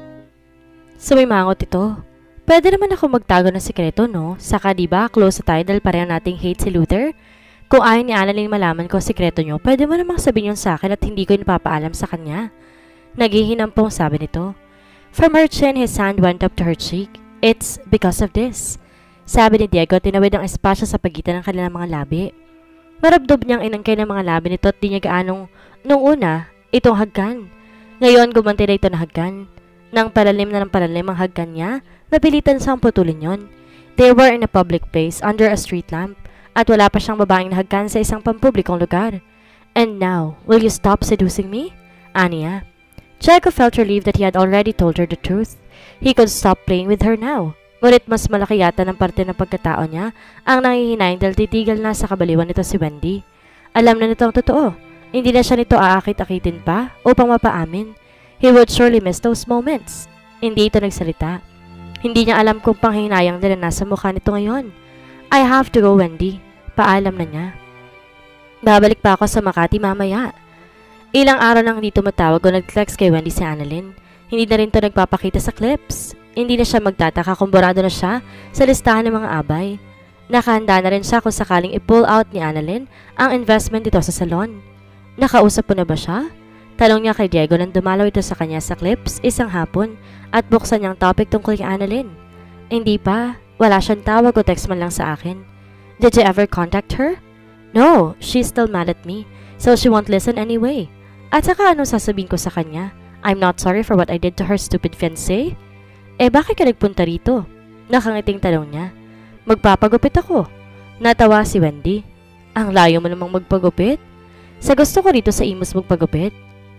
Sumimangot ito. Pwede naman ako magtago ng sikreto, no? Saka diba, close sa tayo dahil pareho nating hate si Luther? Kung ayaw ni Annalyn malaman ko sikreto nyo, pwede mo namang sabihin yun sa akin at hindi ko inapapaalam sa kanya. Naghihinampong sabi nito. From her chin, his hand went up to her cheek. It's because of this. Sabi ni Diego, tinawid ang espasyo sa pagitan ng kanilang mga labi. Marabdob niyang inangkay ng mga labi nito at di niya gaanong nung una, itong haggan. Ngayon, gumanti na ito na haggan. Nang palalim na ng palalim ang haggan niya, napilitan siyang putulin yon. They were in a public place under a street lamp at wala pa siyang babaeng nahagkan sa isang pampublikong lugar. And now, will you stop seducing me? Aniya. Diego felt relieved that he had already told her the truth. He could stop playing with her now. Ngunit mas malaki yata ng parte ng pagkatao niya ang nangihinayang dahil titigil na sa kabaliwan nito si Wendy. Alam na nito ang totoo. Hindi na siya nito aakit-akitin pa upang mapaamin. He would surely miss those moments. Hindi ito nagsalita. Hindi niya alam kung panghinayang din na nasa mukha nito ngayon. I have to go, Wendy. Paalam na niya. Babalik pa ako sa Makati mamaya. Ilang araw nang hindi tumatawag o nag-text kay Wendy si Annalyn. Hindi na rin ito nagpapakita sa clips. Hindi na siya magtataka kung burado na siya sa listahan ng mga abay. Nakahanda na rin siya kung sakaling i-pull out ni Annalyn ang investment dito sa salon. Nakausap po na ba siya? Talong niya kay Diego nang dumalaw ito sa kanya sa clips isang hapon at buksan niyang topic tungkol kay Annalyn. Hindi pa. Wala siyang tawag o text man lang sa akin. Did you ever contact her? No, she's still mad at me, so she won't listen anyway. At saka anong sasabihin ko sa kanya? I'm not sorry for what I did to her stupid fiancé? Eh bakit ka nagpunta rito? Nakangiting talong niya. Magpapagupit ako. Natawa si Wendy. Ang layo mo namang magpagupit? Sa gusto ko rito sa Imus magpagupit?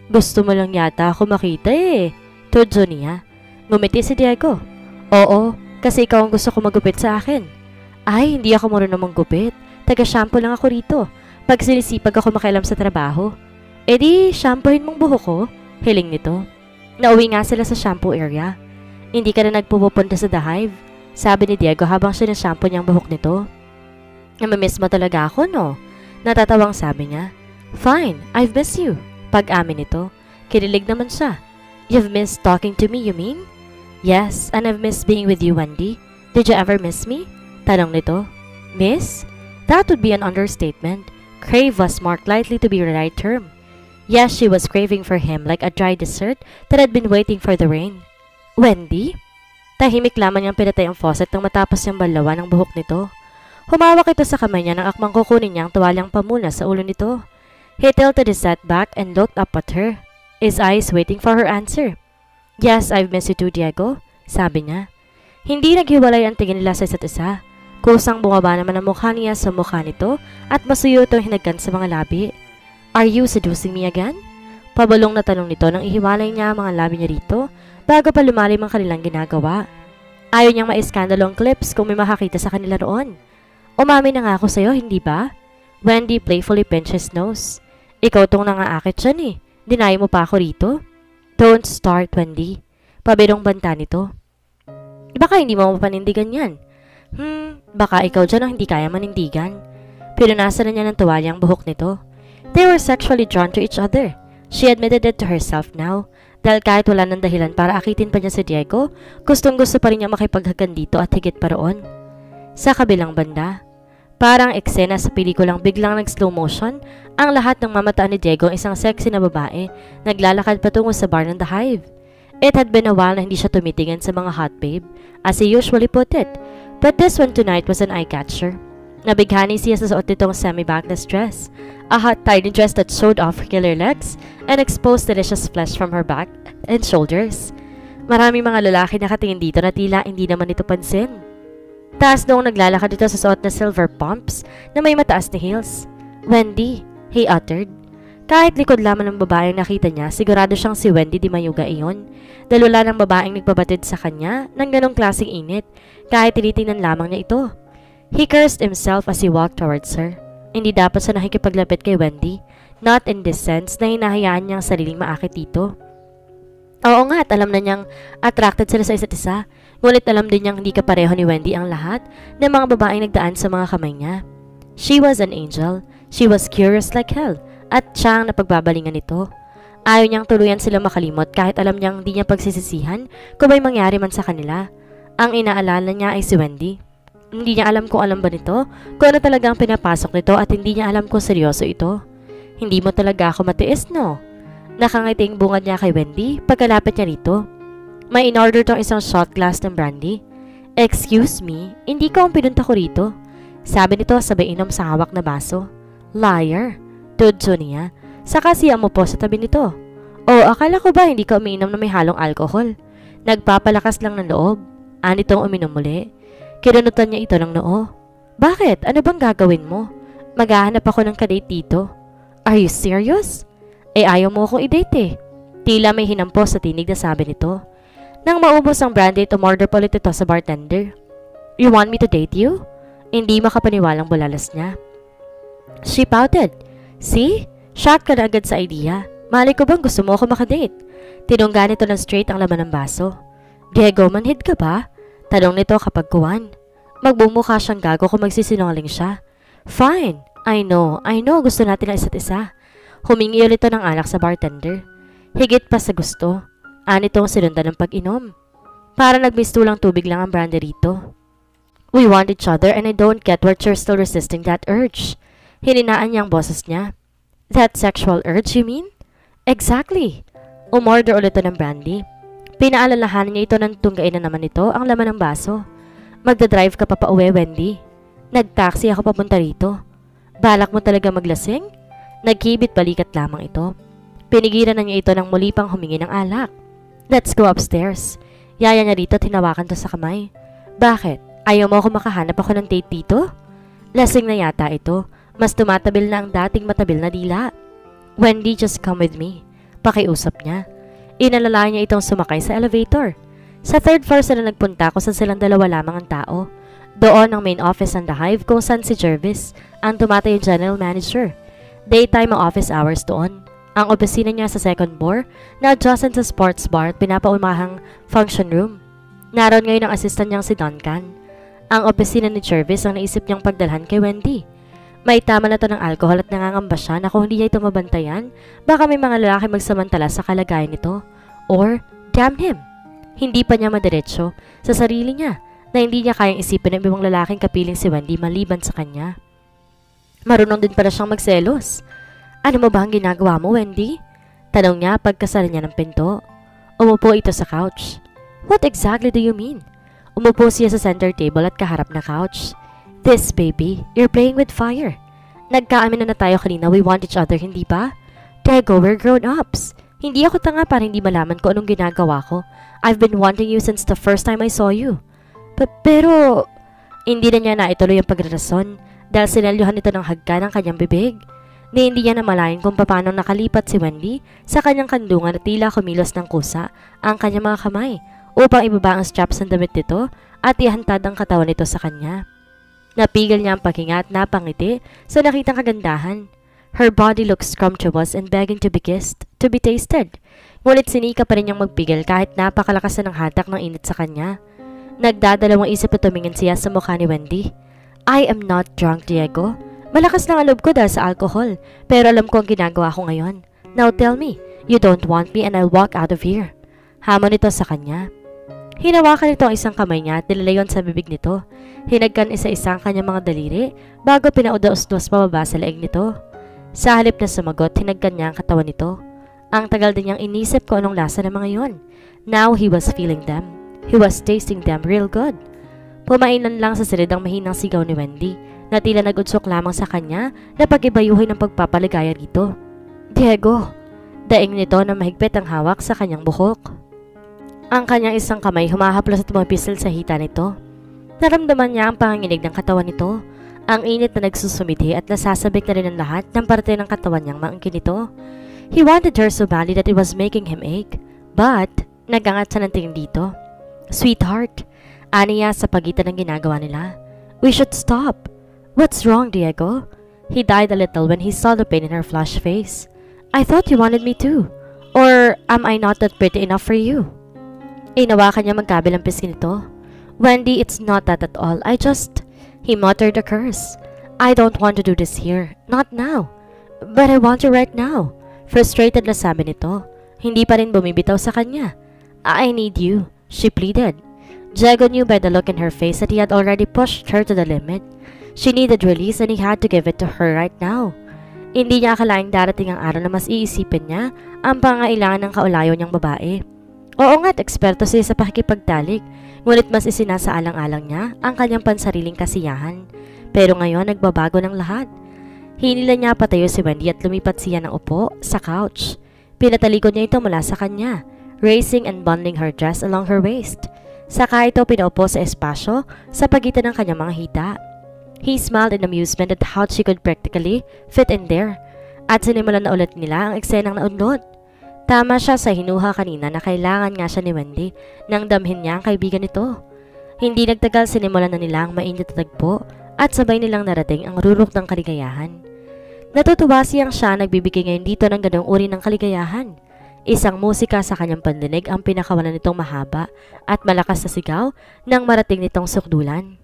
Gusto mo lang yata ako makita eh. Tudyo niya. Ngumiti si Diego. Oo, kasi ikaw ang gusto ko magupit sa akin. Ay, hindi ako marunong manggupit. Taga-shampoo lang ako rito. Pag sinisipag ako makialam sa trabaho. E di, shampoohin mong buhok ko. Hiling nito. Nauwi nga sila sa shampoo area. Hindi ka na nagpupunta sa The Hive. Sabi ni Diego habang siya na-shampoo niyang buhok nito. Namamiss mo talaga ako, no? Natatawang sabi niya. Fine, I've missed you. Pag-amin nito. Kinilig naman siya. You've missed talking to me, you mean? Yes, and I've missed being with you, Wendy. Did you ever miss me? Tanong nito. Miss? That would be an understatement. Crave was marked likely to be the right term. Yes, she was craving for him like a dry dessert that had been waiting for the rain. Wendy? Tahimik lamang niyang pinatay ang faucet nang matapos niyang balawan ang buhok nito. Humawak ito sa kamay niya nang akmang kukunin niya ang tuwalyang pamuna sa ulo nito. He tilted his head back and looked up at her, his eyes waiting for her answer. Yes, I've missed you too, Diego, sabi niya. Hindi naghiwalay ang tingin nila sa isa't isa. Kusang bumaba naman ang mukha niya sa mukha nito at masuyo itong hinagkan sa mga labi. Are you seducing me again? Pabulong na tanong nito nang ihiwalay niya ang mga labi niya rito bago pa lumalim ang kanilang ginagawa. Ayaw niyang maiskandalo ang clips kung may makakita sa kanila roon. Umami na nga ako sa'yo, hindi ba? Wendy playfully pinched his nose. Ikaw tong nangaakit dyan eh. Dinayo mo pa ako rito? Don't start, Wendy. Pabirong banta nito. Baka hindi mo mapanindigan yan. Hmm, baka ikaw dyan ang hindi kaya manindigan. Pinunasan na niya ng tuwalyang buhok nito. They were sexually drawn to each other. She admitted it to herself now. Dahil kahit wala ng dahilan para akitin pa niya si Diego, gustong gusto pa rin niya makipaghagan dito at higit pa roon. Sa kabilang banda, parang eksena sa pelikulang biglang nag-slow motion, ang lahat ng mamataan ni Diego ang isang sexy na babae, naglalakad patungo sa bar ng The Hive. It had been a while na hindi siya tumitingin sa mga hot babe, as he usually put it, but this one tonight was an eye-catcher. Nabighani siya sa suot nitong semi-backless dress, a hot tiny dress that showed off her killer legs and exposed delicious flesh from her back and shoulders. Maraming mga lalaki nakatingin dito na tila hindi naman ito pansin. Taas noong naglalakad ito sa suot na silver pumps na may mataas na heels. Wendy, he uttered. Kahit likod lamang ng babaeng nakita niya, sigurado siyang si Wendy Di Mayuga iyon. Dahil wala ng babaeng nagbabatid sa kanya ng ganong klaseng init, kahit tinitingnan lamang niya ito. He cursed himself as he walked towards her. Hindi dapat siya nakikipaglapit kay Wendy, not in this sense na hinahayaan niyang sariling maakit dito. Oo nga at alam na niyang attracted sila sa isa't isa, ngunit alam din niyang hindi kapareho ni Wendy ang lahat ng mga babaeng nagdaan sa mga kamay niya. She was an angel, she was curious like hell, at siya ang napagbabalingan nito. Ayaw niyang tuluyan sila makalimot kahit alam niyang hindi niya pagsisisihan kung may mangyari man sa kanila. Ang inaalala niya ay si Wendy. Hindi niya alam kung alam ba nito, kung ano talagang pinapasok nito at hindi niya alam kung seryoso ito. Hindi mo talaga ako matiis, no? Nakangiting bungad niya kay Wendy pagkalapit niya rito. May in-order tong isang shot glass ng brandy. Excuse me, hindi ko ang pinunta ko rito. Sabi nito sabay inom sa hawak na baso. Liar, tudso niya. Saka siya mo po sa tabi nito. O akala ko ba hindi ka umiinom na may halong alcohol? Nagpapalakas lang ng loob. Anitong uminom muli. Kinunutan niya ito ng noo. Bakit? Ano bang gagawin mo? Maghahanap ako ng kadate dito. Are you serious? Eh ayaw mo akong i-date eh. Tila may hinampo sa tinig na sabi nito. Nang maubos ang brandy, umorder pa ulit ito sa bartender. You want me to date you? Hindi makapaniwalang bulalas niya. She pouted. See? Shock ka na agad sa idea. Mali ko bang gusto mo ako makadate? Tinungga nito ng straight ang laman ng baso. Diego, manhid ka ba? Tanong nito kapag kuwan. Magbumukha siyang gago kung magsisinungaling siya. Fine. I know. I know gusto natin ang isa't isa. Humingi ulit ito ng alak sa bartender. Higit pa sa gusto. Anitong sinundan ng pag-inom. Para nagmistulang tubig lang ang brandy rito. We want each other and I don't get what you're still resisting that urge. Hininaan niya ang boses niya. That sexual urge, you mean? Exactly. Umorder ulit ito ng brandy. Pinaalalahanan niya ito ng tunggain na naman ito ang laman ng baso. Magdadrive ka pa pa uwi, Wendy. Nag-taxi ako papunta rito. Balak mo talaga maglasing? Nagkibit balikat lamang ito. Pinigilan na niya ito nang muli pang humingi ng alak. Let's go upstairs. Yaya niya rito at hinawakan to sa kamay. Bakit? Ayaw mo ako makahanap ako ng date dito? Lasing na yata ito. Mas tumatabil na ang dating matabil na dila. Wendy, just come with me. pakiusap niya. Inalala niya itong sumakay sa elevator. Sa third floor sila nagpunta kung saan silang dalawa lamang ang tao. Doon ang main office ng The Hive kung saan si Jervis ang tumatayong general manager. Daytime ang office hours doon. Ang opisina niya sa second floor na adjacent sa sports bar at pinapaumahang function room. Naroon ngayon ang assistant niyang si Duncan. Ang opisina ni Jervis ang naisip niyang pagdalhan kay Wendy. May tama na to ng alcohol at nangangamba siya na kung hindi niya ito mabantayan, baka may mga lalaki magsamantala sa kalagayan nito. Or, damn him! Hindi pa niya madiretso sa sarili niya na hindi niya kayang isipin ng ibang lalaking kapiling si Wendy maliban sa kanya. Marunong din pala siyang magselos. Ano mo ba ang ginagawa mo, Wendy? Tanong niya pagkasara niya ng pinto. Umupo ito sa couch. What exactly do you mean? Umupo siya sa center table at kaharap na couch. This, baby, you're playing with fire. Nagkaamin na na tayo kanina we want each other, hindi ba? Diego, we're grown-ups. Hindi ako tanga para hindi malaman ko anong ginagawa ko. I've been wanting you since the first time I saw you. P pero, hindi na niya naituloy ang pagrarason dahil sinalyuhan nito ng hagka ng kanyang bibig. Ni hindi niya namalayan kung paano nakalipat si Wendy sa kanyang kandungan at tila kumilos ng kusa ang kanyang mga kamay upang ibaba ang straps ng damit nito at ihantad ang katawan nito sa kanya. Napigil niya ang paghinga at napangiti sa nakitang kagandahan. Her body looks scrumptious and begging to be kissed, to be tasted. Ngunit sinika pa rin niyang magpigil kahit napakalakas na ng hatak ng init sa kanya. Nagdadalawang isip na tumingin siya sa mukha ni Wendy. I am not drunk, Diego. Malakas lang ang loob ko dahil sa alcohol, pero alam ko ang ginagawa ko ngayon. Now tell me, you don't want me and I'll walk out of here. Hamon ito sa kanya. Hinawakan nito ang isang kamay niya at nilalayon sa bibig nito. Hinagkan isa-isang kanyang mga daliri bago pinaudaos-dos pababa sa leeg nito. Sa halip na sumagot, hinagkan niya ang katawan nito. Ang tagal din niyang inisip ko anong lasa ng mga yon. Now he was feeling them. He was tasting them real good. Pumainan lang sa silid ang mahinang sigaw ni Wendy na tila nagudsok lamang sa kanya na pag-ibayuhin ng pagpapaligaya dito. Diego! Daing nito na mahigpit ang hawak sa kanyang buhok. Ang kanyang isang kamay humahaplos at tumapisil sa hita nito. Naramdaman niya ang panginginig ng katawan nito. Ang init na nagsusumidhi at nasasabik na rin ang lahat ng parte ng katawan niyang maangkin nito. He wanted her so badly that it was making him ache. But, nagangat sa nantingin dito. Sweetheart, aniya sa pagitan ng ginagawa nila. We should stop. What's wrong, Diego? He died a little when he saw the pain in her flushed face. I thought you wanted me too. Or am I not that pretty enough for you? Inawakan niya magkabilang pisngi nito. Wendy, it's not that at all. I just... He muttered a curse. I don't want to do this here. Not now. But I want you right now. Frustrated na sabi nito. Hindi pa rin bumibitaw sa kanya. I need you, she pleaded. Diego knew by the look in her face that he had already pushed her to the limit. She needed release and he had to give it to her right now. Hindi niya akalaing darating ang araw na mas iisipin niya ang pangailangan ng kaulayo niyang babae. Oo nga't eksperto siya sa pakikipagtalik, ngunit mas isinasaalang-alang niya ang kanyang pansariling kasiyahan. Pero ngayon nagbabago ng lahat. Hinila niya patayo si Wendy at lumipat siya ng upo sa couch. Pinatalikod niya ito mula sa kanya, raising and bundling her dress along her waist. Saka ito pinaupo sa espasyo sa pagitan ng kanyang mga hita. He smiled in amusement at how she could practically fit in there. At sinimulan na ulit nila ang eksenang naunlod. Tama siya sa hinuha kanina na kailangan nga siya ni Wendy nang damhin niya ang kaibigan nito. Hindi nagtagal sinimulan na nila ang mainit na tagpo at sabay nilang narating ang rurok ng kaligayahan. Natutuwa siyang siya nagbibigay ngayon dito ng ganong uri ng kaligayahan. Isang musika sa kanyang pandinig ang pinakawalan nitong mahaba at malakas na sigaw nang marating nitong sukdulan.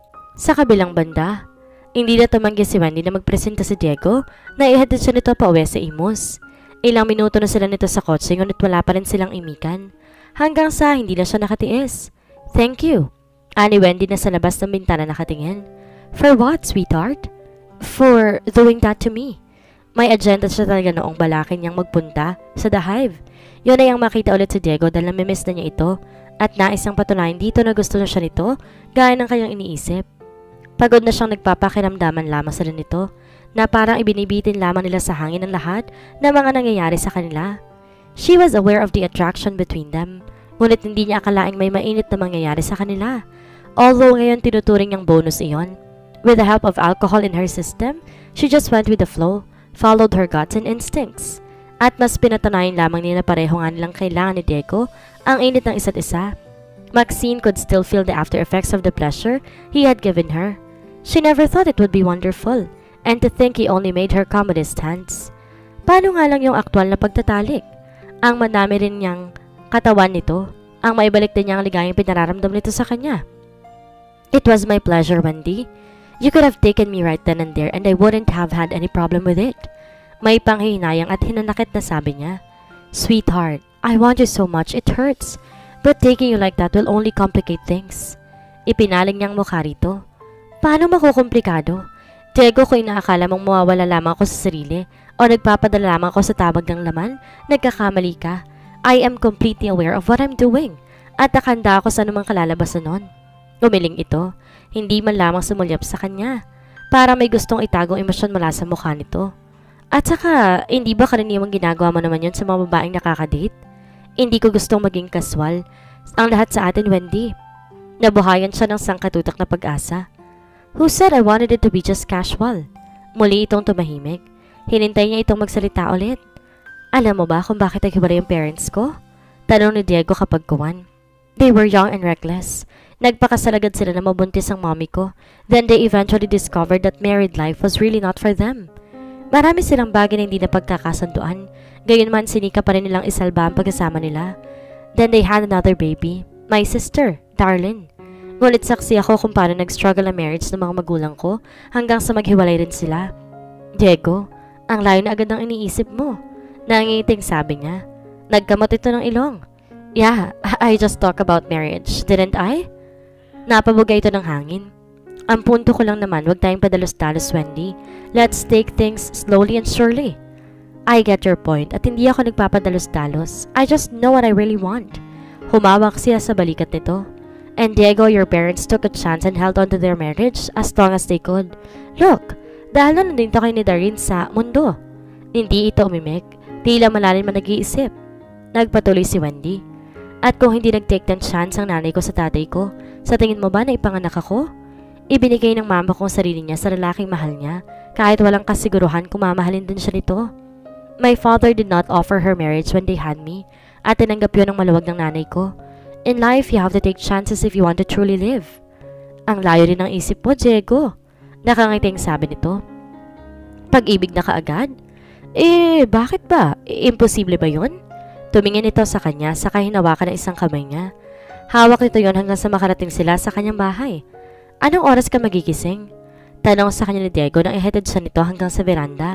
Sa kabilang banda, hindi na tumanggi si Wendy na magpresenta si Diego na ihatid siya nito pa uwi sa Imus. Ilang minuto na sila nito sa kotse ngunit wala pa rin silang imikan. Hanggang sa hindi na siya nakatiis. Thank you. Ani Wendy na sa labas ng bintana nakatingin. For what, sweetheart? For doing that to me. May agenda siya talaga noong balakin niyang magpunta sa The Hive. Yun ay ang makita ulit si Diego dahil namimiss na niya ito at nais ang patunayan dito na gusto na siya nito gaya ng kanyang iniisip. Pagod na siyang nagpapakiramdaman lamang sila nito na parang ibinibitin lamang nila sa hangin ang lahat na mga nangyayari sa kanila. She was aware of the attraction between them, ngunit hindi niya akalaing may mainit na mangyayari sa kanila. Although ngayon tinuturing niyang bonus iyon. With the help of alcohol in her system, she just went with the flow, followed her guts and instincts. At mas pinatunayan lamang nila pareho nga nilang kailangan ni Diego ang init ng isa't isa. Maxine could still feel the after effects of the pleasure he had given her. She never thought it would be wonderful, and to think he only made her come with his hands. Paano nga lang yung aktwal na pagtatalik? Ang madami rin niyang katawan nito, ang maibalik din niyang ligayang pinararamdam nito sa kanya. It was my pleasure, Wendy. You could have taken me right then and there and I wouldn't have had any problem with it. May panghihinayang at hinanakit na sabi niya. Sweetheart, I want you so much, it hurts. But taking you like that will only complicate things. Ipinaling niyang mukha rito. Paano makukomplikado? Diego, kung inaakala mong mawawala lamang ako sa sarili o nagpapadala lamang ako sa tabag ng laman, nagkakamali ka. I am completely aware of what I'm doing at nakanda ako sa anumang kalalabasan nun. Umiling ito, hindi man lamang sumulyap sa kanya. Para may gustong itagong emosyon mula sa mukha nito. At saka, hindi ba karaniwang ginagawa mo naman yun sa mga babaeng nakakadate? Hindi ko gustong maging kaswal. Ang lahat sa atin, Wendy. Nabuhayan siya ng sangkatutak na pag-asa. Who said I wanted it to be just casual? Muli itong tumahimik. Hinintay niya itong magsalita ulit. Alam mo ba kung bakit naghiwalay yung parents ko? Tanong ni Diego kapag kuwan. They were young and reckless. Nagpakasalagad sila na mabuntis ang mommy ko. Then they eventually discovered that married life was really not for them. Marami silang bagay na hindi na pagkakasunduan. Gayunman sinika pa rin nilang isalba ang pagkasama nila. Then they had another baby. My sister, Darlene. Ngunit saksi ako kung paano nag-struggle ang marriage ng mga magulang ko hanggang sa maghiwalay rin sila. Diego, ang layo na agad ng iniisip mo. Nangingiting sabi niya. Nagkamot ito ng ilong. Yeah, I just talk about marriage, didn't I? Napabugay ito ng hangin. Ang punto ko lang naman, wag tayong padalos-dalos, Wendy. Let's take things slowly and surely. I get your point at hindi ako nagpapadalos-dalos. I just know what I really want. Humawak siya sa balikat nito. And Diego, your parents took a chance and held on to their marriage as long as they could. Look, dahil na nandito kayo ni Darlene sa mundo. Hindi ito umimik. Tila malalim man nag-iisip. Nagpatuloy si Wendy. At kung hindi nag-take ng chance ang nanay ko sa tatay ko, sa tingin mo ba na ipanganak ako? Ibinigay ng mama kong sarili niya sa lalaking mahal niya, kahit walang kasiguruhan kung mamahalin din siya nito. My father did not offer her marriage when they had me, at tinanggap yun ng maluwag ng nanay ko. In life, you have to take chances if you want to truly live. Ang layo rin ng isip mo, Diego. Nakangiting sabi nito. Pag-ibig na kaagad? Eh, bakit ba? E, imposible ba yun? Tumingin ito sa kanya, saka hinawakan ng isang kamay niya. Hawak nito yon hanggang sa makarating sila sa kanyang bahay. Anong oras ka magigising? Tanong sa kanya ni Diego nang ihatid siya nito hanggang sa veranda.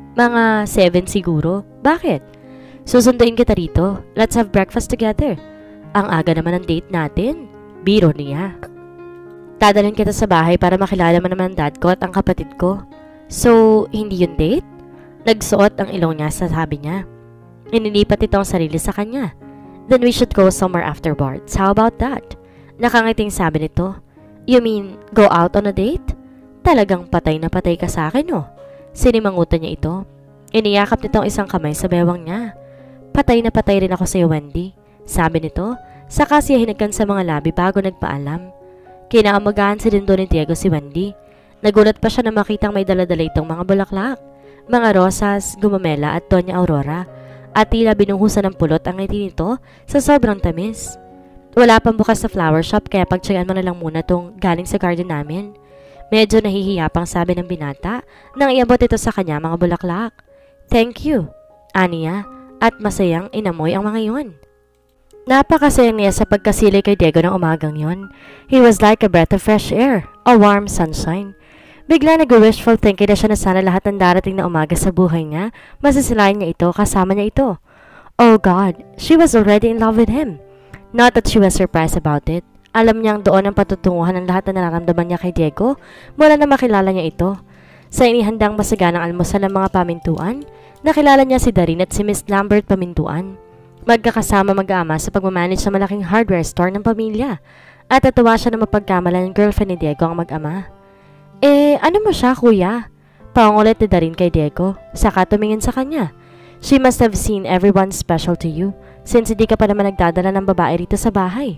Mga seven siguro. Bakit? Susunduin kita rito. Let's have breakfast together. Ang aga naman ng date natin. Biro niya. Dadalhin kita sa bahay para makilala mo naman ang dad ko at ang kapatid ko. So, hindi yun date? Nagsuot ang ilong niya sa sabi niya. Inilipat ito ang sarili sa kanya. Then we should go somewhere afterwards. How about that? Nakangiting sabi nito. You mean, go out on a date? Talagang patay na patay ka sa akin, oh. Sinimangutan niya ito. Iniyakap nito ang isang kamay sa bewang niya. Patay na patay rin ako sa iyo, Wendy. Sabi nito, saka siya hinagkan sa mga labi bago nagpaalam. Kinaamagahan si Dindo ni Diego si Wendy. Nagulat pa siya na makitang may daladala itong mga bulaklak, mga rosas, gumamela at Doña Aurora, at tila binuhusan ng pulot ang ngiti nito sa sobrang tamis. Wala pang bukas sa flower shop kaya pagtsagaan mo na lang muna tong galing sa garden namin. Medyo nahihiya pang sabi ng binata nang iabot ito sa kanya mga bulaklak. Thank you, aniya, at masayang inamoy ang mga yun. Napakasayang niya sa pagkasili kay Diego ng umagang yon. He was like a breath of fresh air, a warm sunshine. Bigla nag-wishful thinking na siya na sana lahat ng darating na umaga sa buhay niya, masisilayan niya ito, kasama niya ito. Oh God, she was already in love with him. Not that she was surprised about it. Alam niyang doon ang patutunguhan ng lahat na nararamdaman niya kay Diego mula na makilala niya ito. Sa inihandang masaganang almusal ng mga pamintuan, nakilala niya si Darlene at si Miss Lambert Pamintuan. Magkakasama mag-ama sa pagmamanage sa malaking hardware store ng pamilya at natuwa siya na mapagkamalan ng girlfriend ni Diego ang mag-ama. Eh, ano mo siya, kuya? Pangulit ni Darlene kay Diego, saka tumingin sa kanya. She must have seen everyone special to you since hindi ka pa naman nagdadala ng babae rito sa bahay.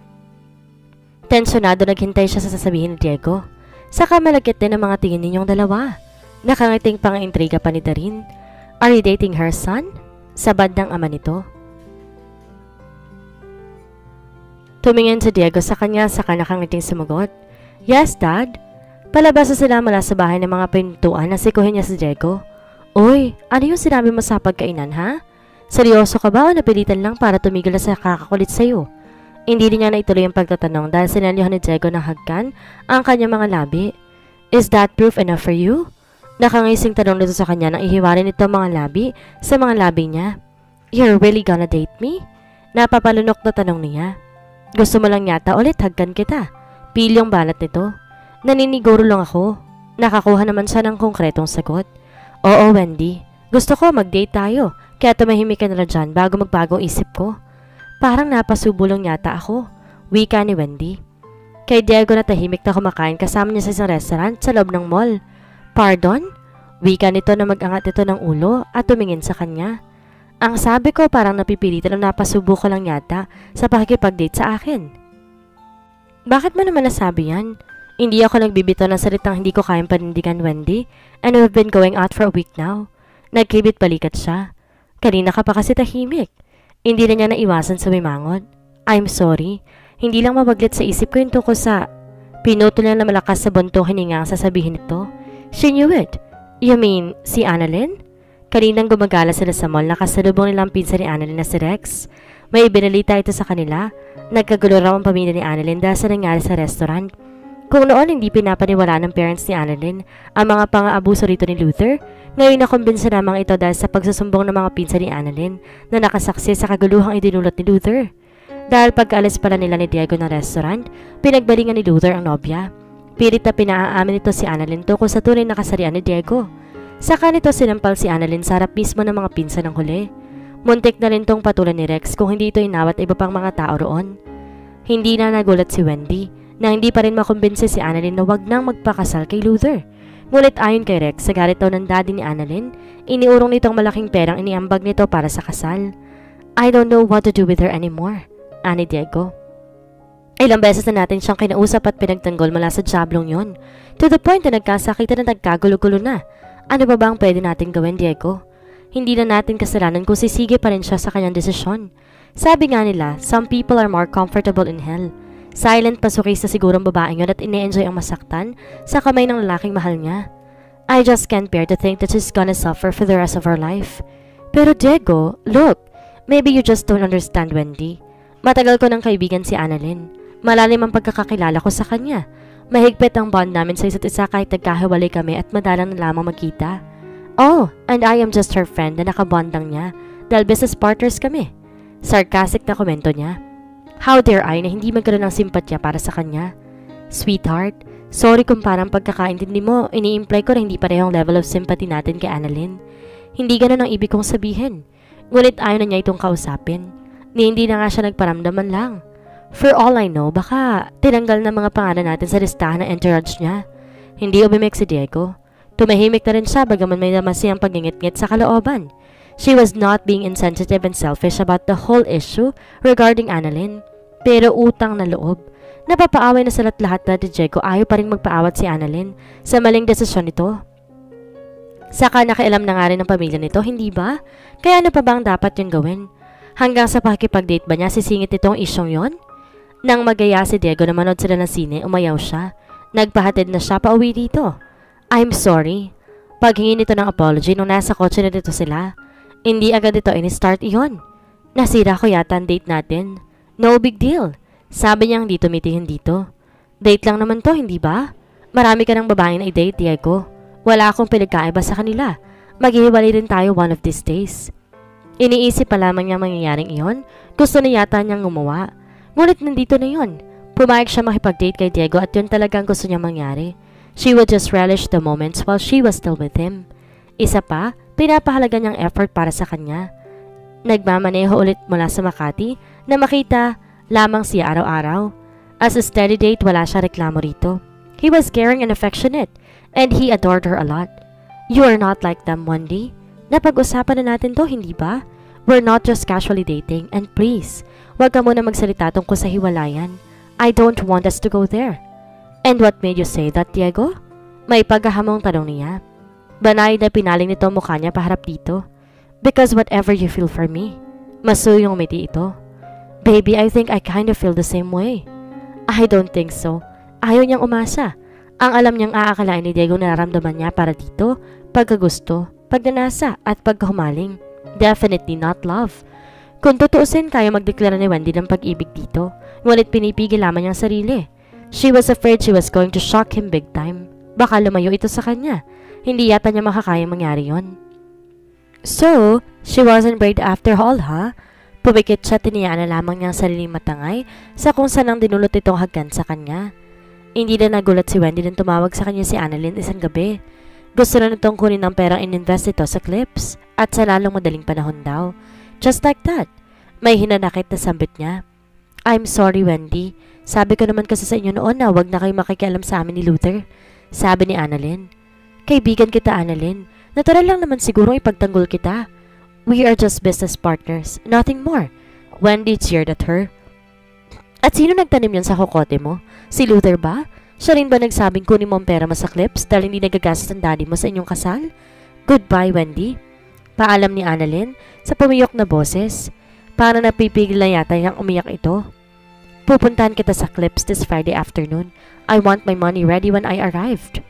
Tensyonado naghintay siya sa sasabihin ni Diego. Saka malagkit din ang mga tingin ninyong dalawa. Nakangiting pang intriga pa ni Darlene. Are you dating her son? sa bandang ama nito. Tumingin si Diego sa kanya saka nakangiting sumagot. Yes, Dad. Palabas na sila mula sa bahay ng mga pintuan na sikuhin niya si Diego. Uy, ano yung sinabi mo sa pagkainan ha? Seryoso ka ba o napilitan lang para tumigil na sa kakakulit sa'yo? Hindi din niya naituloy ang pagtatanong dahil sinalyohan ni Diego ng hagkan ang kanyang mga labi. Is that proof enough for you? Nakangising tanong nito sa kanya nang ihiwalay nito mga labi sa mga labi niya. You're really gonna date me? Napapalunok na tanong niya. Gusto mo lang yata ulit hagkan kita. Pilyong balat nito. Naniniguro lang ako. Nakakuha naman siya ng konkretong sagot. Oo, Wendy. Gusto ko mag-date tayo. Kaya tumahimik ka na dyan bago magbagong isip ko. Parang napasubulong yata ako. Wika ni Wendy. Kay Diego na tahimik na kumakain kasama niya sa isang restaurant sa loob ng mall. Pardon? Wika nito na mag-angat ito ng ulo at tumingin sa kanya. Ang sabi ko parang napipilitan na napasubo ko lang yata sa pakikipag-date sa akin. Bakit mo naman nasabi yan? Hindi ako nagbibito ng salitang hindi ko kayang panindigan, Wendy, and we've been going out for a week now. Nagkibit balikat siya. Kanina ka pa kasi tahimik. Hindi na niya naiwasan sa mimangot. I'm sorry. Hindi lang mabaglit sa isip ko yung tungkol sa... Pinutol niya na malakas sa buntong hininga ang sasabihin nito. She knew it. You mean, si Annalyn? Kaninang gumagala sila sa mall, nakasalubong nilang pinsa ni Annalyn na si Rex. May ibinalita ito sa kanila. Nagkagulo raw ang pamilya ni Annalyn dahil sa nangyari sa restaurant. Kung noon hindi pinapaniwala ng parents ni Annalyn ang mga pang-aabuso rito ni Luther, ngayon nakumbinsa lamang ito dahil sa pagsusumbong ng mga pinsa ni Annalyn na nakasaksi sa kaguluhang idinulot ni Luther. Dahil pagkaalis pala nila ni Diego ng restaurant, pinagbalingan ni Luther ang nobya. Pilit na pinaaamin nito si Annalyn tungkol sa tunay na kasarian ni Diego. Saka nito sinampal si Annalyn sa harap mismo ng mga pinsa ng huli. Muntik na rin tong patulan ni Rex kung hindi ito inawat iba pang mga tao roon. Hindi na nagulat si Wendy na hindi pa rin makumbinsi si Annalyn na wag nang magpakasal kay Luther. Ngunit ayon kay Rex, sa galit daw ng daddy ni Annalyn, iniurong nitong malaking perang iniambag nito para sa kasal. I don't know what to do with her anymore, ani Diego. Ilang beses na natin siyang kinausap at pinagtanggol mula sa jablong yon. To the point na nagkasakitan na nagkagulo-gulo na. Ano ba ba ang pwede natin gawin, Diego? Hindi na natin kasalanan kung sisige pa rin siya sa kanyang desisyon. Sabi nga nila, some people are more comfortable in hell. Silent pasukis na sigurong babaeng yun at ine-enjoy ang masaktan sa kamay ng lalaking mahal niya. I just can't bear to think that she's gonna suffer for the rest of her life. Pero Diego, look, maybe you just don't understand Wendy. Matagal ko ng kaibigan si Annalyn. Malalim ang pagkakakilala ko sa kanya. Mahigpit ang bond namin sa isa't isa kahit nagkahiwalay kami at madalang na lamang magkita. Oh, and I am just her friend na nakabond lang niya dahil business partners kami. Sarcastic na komento niya. How dare I na hindi magkaroon ng simpatya para sa kanya? Sweetheart, sorry kung parang pagkakaintindi mo, ini-imply ko na hindi parehong level of sympathy natin kay Annalyn. Hindi ganun ang ibig kong sabihin. Ngunit ayaw na niya itong kausapin. Ni hindi na nga siya nagparamdaman lang. For all I know, baka tinanggal na mga pangalan natin sa listahan ng entourage niya. Hindi umimik si Diego. Tumahimik na rin siya bagaman may naman siyang pagingit-ngit sa kalooban. She was not being insensitive and selfish about the whole issue regarding Annalyn. Pero utang na loob. Napapaaway na sa lahat na Diego ayaw pa rin magpaawat si Annalyn sa maling desisyon nito. Saka nakialam na nga rin ng pamilya nito, hindi ba? Kaya ano pa bang dapat yung gawin? Hanggang sa pakikipag-date ba niya sisingit itong isyong yon? Nang magaya si Diego na manood sila ng sine, umayaw siya. Nagpahatid na siya pauwi dito. I'm sorry. Paghingi nito ng apology nung nasa kotse na dito sila. Hindi agad ito ini-start iyon. Nasira ko yata ang date natin. No big deal. Sabi niyang di tumitingin dito. Date lang naman to, hindi ba? Marami ka ng babae na i-date, Diego. Wala akong pinagkaiba sa kanila. Maghihiwalay rin tayo one of these days. Iniisip pa lamang niya mangyayaring iyon. Gusto na yata niyang gumawa. Ngunit nandito na yun. Pumayag siya makipag-date kay Diego at yun talagang gusto niya mangyari. She would just relish the moments while she was still with him. Isa pa, pinapahalaga niyang effort para sa kanya. Nagmamaneho ulit mula sa Makati na makita lamang siya araw-araw. As a steady date, wala siya reklamo rito. He was caring and affectionate, and he adored her a lot. You are not like them, Wendy. Napag-usapan na natin to, hindi ba? We're not just casually dating, and please, wag ka muna magsalita tungkol sa hiwalayan. I don't want us to go there. And what made you say that, Diego? May paghahamong tanong niya. Banay na pinaling nito mukha niya paharap dito. Because whatever you feel for me. Masuyong umiti ito. Baby, I think I kind of feel the same way. I don't think so. Ayaw niyang umasa. Ang alam niyang aakalain ni Diego na nararamdaman niya para dito, pagkagusto, pagnanasa at pagkahumaling. Definitely not love. Kung tutuusin, kaya magdeklara ni Wendy ng pag-ibig dito, ngunit pinipigil lamang niyang sarili. She was afraid she was going to shock him big time. Baka lumayo ito sa kanya. Hindi yata niya makakaya mangyari yon. So, she wasn't brave after all, ha? Huh? Pumikit siya, tiniyaan na lamang niyang sariling matangay sa kung saan ang dinulot itong haggan sa kanya. Hindi na nagulat si Wendy nang tumawag sa kanya si Annalyn isang gabi. Gusto na nitong kunin ang perang ininvest ito sa clips at sa lalong madaling panahon daw. Just like that. May hinanakit na sambit niya. I'm sorry, Wendy. Sabi ko naman kasi sa inyo noon na wag na kayo makikialam sa amin ni Luther. Sabi ni Annalyn. Kaibigan kita, Annalyn. Natural lang naman siguro ipagtanggol kita. We are just business partners. Nothing more. Wendy cheered at her. At sino nagtanim yan sa kokote mo? Si Luther ba? Siya rin ba nagsabing kunin mo ang pera mo sa clips dahil hindi nagagastos ang daddy mo sa inyong kasal? Goodbye, Wendy. Paalam ni Annalyn sa pumiyok na boses. Para napipigil na yata yung umiyak ito. Pupuntahan kita sa clips this Friday afternoon. I want my money ready when I arrived.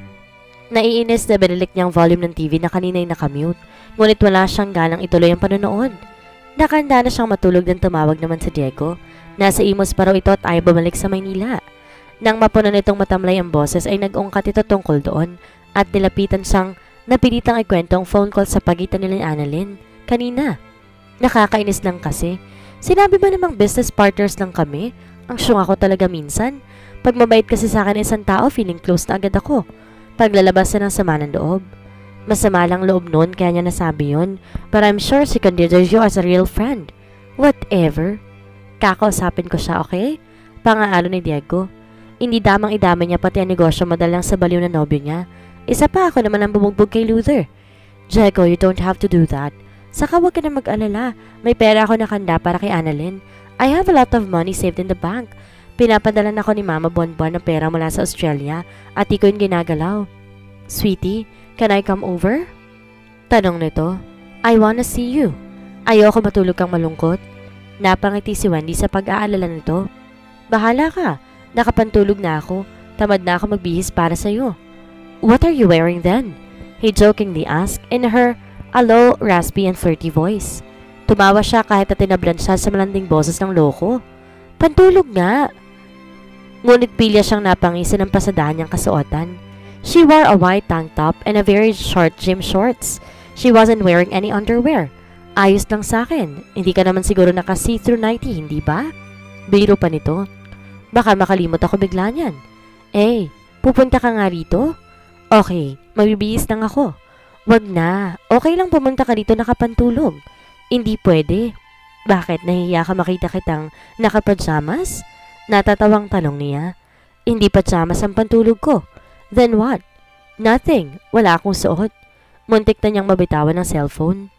Naiinis na binilik niyang volume ng T V na kanina'y nakamute. Ngunit wala siyang ganang ituloy ang panonood. Nakahanda na siyang matulog nang tumawag naman si Diego. Nasa Imus pa raw ito at ayaw bumalik sa Maynila. Nang mapunan nitong matamlay ang boses ay nag-ungkat ito tungkol doon at nilapitan siyang napilitang ikwento ang phone call sa pagitan nila ni Annalyn kanina. Nakakainis lang kasi. Sinabi ba namang business partners lang kami? Ang syung ako talaga minsan. Pag mabait kasi sa akin isang tao, feeling close na agad ako. Paglalabas na ng sama ng loob. Masama lang loob noon kaya niya nasabi yun. But I'm sure she considers you as a real friend. Whatever. Kakausapin ko siya, okay? Pangaalo ni Diego. Hindi damang idama niya pati ang negosyo madalang sa baliw na nobyo niya. Isa pa ako naman ang bumugbog kay Luther. Diego, you don't have to do that. Saka wag ka na mag-alala. May pera ako nakanda para kay Annalyn. I have a lot of money saved in the bank. Pinapadalan ako ni Mama buwan-buwan ng pera mula sa Australia at di ko yung ginagalaw. Sweetie, can I come over? Tanong nito. I wanna see you. Ayoko matulog kang malungkot. Napangiti si Wendy sa pag-aalala nito. Bahala ka. Nakapantulog na ako. Tamad na ako magbihis para sa'yo. What are you wearing then? He jokingly asked in her a low, raspy and flirty voice. Tumawa siya kahit na tinablan siya sa malanding boses ng loko. Pantulog nga. Ngunit pilya siyang napangisa ng pasadahan niyang kasuotan. She wore a white tank top and a very short gym shorts. She wasn't wearing any underwear. Ayos lang sa akin. Hindi ka naman siguro naka-see-through nightie, hindi ba? Biro pa nito. Baka makalimot ako bigla niyan. Eh, pupunta ka nga rito? Okay, magbibihis lang ako. Wag na. Okay lang pumunta ka dito nakapantulog. Hindi pwede. Bakit? Nahihiya ka makita kitang nakapajamas? Natatawang tanong niya. Hindi pajamas ang pantulog ko. Then what? Nothing. Wala akong suot. Muntik na niyang mabitawan ng cellphone.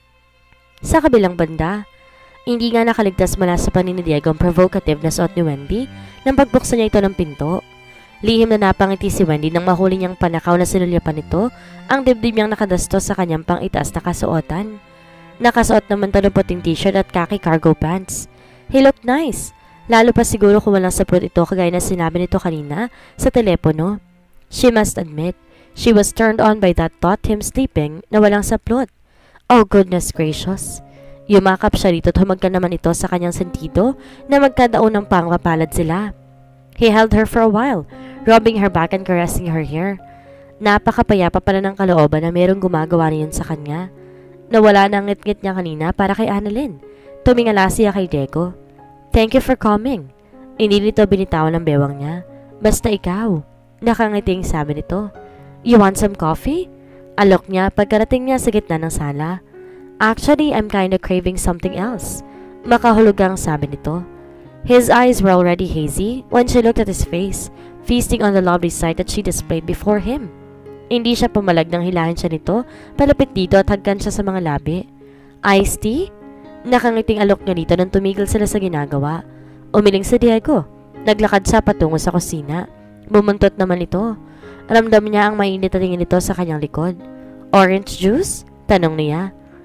Sa kabilang banda, hindi nga nakaligtas mula sa panin ni Diego ang provocative na suot ni Wendy nang pagbuksan niya ito ng pinto. Lihim na napangiti si Wendy nang mahuli niyang panakaw na sinulyapan nito ang dibdib niyang nakadastos sa kanyang pang-itaas na kasuotan. Nakasuot naman ito ng puting t-shirt at khaki cargo pants. He looked nice. Lalo pa siguro kung walang saplot ito kagaya na sinabi nito kanina sa telepono. She must admit, she was turned on by that thought him sleeping na walang saplot. Oh goodness gracious. Yumakap siya rito at humagka naman ito sa kanyang sentido na magkadaon ng pangpapalad sila. He held her for a while, rubbing her back and caressing her hair. Napakapayapa pala ng kalooban na merong gumagawa niyon sa kanya. Nawala na ang ngit-ngit niya kanina para kay Annalyn. Tumingala siya kay Diego. Thank you for coming. Hindi nito binitawan ang bewang niya. Basta ikaw. Nakangiting sabi nito. You want some coffee? Alok niya pagkarating niya sa gitna ng sala. Actually, I'm kinda craving something else. Makahulugang sabi nito. His eyes were already hazy when she looked at his face, feasting on the lovely sight that she displayed before him. Hindi siya pumalag nang hilahin siya nito, palapit dito at hagkan siya sa mga labi. Iced tea? Nakangiting alok niya dito nang tumigil sila sa ginagawa. Umiling si Diego. Naglakad siya patungo sa kusina. Bumuntot naman ito. Ramdam niya ang mainit na tingin nito sa kanyang likod. Orange juice? Tanong niya.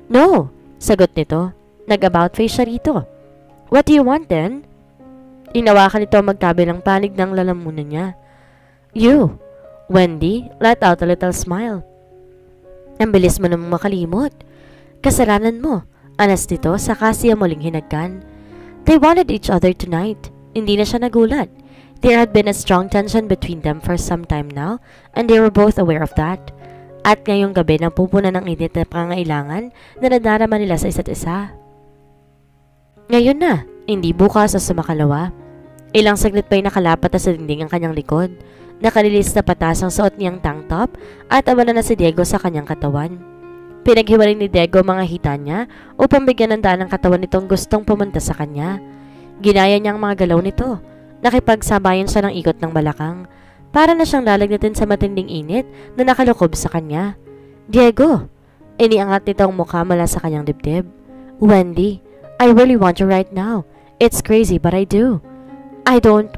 No, sagot nito. Nag-about face siya rito. What do you want then? Inawakan nito magkabilang panig ng lalamunan niya. You, Wendy, let out a little smile. Ang bilis mo namang makalimot. Kasalanan mo, anas nito saka siya muling hinagkan. They wanted each other tonight. Hindi na siya nagulat. There had been a strong tension between them for some time now, and they were both aware of that. At ngayong gabi nang pupunan ng init na pangangailangan na nadarama nila sa isa't isa. Ngayon na, hindi bukas o sumakalawa. Ilang saglit pa'y nakalapat na sa dingding ang kanyang likod. Nakalilis na patas ang suot niyang tank top at abala na si Diego sa kanyang katawan. Pinaghiwalay ni Diego mga hita niya upang bigyan ng daan ang katawan nitong gustong pumunta sa kanya. Ginaya niya ang mga galaw nito. Nakipagsabayan siya ng ikot ng balakang. Para na siyang lalagnatin sa matinding init na nakalukob sa kanya. Diego! Iniangat nito ang mukha mula sa kanyang dibdib. Wendy, I really want you right now. It's crazy but I do. I don't...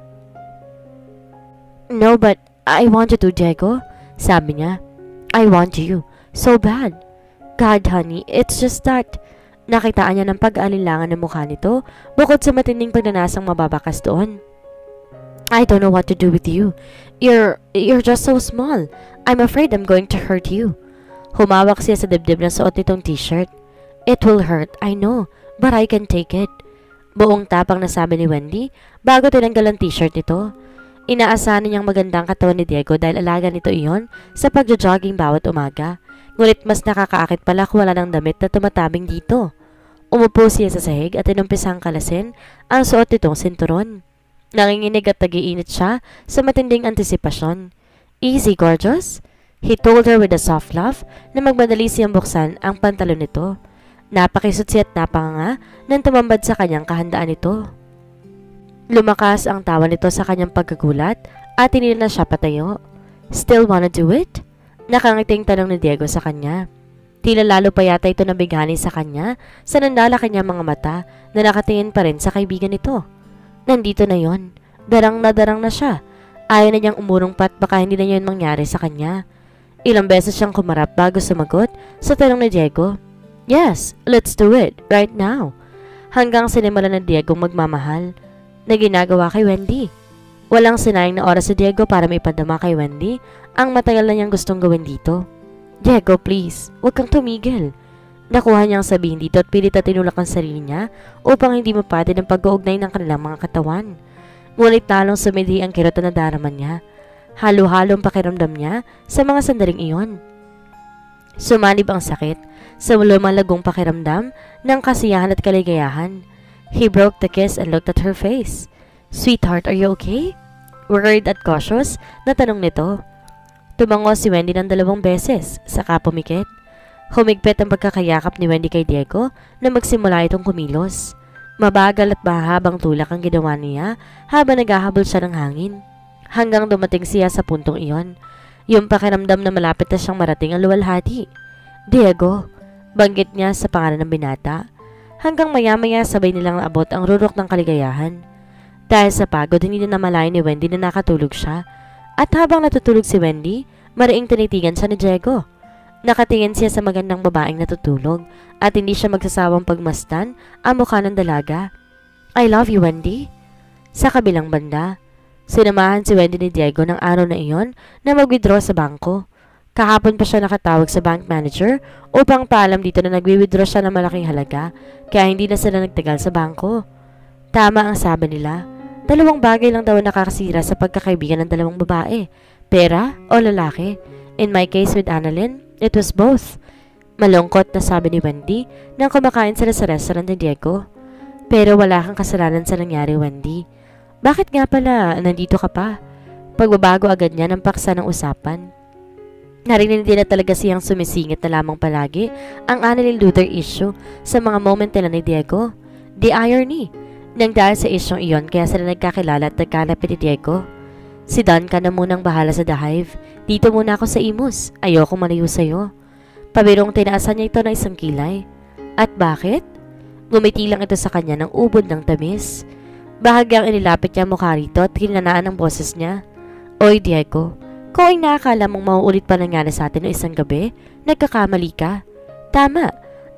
No, but I want you to, Diego. Sabi niya. I want you. So bad. God, honey, it's just that... Nakitaan niya ng pag-alinlangan ng mukha nito bukod sa matinding pagnanasang mababakas doon. I don't know what to do with you. You're... you're just so small. I'm afraid I'm going to hurt you. Humawak siya sa dibdib ng suot nitong t-shirt. It will hurt, I know, but I can take it. Buong tapang nasabi ni Wendy bago tinanggal ang t-shirt nito. Inaasahan niyang magandang katawan ni Diego dahil alaga nito iyon sa pagjo-jogging bawat umaga. Ngunit mas nakakaakit pala kung wala ng damit na tumatabing dito. Umupo siya sa sahig at inumpisang kalasin ang suot nitong sinturon. Nanginginig at nag-iinit siya sa matinding antisipasyon. Easy, gorgeous? He told her with a soft laugh na magmadali siyang buksan ang pantalon nito. Napakisutsi at napanganga nang tumambad sa kanyang kahandaan nito. Lumakas ang tawa nito sa kanyang pagkagulat at tinila na siya patayo. Still wanna do it? Nakangiting tanong ni Diego sa kanya. Tila lalo pa yata ito nabighani sa kanya sa nandala kanyang mga mata na nakatingin pa rin sa kaibigan nito. Nandito na yon. Darang na darang na siya. Ayaw na niyang umurong pat baka hindi na yun mangyari sa kanya. Ilang beses siyang kumarap bago sumagot sa tanong ni Diego. Yes, let's do it, right now. Hanggang sinimula na Diego magmamahal na ginagawa kay Wendy. Walang sinayang na oras si Diego para maipadama kay Wendy ang matagal na niyang gustong gawin dito. Diego, please, huwag kang tumigil. Nakuha niyang sabihin dito at pilit na tinulak ang sarili niya upang hindi mapatid ang pag-uugnay ng kanilang mga katawan. Ngunit lalong sumidhi ang kirot na nadarama niya. Halo-halong pakiramdam niya sa mga sandaling iyon. Sumanib ang sakit sa lumalagong pakiramdam ng kasiyahan at kaligayahan. He broke the kiss and looked at her face. Sweetheart, are you okay? Worried at cautious na tanong nito. Tumango si Wendy ng dalawang beses, saka pumikit. Humigpit ang pagkakayakap ni Wendy kay Diego na magsimula itong kumilos. Mabagal at mahabang tulak ang ginawa niya habang naghahabol siya ng hangin. Hanggang dumating siya sa puntong iyon. Yung pakiramdam na malapit na siyang marating ang luwalhati. Diego, banggit niya sa pangalan ng binata. Hanggang maya-maya sabay nilang naabot ang rurok ng kaligayahan. Dahil sa pagod, hindi na namalayan ni Wendy na nakatulog siya. At habang natutulog si Wendy, mariing tinitigan siya ni Diego. Nakatingin siya sa magandang babaeng natutulog at hindi siya magsasawang pagmasdan ang mukha ng dalaga. I love you, Wendy. Sa kabilang banda, sinamahan si Wendy ni Diego ng araw na iyon na mag-withdraw sa bangko. Kahapon pa siya nakatawag sa bank manager upang paalam dito na nagwi-withdraw siya ng malaking halaga kaya hindi na sila nagtagal sa bangko. Tama ang sabi nila. Dalawang bagay lang daw nakakasira sa pagkakaibigan ng dalawang babae, pera o lalaki. In my case with Annalyn, it was both. Malungkot na sabi ni Wendy nang kumakain sila sa restaurant ni Diego. Pero wala kang kasalanan sa nangyari, Wendy. Bakit nga pala nandito ka pa? Pagbabago agad niya ng paksa ng usapan. Narinig din na talaga siyang sumisingit na lamang palagi ang Annalyn Luther issue sa mga moment nila ni Diego. The irony. Nang dahil sa isyong iyon kaya sila nagkakilala at nagkalapit ni Diego. Si Don ka na munang bahala sa The Hive. Dito muna ako sa Imus. Ayoko malayo sa'yo. Pabirong tinaasan niya ito ng isang kilay. At bakit? Ngumiti lang ito sa kanya ng ubod ng tamis. Bahagyang inilapit niya mukha rito at hinanaan ang boses niya. Oy Diego, kung ay nakakala mong mauulit pa nangyari sa atin ng isang gabi, nagkakamali ka. Tama,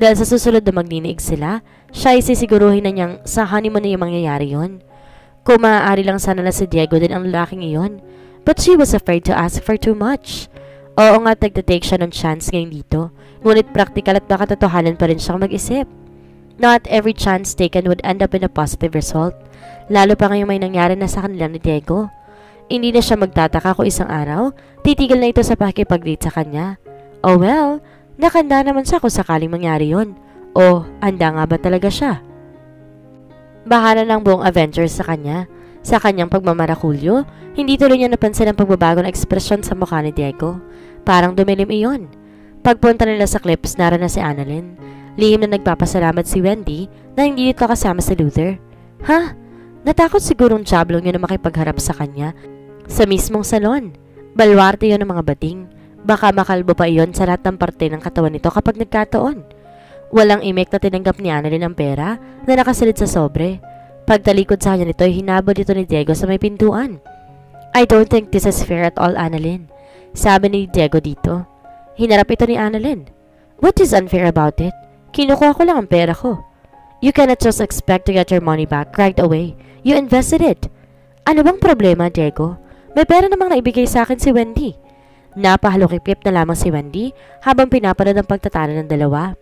Dahil sa susunod na magninig sila, siya ay sisiguruhin na niyang sa honeymoon na yung mangyayari yon. Kung maaari lang sana na si Diego din ang lalaking iyon. But she was afraid to ask for too much. Oo nga, tagtatake siya ng chance ngayon dito. Ngunit practical at baka totohanan pa rin siyang mag-isip. Not every chance taken would end up in a positive result. Lalo pa ngayong may nangyari na sa kanila ni Diego. Hindi na siya magtataka kung isang araw, titigil na ito sa pakikipag-date sa kanya. Oh well, nakanda naman siya kung sakaling mangyari yon. O, handa nga ba talaga siya? Bahala ng buong Avengers sa kanya. Sa kanyang pagmamarakulyo, hindi tuloy niya napansin ang pagbabago ng ekspresyon sa mukha ni Diego. Parang dumilim iyon. Pagpunta nila sa clips, naroon na si Annalyn. Lihim na nagpapasalamat si Wendy na hindi dito kasama si Luther. Ha? Natakot sigurong jablong yun na makipagharap sa kanya sa mismong salon. Balwarte yun ng mga bating. Baka makalbo pa iyon sa lahat ng parte ng katawan nito kapag nagkataon. Walang imek na tinanggap ni Annalyn ang pera na nakasilid sa sobre. Pagtalikod sa kanya nito, hinabol dito ni Diego sa may pintuan. I don't think this is fair at all, Annalyn. Sabi ni Diego dito. Hinarap ito ni Annalyn. What is unfair about it? Kinukuha ko lang ang pera ko. You cannot just expect to get your money back right away. You invested it. Ano bang problema, Diego? May pera namang naibigay sa akin si Wendy. Napahalukip-lip na lamang si Wendy habang pinapanood ang pagtatalo ng dalawa.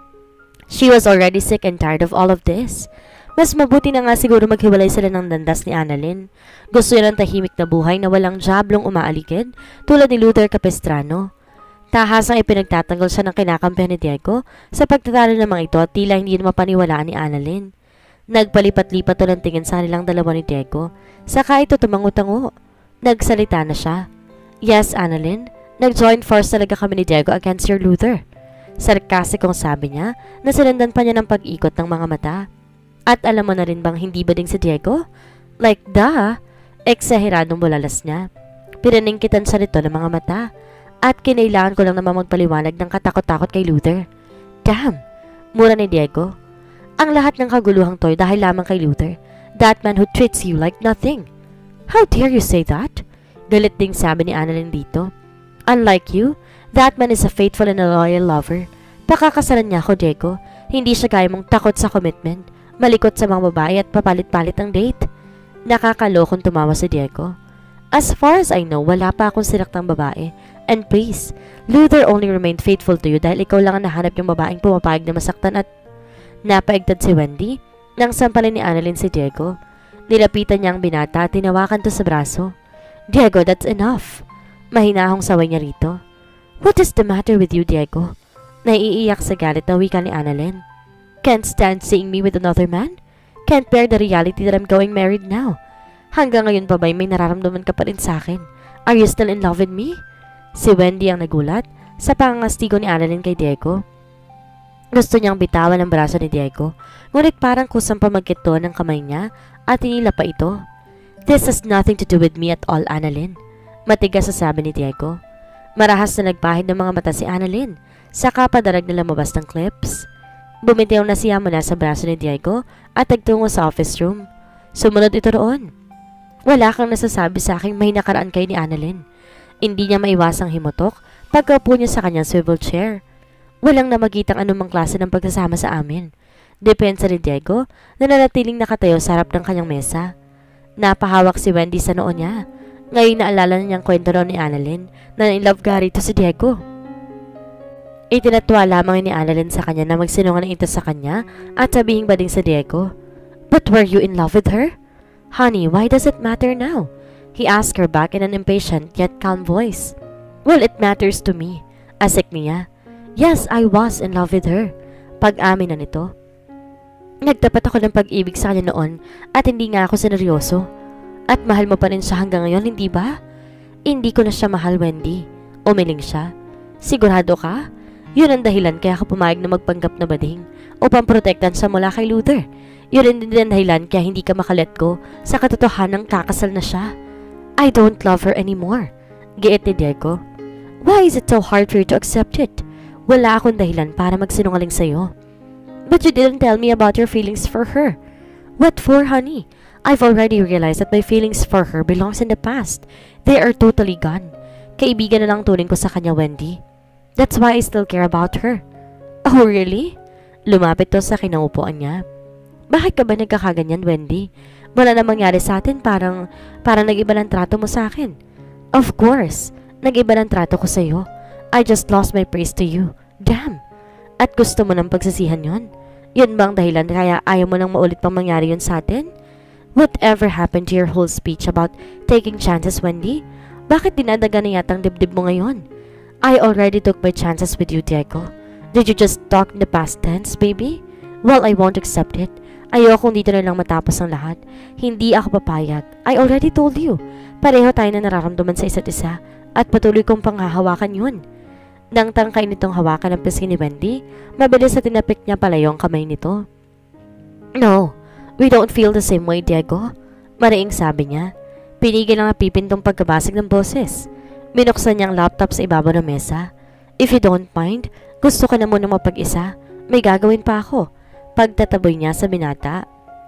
She was already sick and tired of all of this. Mas mabuti na nga siguro maghiwalay sila ng landas ni Annalyn. Gusto niya ng tahimik na buhay na walang jablong umaaligid tulad ni Luther Capistrano. Tahasang ipinagtatanggol siya ng kinakampihan ni Diego sa pagtatalo ng mga ito at tila hindi na mapaniwalaan ni Annalyn. Nagpalipat-lipat to ng tingin sa kanilang dalawa ni Diego. Saka ito tumango-tango. Nagsalita na siya. Yes, Annalyn, nag-join force talaga kami ni Diego against your Luther. Sarkasikong sabi niya na sinundan pa niya ng pag-ikot ng mga mata. At alam mo na rin bang hindi ba ding si Diego? Like, duh! Eksaheradong bulalas niya. Pinaningkitan siya nito ng mga mata. At kinailangan ko lang naman magpaliwanag ng katakot-takot kay Luther. Damn! Mura ni Diego. Ang lahat ng kaguluhang to'y dahil lamang kay Luther. That man who treats you like nothing. How dare you say that? Galit ding sabi ni Annalyn dito. Unlike you, that man is a faithful and a loyal lover. Pakakasalan niya ako, Diego. Hindi siya gaya mong takot sa commitment, malikot sa mga babae at papalit-palit ang date. Nakakalokong tumawa si Diego. As far as I know, wala pa akong sinaktang babae. And please, Luther only remained faithful to you dahil ikaw lang ang nahanap yung babaeng pumapayag na masaktan at napaigtad si Wendy nang sampalin ni Annalyn si Diego. Nilapitan niya ang binata at tinawakan to sa braso. Diego, that's enough. Mahinahong saway niya rito. What is the matter with you, Diego? Naiiyak sa galit na wika ni Annalyn. Can't stand seeing me with another man? Can't bear the reality that I'm going married now. Hanggang ngayon pa ba'y may nararamdaman ka pa rin sa akin? Are you still in love with me? Si Wendy ang nagulat sa pangangastigo ni Annalyn kay Diego. Gusto niyang bitawan ang braso ni Diego, ngunit parang kusang pamagkito ng kamay niya at hinila pa ito. This has nothing to do with me at all, Annalyn. Matigas sa sabi ni Diego. Marahas na nagpahid ng mga mata si Annalyn, saka padarag na lumabas ng clips. Bumitiw na siya mula sa braso ni Diego at nagtungo sa office room. Sumunod ito roon. Wala kang nasasabi sa aking may nakaraan kayo ni Annalyn. Hindi niya maiwasang himutok pagkaupo niya sa kanyang swivel chair. Walang namagitang anumang klase ng pagsasama sa amin. Depensa ni Diego na nanatiling nakatayo sa harap ng kanyang mesa. Napahawak si Wendy sa noo niya. Ngayon naalala niyang kwento noon ni Annalyn na in-love ka rito si Diego. Itinatwa lamang ni Annalyn sa kanya na magsinungaling ito sa kanya at sabihing bading sa Diego. But were you in love with her? Honey, why does it matter now? He asked her back in an impatient yet calm voice. Well, it matters to me. Asik niya. Yes, I was in love with her. Pag-amin na nito. Nagtapat ako ng pag-ibig sa kanya noon at hindi nga ako sineryoso. At mahal mo pa rin siya hanggang ngayon, hindi ba? Hindi ko na siya mahal, Wendy. Umiling siya. Sigurado ka? Yun ang dahilan kaya ako pumayag na magpanggap na bading upang protektan siya mula kay Luther. Yun din ang dahilan kaya hindi ka makalet ko sa katotohanang kakasal na siya. I don't love her anymore. Giit ni Diego. Why is it so hard for you to accept it? Wala akong dahilan para magsinungaling sa'yo. But you didn't tell me about your feelings for her. What for, honey? I've already realized that my feelings for her belongs in the past. They are totally gone. Kaibigan na lang turing ko sa kanya, Wendy. That's why I still care about her. Oh, really? Lumapit to sa kinaupuan niya. Bakit ka ba nagkakaganyan, Wendy? Wala na mangyari sa atin, parang, parang nag-iba ng trato mo sa akin. Of course, nag-iba ng trato ko sa'yo. I just lost my praise to you. Damn! At gusto mo ng pagsisihan yon? Yun bang dahilan kaya ayaw mo nang maulit pang mangyari yun sa atin? Whatever happened to your whole speech about taking chances, Wendy? Bakit dinadaga na yatang dibdib mo ngayon? I already took my chances with you, Diego. Did you just talk in the past tense, baby? Well, I won't accept it. Ayokong dito na lang matapos ang lahat. Hindi ako papayag. I already told you. Pareho tayo na nararamdaman sa isa't isa at patuloy kong panghahawakan yun. Nang tangkay nitong hawakan ng pisngi ni Wendy, mabilis na tinapik niya palayo ang kamay nito. No, we don't feel the same way, Diego. Mariing sabi niya. Pinigil ang napipintong pagkabasag ng boses. Minuksan niya ang laptop sa ibabaw ng mesa. If you don't mind, gusto ka na muna mapag-isa. May gagawin pa ako. Pagtataboy niya sa binata.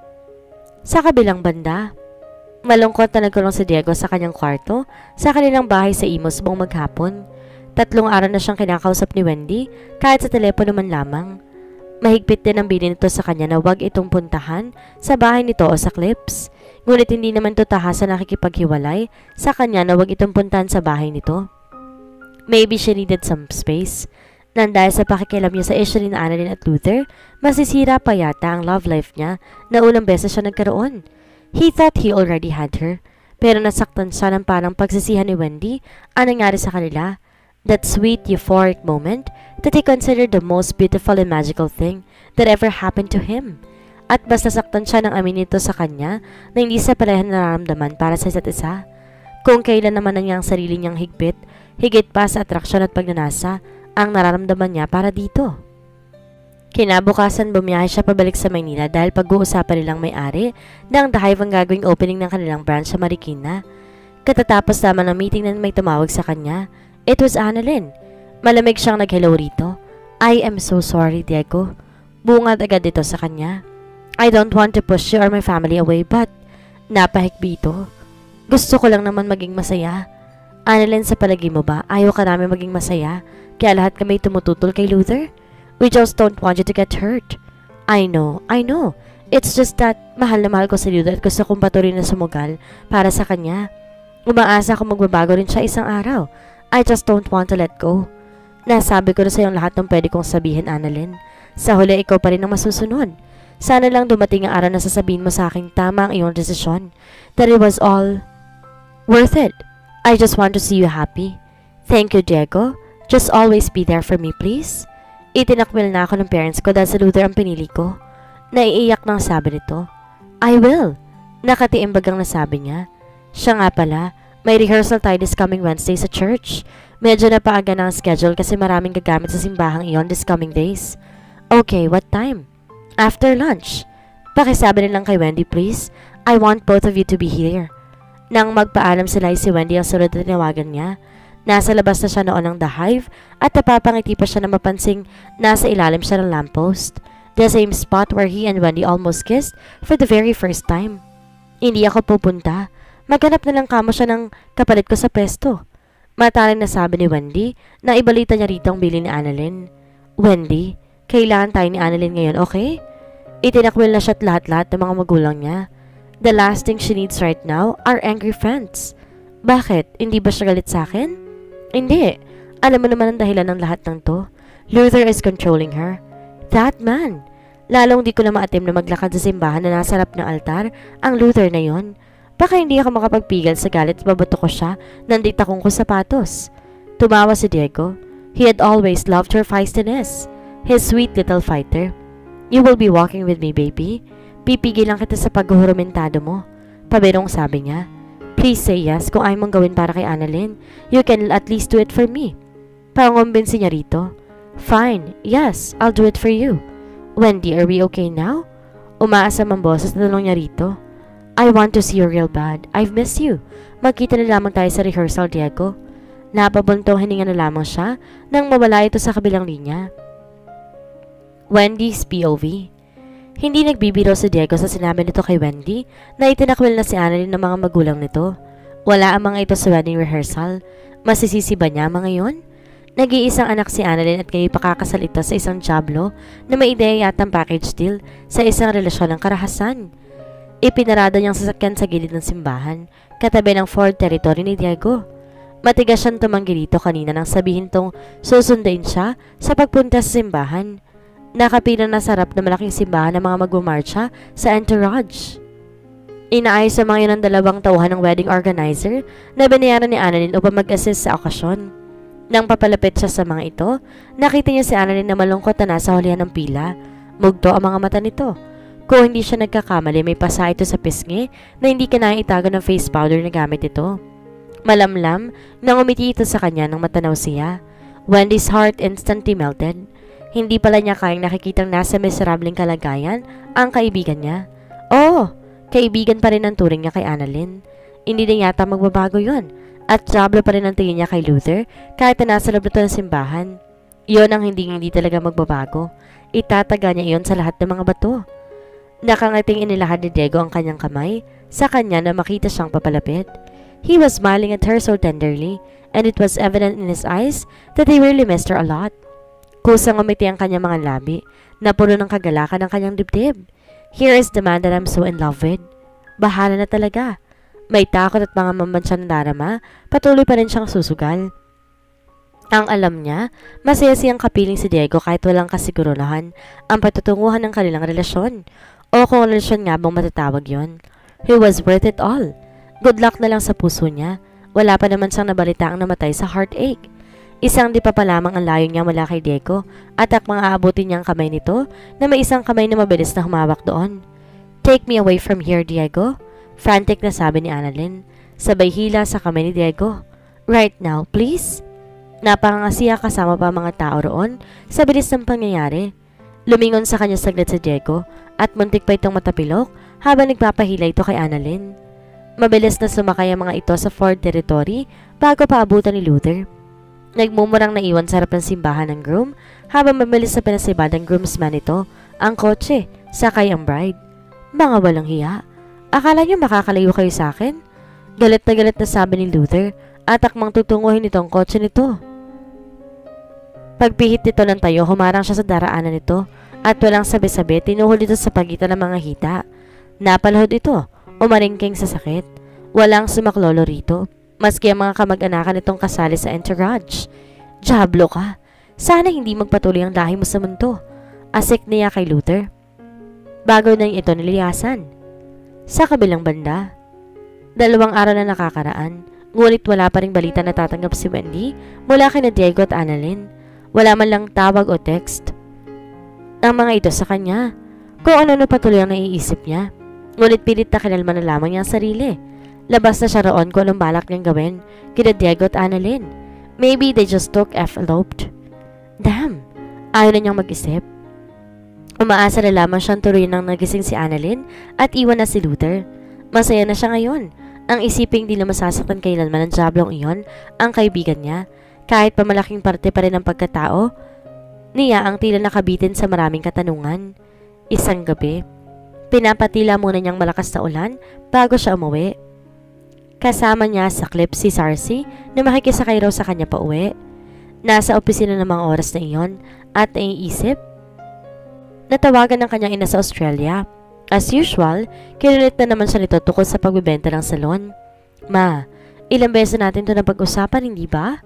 Sa kabilang banda, malungkot na nagkulong si Diego sa kanyang kwarto sa kanilang bahay sa Imus buong maghapon. Tatlong araw na siyang kinakausap ni Wendy kahit sa telepono man lamang. Mahigpit din ang bilin nito sa kanya na huwag itong puntahan sa bahay nito o sa Clips. Ngunit hindi naman ito tahasan nakikipaghiwalay sa kanya na huwag itong puntahan sa bahay nito. Maybe she needed some space. Nang dahil sa pakikialam niya sa issue ni Annalyn at Luther, masisira pa yata ang love life niya na unang beses siya nagkaroon. He thought he already had her, pero nasaktan siya ng parang pagsisihan ni Wendy ang nangyari sa kanila. That sweet, euphoric moment that he considered the most beautiful and magical thing that ever happened to him. At mas nasaktan siya ng amin nito sa kanya na hindi sa parehan nararamdaman para sa isa't isa. Kung kailan naman ang niyang sarili niyang higpit, higit pa sa atraksyon at pagnanasa, ang nararamdaman niya para dito. Kinabukasan bumiyahe siya pabalik sa Maynila dahil pag-uusapan nilang may-ari ng The Hive ang gagawing opening ng kanilang branch sa Marikina. Katatapos naman ng meeting na may tumawag sa kanya, it was Annalyn. Malamig siyang nag-hello rito. I am so sorry, Diego. Bungad agad dito sa kanya. I don't want to push you or my family away but napahikbi ito. Gusto ko lang naman maging masaya. Annalyn, sa palagi mo ba, ayaw ka namin maging masaya? Kaya lahat kami tumututol kay Luther? We just don't want you to get hurt. I know, I know. It's just that mahal na mahal ko si Luther at gusto kong patuloy na sumugal para sa kanya. Umaasa akong magbabago rin siya isang araw. I just don't want to let go. Nasabi ko na sa iyong lahat ng pwede kong sabihin, Annalyn. Sa huli, ikaw pa rin ang masusunod. Sana lang dumating ang araw na sasabihin mo sa akin tama ang iyong desisyon. That it was all worth it. I just want to see you happy. Thank you, Diego. Just always be there for me, please. Itinakwil na ako ng parents ko dahil sa Luther ang pinili ko. Naiiyak nang sabi nito. I will. Nakatiimbagang nasabi niya. Siya nga pala, may rehearsal tayo this coming Wednesday sa church. Medyo napaaga na ang schedule kasi maraming gagamit sa simbahang iyon this coming days. Okay, what time? After lunch. Pakisabi nilang kay Wendy, please. I want both of you to be here. Nang magpaalam sila, si Wendy ang sunod na tinawagan niya. Nasa labas na siya noon ng The Hive at napapangiti pa siya na mapansing nasa ilalim siya ng lamppost. The same spot where he and Wendy almost kissed for the very first time. Hindi ako pupunta. Maghanap na lang kamo siya ng kapalit ko sa pwesto. Mataling nasabi ni Wendy na ibalita niya rito ang bili ni Annalyn. Wendy, kailangan tayo ni Annalyn ngayon, okay? Itinakwil na siya at lahat-lahat ng mga magulang niya. The last thing she needs right now are angry friends. Bakit? Hindi ba siya galit sa akin? Hindi. Alam mo naman ang dahilan ng lahat ng to. Luther is controlling her. That man. Lalong di ko na maatim na maglakad sa simbahan na nasa harap ng altar ang Luther na yon. Baka hindi ako makapagpigil sa galit at babato ko siya ng ditakong ko sapatos. Tumawa si Diego. He had always loved her feistiness. His sweet little fighter. You will be walking with me, baby. Pipigil lang kita sa paghuhurumentado mo. Pabirong sabi niya. Please say yes kung ayaw mong gawin para kay Annalyn. You can at least do it for me. Pangumbinsi niya rito. Fine, yes, I'll do it for you. Wendy, are we okay now? Umaasam ang boses na tanong niya rito. I want to see you real bad. I've missed you. Magkita na lamang tayo sa rehearsal, Diego. Napabuntong hininga na lamang siya nang mawala ito sa kabilang linya. Wendy's P O V. Hindi nagbibiro si Diego sa sinabi nito kay Wendy na itinakwil na si Annalyn ng mga magulang nito. Wala ang mga ito sa wedding rehearsal. Masisisi ba niya mga yon? Nag-iisang anak si Annalyn at kayo pakakasal ito sa isang jablo na may ideya yatang package deal sa isang relasyon ng karahasan. Ipinarada niyang sasakyan sa gilid ng simbahan, katabi ng Ford territory ni Diego. Matigas siyang tumanggi dito kanina nang sabihin tong susundain siya sa pagpunta sa simbahan. Nakapila na sarap na malaking simbahan ng mga magmamarcha sa entourage. Inaayos sa mga yun ang dalawang tauhan ng wedding organizer na binayaran ni Annalyn upang mag-assist sa okasyon. Nang papalapit siya sa mga ito, nakita niya si Annalyn na malungkot na nasa hulihan ng pila. Mugto ang mga mata nito. Kung hindi siya nagkakamali, may pasa ito sa pisngi na hindi kailangang itago ng face powder na gamit ito. Malamlam, nang umiti ito sa kanya nang matanaw siya. Wendy's heart instantly melted. Hindi pala niya kayang nakikitang nasa miserableng kalagayan ang kaibigan niya. Oh, kaibigan pa rin ang turing niya kay Annalyn. Hindi din yata magbabago yon. At jablo pa rin ang tingin niya kay Luther kahit na nasa loob nito ng simbahan. Iyon ang hindi hindi talaga magbabago. Itataga niya iyon sa lahat ng mga bato. Nakangating inilahad ni Diego ang kanyang kamay sa kanya na makita siyang papalapit. He was smiling at her so tenderly, and it was evident in his eyes that he really missed her a lot. Kusang umiti ang kanyang mga labi na puno ng kagalakan ng kanyang dibdib. Here is the man that I'm so in love with. Bahala na talaga. May takot at mga mamansya na darama, patuloy pa rin siyang susugal. Ang alam niya, masaya siyang kapiling si Diego kahit walang kasiguruhan ang patutunguhan ng kanilang relasyon. O kung relasyon nga bang matatawag yon. He was worth it all. Good luck na lang sa puso niya. Wala pa naman siyang nabalitaang namatay sa heartache. Isang di pa pa lamang ang layo niya mula kay Diego at ak mga aabutin niyang kamay nito na may isang kamay na mabilis na humawak doon. Take me away from here, Diego. Frantic na sabi ni Annalyn, sabay hila sa kamay ni Diego. Right now, please? Napakangasiya kasama pa mga tao roon sa bilis ng pangyayari. Lumingon sa kanya saglit si Diego at muntik pa itong matapilok habang nagpapahila ito kay Annalyn. Mabilis na sumakay ang mga ito sa Ford territory bago paabutan ni Luther. Nagmumurang naiwan sa harap ng simbahan ng groom habang mabilis na pinasibad ng groomsman ito ang kotse, sakay ang bride. Mga walang hiya. Akala niyo makakalayo kayo sa akin? Galit na galit na sabi ni Luther at akmang tutunguhin nito ang kotse nito. Pagpihit nito ng tayo, humarang siya sa daraanan nito at walang sabi-sabi tinuhol dito sa pagitan ng mga hita. Napalahod ito, umaringking sa sakit. Walang sumaklolo rito, maski ang mga kamag-anakan nitong kasali sa entourage. Diablo ka! Sana hindi magpatuloy ang lahi mo sa mundo. Asik niya kay Luther. Bago na ito niliyasan. Sa kabilang banda, dalawang araw na nakakaraan, ngunit wala pa ring balita na tatanggap si Wendy mula kina Diego at Annalyn. Wala man lang tawag o text ang mga ito sa kanya. Kung ano na patuloy ang naiisip niya, ngunit pilit na kinalma na lamang niya ang sarili. Labas na siya roon kung anong balak niyang gawin kina Diego at Annalyn. Maybe they just took F-eloped. Damn, ayaw na niyang mag-isip. Umaasa na lamang siyang tuloy nang nagising si Annalyn at iwan na si Luther. Masaya na siya ngayon. Ang isiping di na masasaktan kailanman ng jablong iyon ang kaibigan niya. Kahit pa malaking parte pa rin ng pagkatao niya ang tila nakabitin sa maraming katanungan. Isang gabi, pinapatila muna niyang malakas na ulan bago siya umuwi. Kasama niya sa clip si Sarcy na makikisakay raw sa kanya pa uwi. Nasa opisina ng mga oras na iyon at naiisip. Natawagan ng kanyang ina sa Australia. As usual, kinulit na naman siya nito tukol sa pagbibenta ng salon. Ma, ilang beses natin ito na pag-usapan, hindi ba?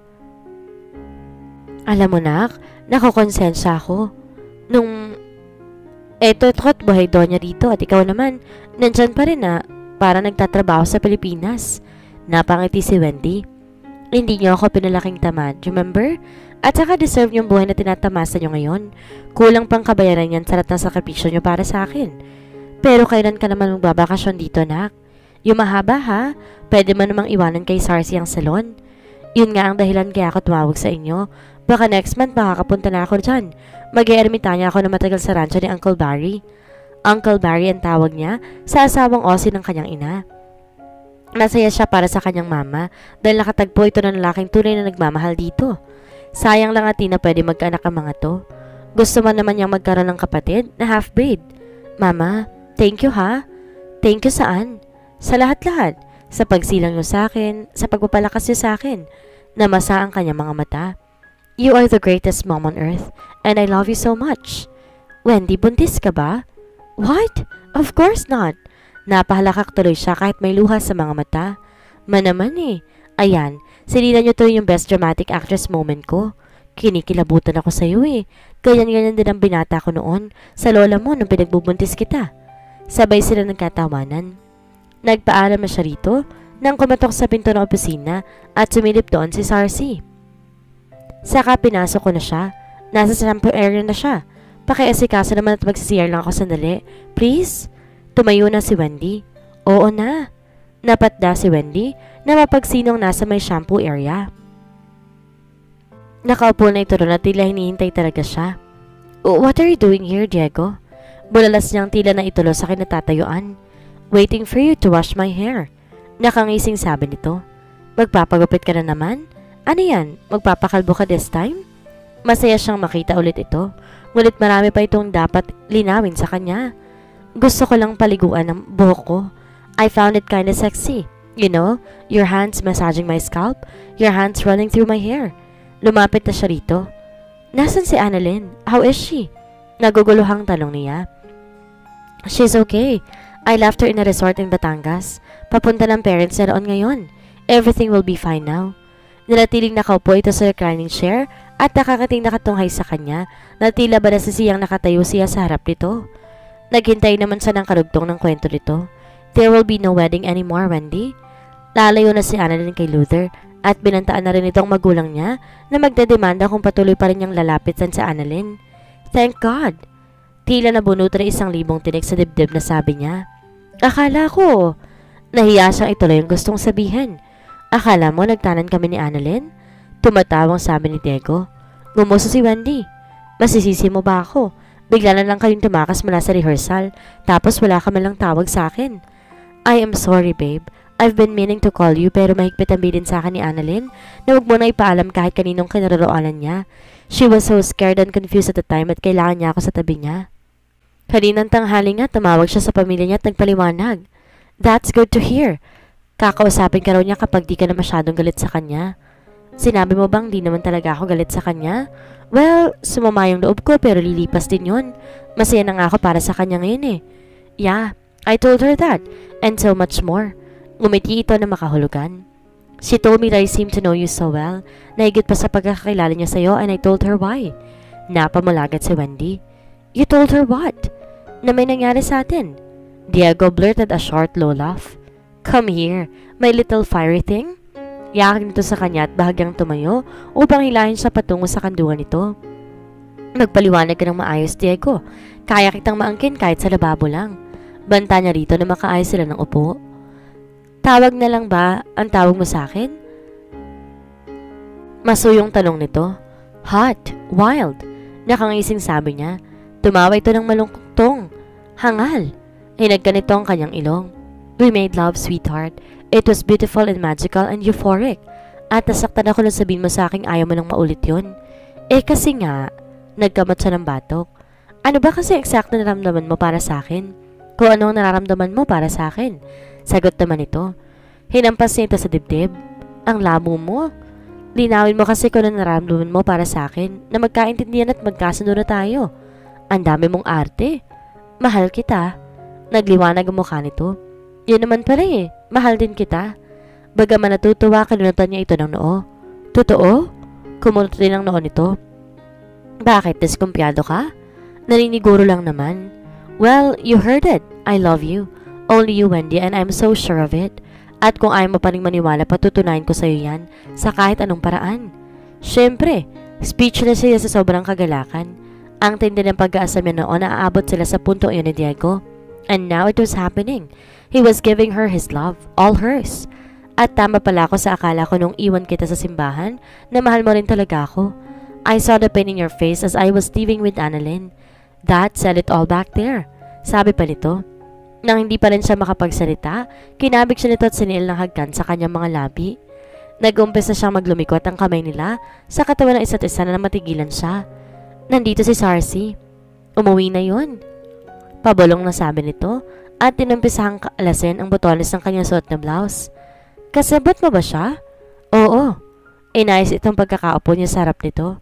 Alam mo nak, nakokonsensya ako. Nung eto at buhay doon niya dito at ikaw naman, nandyan pa rin na para nagtatrabaho sa Pilipinas. Napangiti si Wendy. Hindi niyo ako pinalaking tamad, remember? At saka deserve yung buhay na tinatamasa nyo ngayon. Kulang pang kabayaran yan sa lahat ng sakripisyo nyo para sa akin. Pero kailan ka naman magbabakasyon dito, nak? Yung mahaba ha? Pwede mo namang iwanan kay Sarcy ang salon. Yun nga ang dahilan kaya ako tumawag sa inyo. Baka next month makakapunta na ako dyan. Mag-e-ermitanya ako na matagal sa rancho ni Uncle Barry. Uncle Barry ang tawag niya sa asawang Aussie ng kanyang ina. Nasaya siya para sa kanyang mama dahil nakatagpo ito ng lalaking tunay na nagmamahal dito. Sayang lang at di na pwede magkaanak ang mga to. Gusto man naman niyang magkaroon ng kapatid na half-breed. Mama, thank you ha. Thank you saan? Sa lahat-lahat. Sa pagsilang niyo sa akin, sa pagpapalakas niyo sa akin. Namasa ang kanyang mga mata. You are the greatest mom on earth, and I love you so much. Wendy, buntis ka ba? What? Of course not. Napahalakak tuloy siya kahit may luha sa mga mata. Manaman eh. Ayan, sinila niyo tuloy yung best dramatic actress moment ko. Kinikilabutan ako sa iyo eh. Ganyan-ganyan din ang binata ko noon sa lola mo nung pinagbubuntis kita. Sabay sila nagkatawanan. Nagpaalam na siya rito nang kumatok sa pinto ng opisina at sumilip doon si Sarcy. Saka pinasok ko na siya. Nasa shampoo area na siya. Pakiasikaso naman at magsisiyar lang ako sandali. Please? Tumayo na si Wendy. Oo na. Napatda si Wendy na mapagsinong nasa may shampoo area. Nakaupo na ito ron at tila hinihintay talaga siya. What are you doing here, Diego? Bulalas niyang tila na itulo sa kinatatayuan. Waiting for you to wash my hair. Nakangising sabi nito. Magpapagupit ka na naman? Ano yan? Magpapakalbo ka this time? Masaya siyang makita ulit ito. Ngunit marami pa itong dapat linawin sa kanya. Gusto ko lang paliguan ng buhok ko. I found it kinda sexy. You know, your hands massaging my scalp, your hands running through my hair. Lumapit na siya rito. Nasaan si Annalyn? How is she? Naguguluhang tanong niya. She's okay. I left her in a resort in Batangas. Papunta ng parents na roon ngayon. Everything will be fine now. Nilatiling nakaupo ito sa reclining chair at nakakating nakatunghay sa kanya na tila ba nasisiyang nakatayo siya sa harap nito. Naghintay naman siya ng karugtong ng kwento nito. There will be no wedding anymore, Wendy. Lalayo na si Annalyn kay Luther at binantaan na rin itong magulang niya na magdedemanda kung patuloy pa rin niyang lalapitan sa Annalyn. Thank God! Tila nabunutan ng isang libong tinik sa dibdib na sabi niya. Akala ko. Nahiya siyang ituloy ang gustong sabihin. Akala mo nagtanan kami ni Annalyn? Tumatawang sabi ni Diego. Ngumuso si Wendy. Masisisi mo ba ako? Bigla na lang kayong tumakas mula sa rehearsal tapos wala ka man lang tawag sa akin. I am sorry, babe. I've been meaning to call you pero mahigpit ang bilin sa akin ni Annalyn na huwag mo na ipaalam kahit kaninong kinaroroonan niya. She was so scared and confused at the time at kailangan niya ako sa tabi niya. Kaninang tanghali nga tumawag siya sa pamilya niya at nagpaliwanag. That's good to hear. Kakausapin ka raw niya kapag di ka na masyadong galit sa kanya. Sinabi mo bang di naman talaga ako galit sa kanya? Well, sumama yung loob ko pero lilipas din yun. Masaya na nga ako para sa kanya ngayon eh. Yeah, I told her that and so much more. Ngumiti ito na makahulugan. She told me that I seem to know you so well. Nahigit pa sa pagkakakilala niya sa'yo and I told her why. Napamulagat si Wendy. You told her what? Na may nangyari sa atin? Diego blurted a short low laugh. Come here, my little fiery thing. Yakin nito sa kanya at bahagyang tumayo upang hilahin siya patungo sa kanduan nito. Magpaliwanag ka ng maayos, Diego. Kaya kitang maangkin kahit sa lababo lang. Banta niya rito na makaayos sila ng upo. Tawag na lang ba ang tawag mo sa akin? Masuyong tanong nito. Hot, wild. Nakangising sabi niya. Tumawa ito ng malungkotong. Hangal. Hinagka nito ang kanyang ilong. We made love, sweetheart. It was beautiful and magical and euphoric. At nasaktan ako nung sabihin mo sa akin ayaw mo nang maulit yun. Eh kasi nga, nagkamot siya ng batok. Ano ba kasi eksakto naramdaman mo para sa akin? Kung ano ang nararamdaman mo para sa akin? Sagot naman ito. Hinampas niya ito sa dibdib. Ang labo mo. Linawin mo kasi kung ano nararamdaman mo para sa akin na magkaintindihan at magkasundo na tayo. Ang dami mong arte. Mahal kita. Nagliwanag ang mukha nito. Yun naman pala eh. Mahal din kita. Bagaman natutuwa, kinunutan niya ito ng noo. Totoo? Kumunot din ang noo nito. Bakit? Diskumpiyado ka? Naniniguro lang naman. Well, you heard it. I love you. Only you, Wendy, and I'm so sure of it. At kung ayaw mo pa rin maniwala, patutunayan ko sa'yo yan sa kahit anong paraan. Siyempre, speechless siya sa sobrang kagalakan. Ang tindi ng pag-aasam niya noon na aabot sila sa punto iyon ni Diego. And now it was happening. He was giving her his love, all hers. At tama pala ako sa akala ko nung iwan kita sa simbahan na mahal mo rin talaga ako. I saw the pain in your face as I was leaving with Annalyn. That said it all back there. Sabi pa nito. Nang hindi pa rin siya makapagsalita, kinabig siya nito at siniil ng hagkan sa kanyang mga labi. Nag-umpisa siyang maglumikot ang kamay nila sa katawan ng isa't isa na matigilan siya. Nandito si Sarcy. Umuwi na yun. Pabulong na sabi nito at tinumpisahang kaalasin ang botones ng kanyang suot na blouse. Kasabot mo ba siya? Oo. Inayos itong pagkakaupo niya sa harap nito.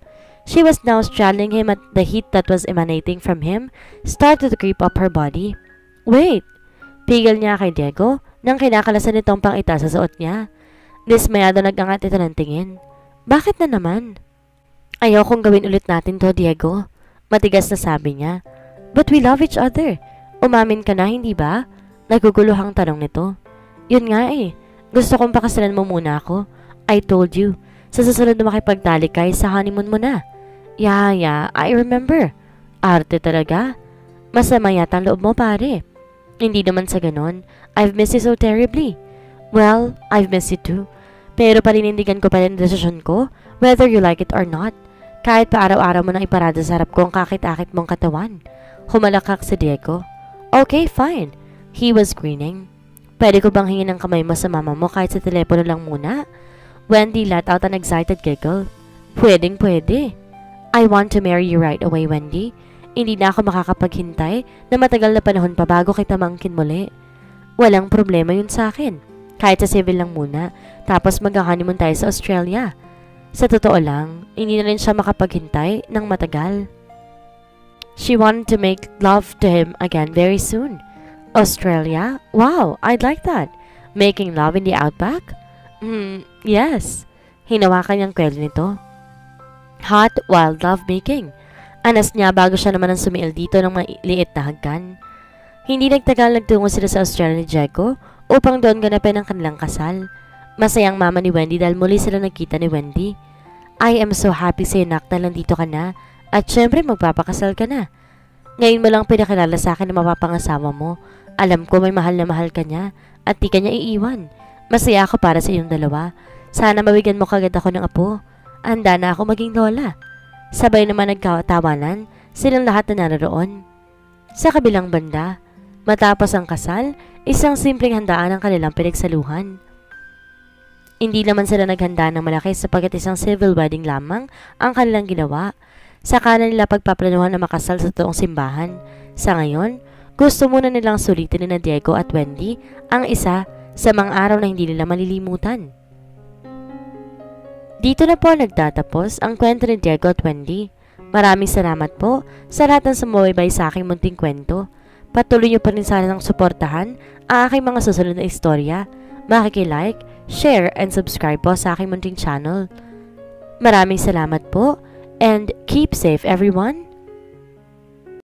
She was now straddling him at the heat that was emanating from him started to creep up her body. Wait! Pigil niya kay Diego nang kinakalasan nitong pangita sa suot niya. Dismayado nag-angat ito ng tingin. Bakit na naman? Ayaw kong gawin ulit natin to, Diego. Matigas na sabi niya. But we love each other. Umamin ka na, hindi ba? Naguguluhang tanong nito. Yun nga eh. Gusto kong pakasalan mo muna ako. I told you. Sa susunod na makipagtalikay sa honeymoon mo na. Yeah, yeah, I remember. Arte talaga. Masama yata ang loob mo, pare. Hindi naman sa ganon. I've missed you so terribly. Well, I've missed you too. Pero paninindigan ko pa rin ang desisyon ko, whether you like it or not. Kahit pa araw-araw mo nang iparada sa harap ko ang kakit-akit mong katawan. Humalakak si Diego. Okay, fine. He was grinning. Pwede ko bang hingin ng kamay mo sa mama mo kahit sa telepono lang muna? Wendy let out an excited giggle. Pwedeng pwede. I want to marry you right away, Wendy. Hindi na ako makakapaghintay na matagal na panahon pa bago kita mangkin muli. Walang problema yun sa akin. Kahit sa civil lang muna, tapos mag-honeymoon tayo sa Australia. Sa totoo lang, hindi na rin siya makapaghintay ng matagal. She wanted to make love to him again very soon. Australia? Wow, I'd like that. Making love in the outback? Hmm, yes. Hinawakan niyang kwelo nito. Hot, wild love making. Anas niya bago siya naman ang sumiil dito ng maliit na hagkan. Hindi nagtagal nagtungo sila sa Australia ni Diego upang doon ganapin ang kanilang kasal. Masayang mama ni Wendy dahil muli sila nagkita ni Wendy. I am so happy sa inak na nandito ka na at syempre magpapakasal ka na. Ngayon mo lang pinakilala sa akin na mapapangasawa mo. Alam ko may mahal na mahal ka niya at di ka niya iiwan. Masaya ako para sa iyong dalawa. Sana mawigyan mo kagad ako ng apo. Handa na ako maging lola. Sabay naman nagkatawanan silang lahat na naroon. Sa kabilang banda, matapos ang kasal, isang simpleng handaan ang kanilang pinagsaluhan. Hindi naman sila naghanda ng malaki sapagkat isang civil wedding lamang ang kanilang ginawa. Saka na nila pagpaplanuhan na makasal sa toong simbahan. Sa ngayon, gusto muna nilang sulitin ni na Diego at Wendy ang isa sa mga araw na hindi nila malilimutan. Dito na po nagtatapos ang kwento ni Diego at Wendy. Maraming salamat po sa lahat ng sumubaybay sa aking munting kwento. Patuloy niyo pa rin sana ng suportahan ang aking mga susunod na istorya. Makiki-like, share, and subscribe po sa aking munting channel. Maraming salamat po and keep safe everyone.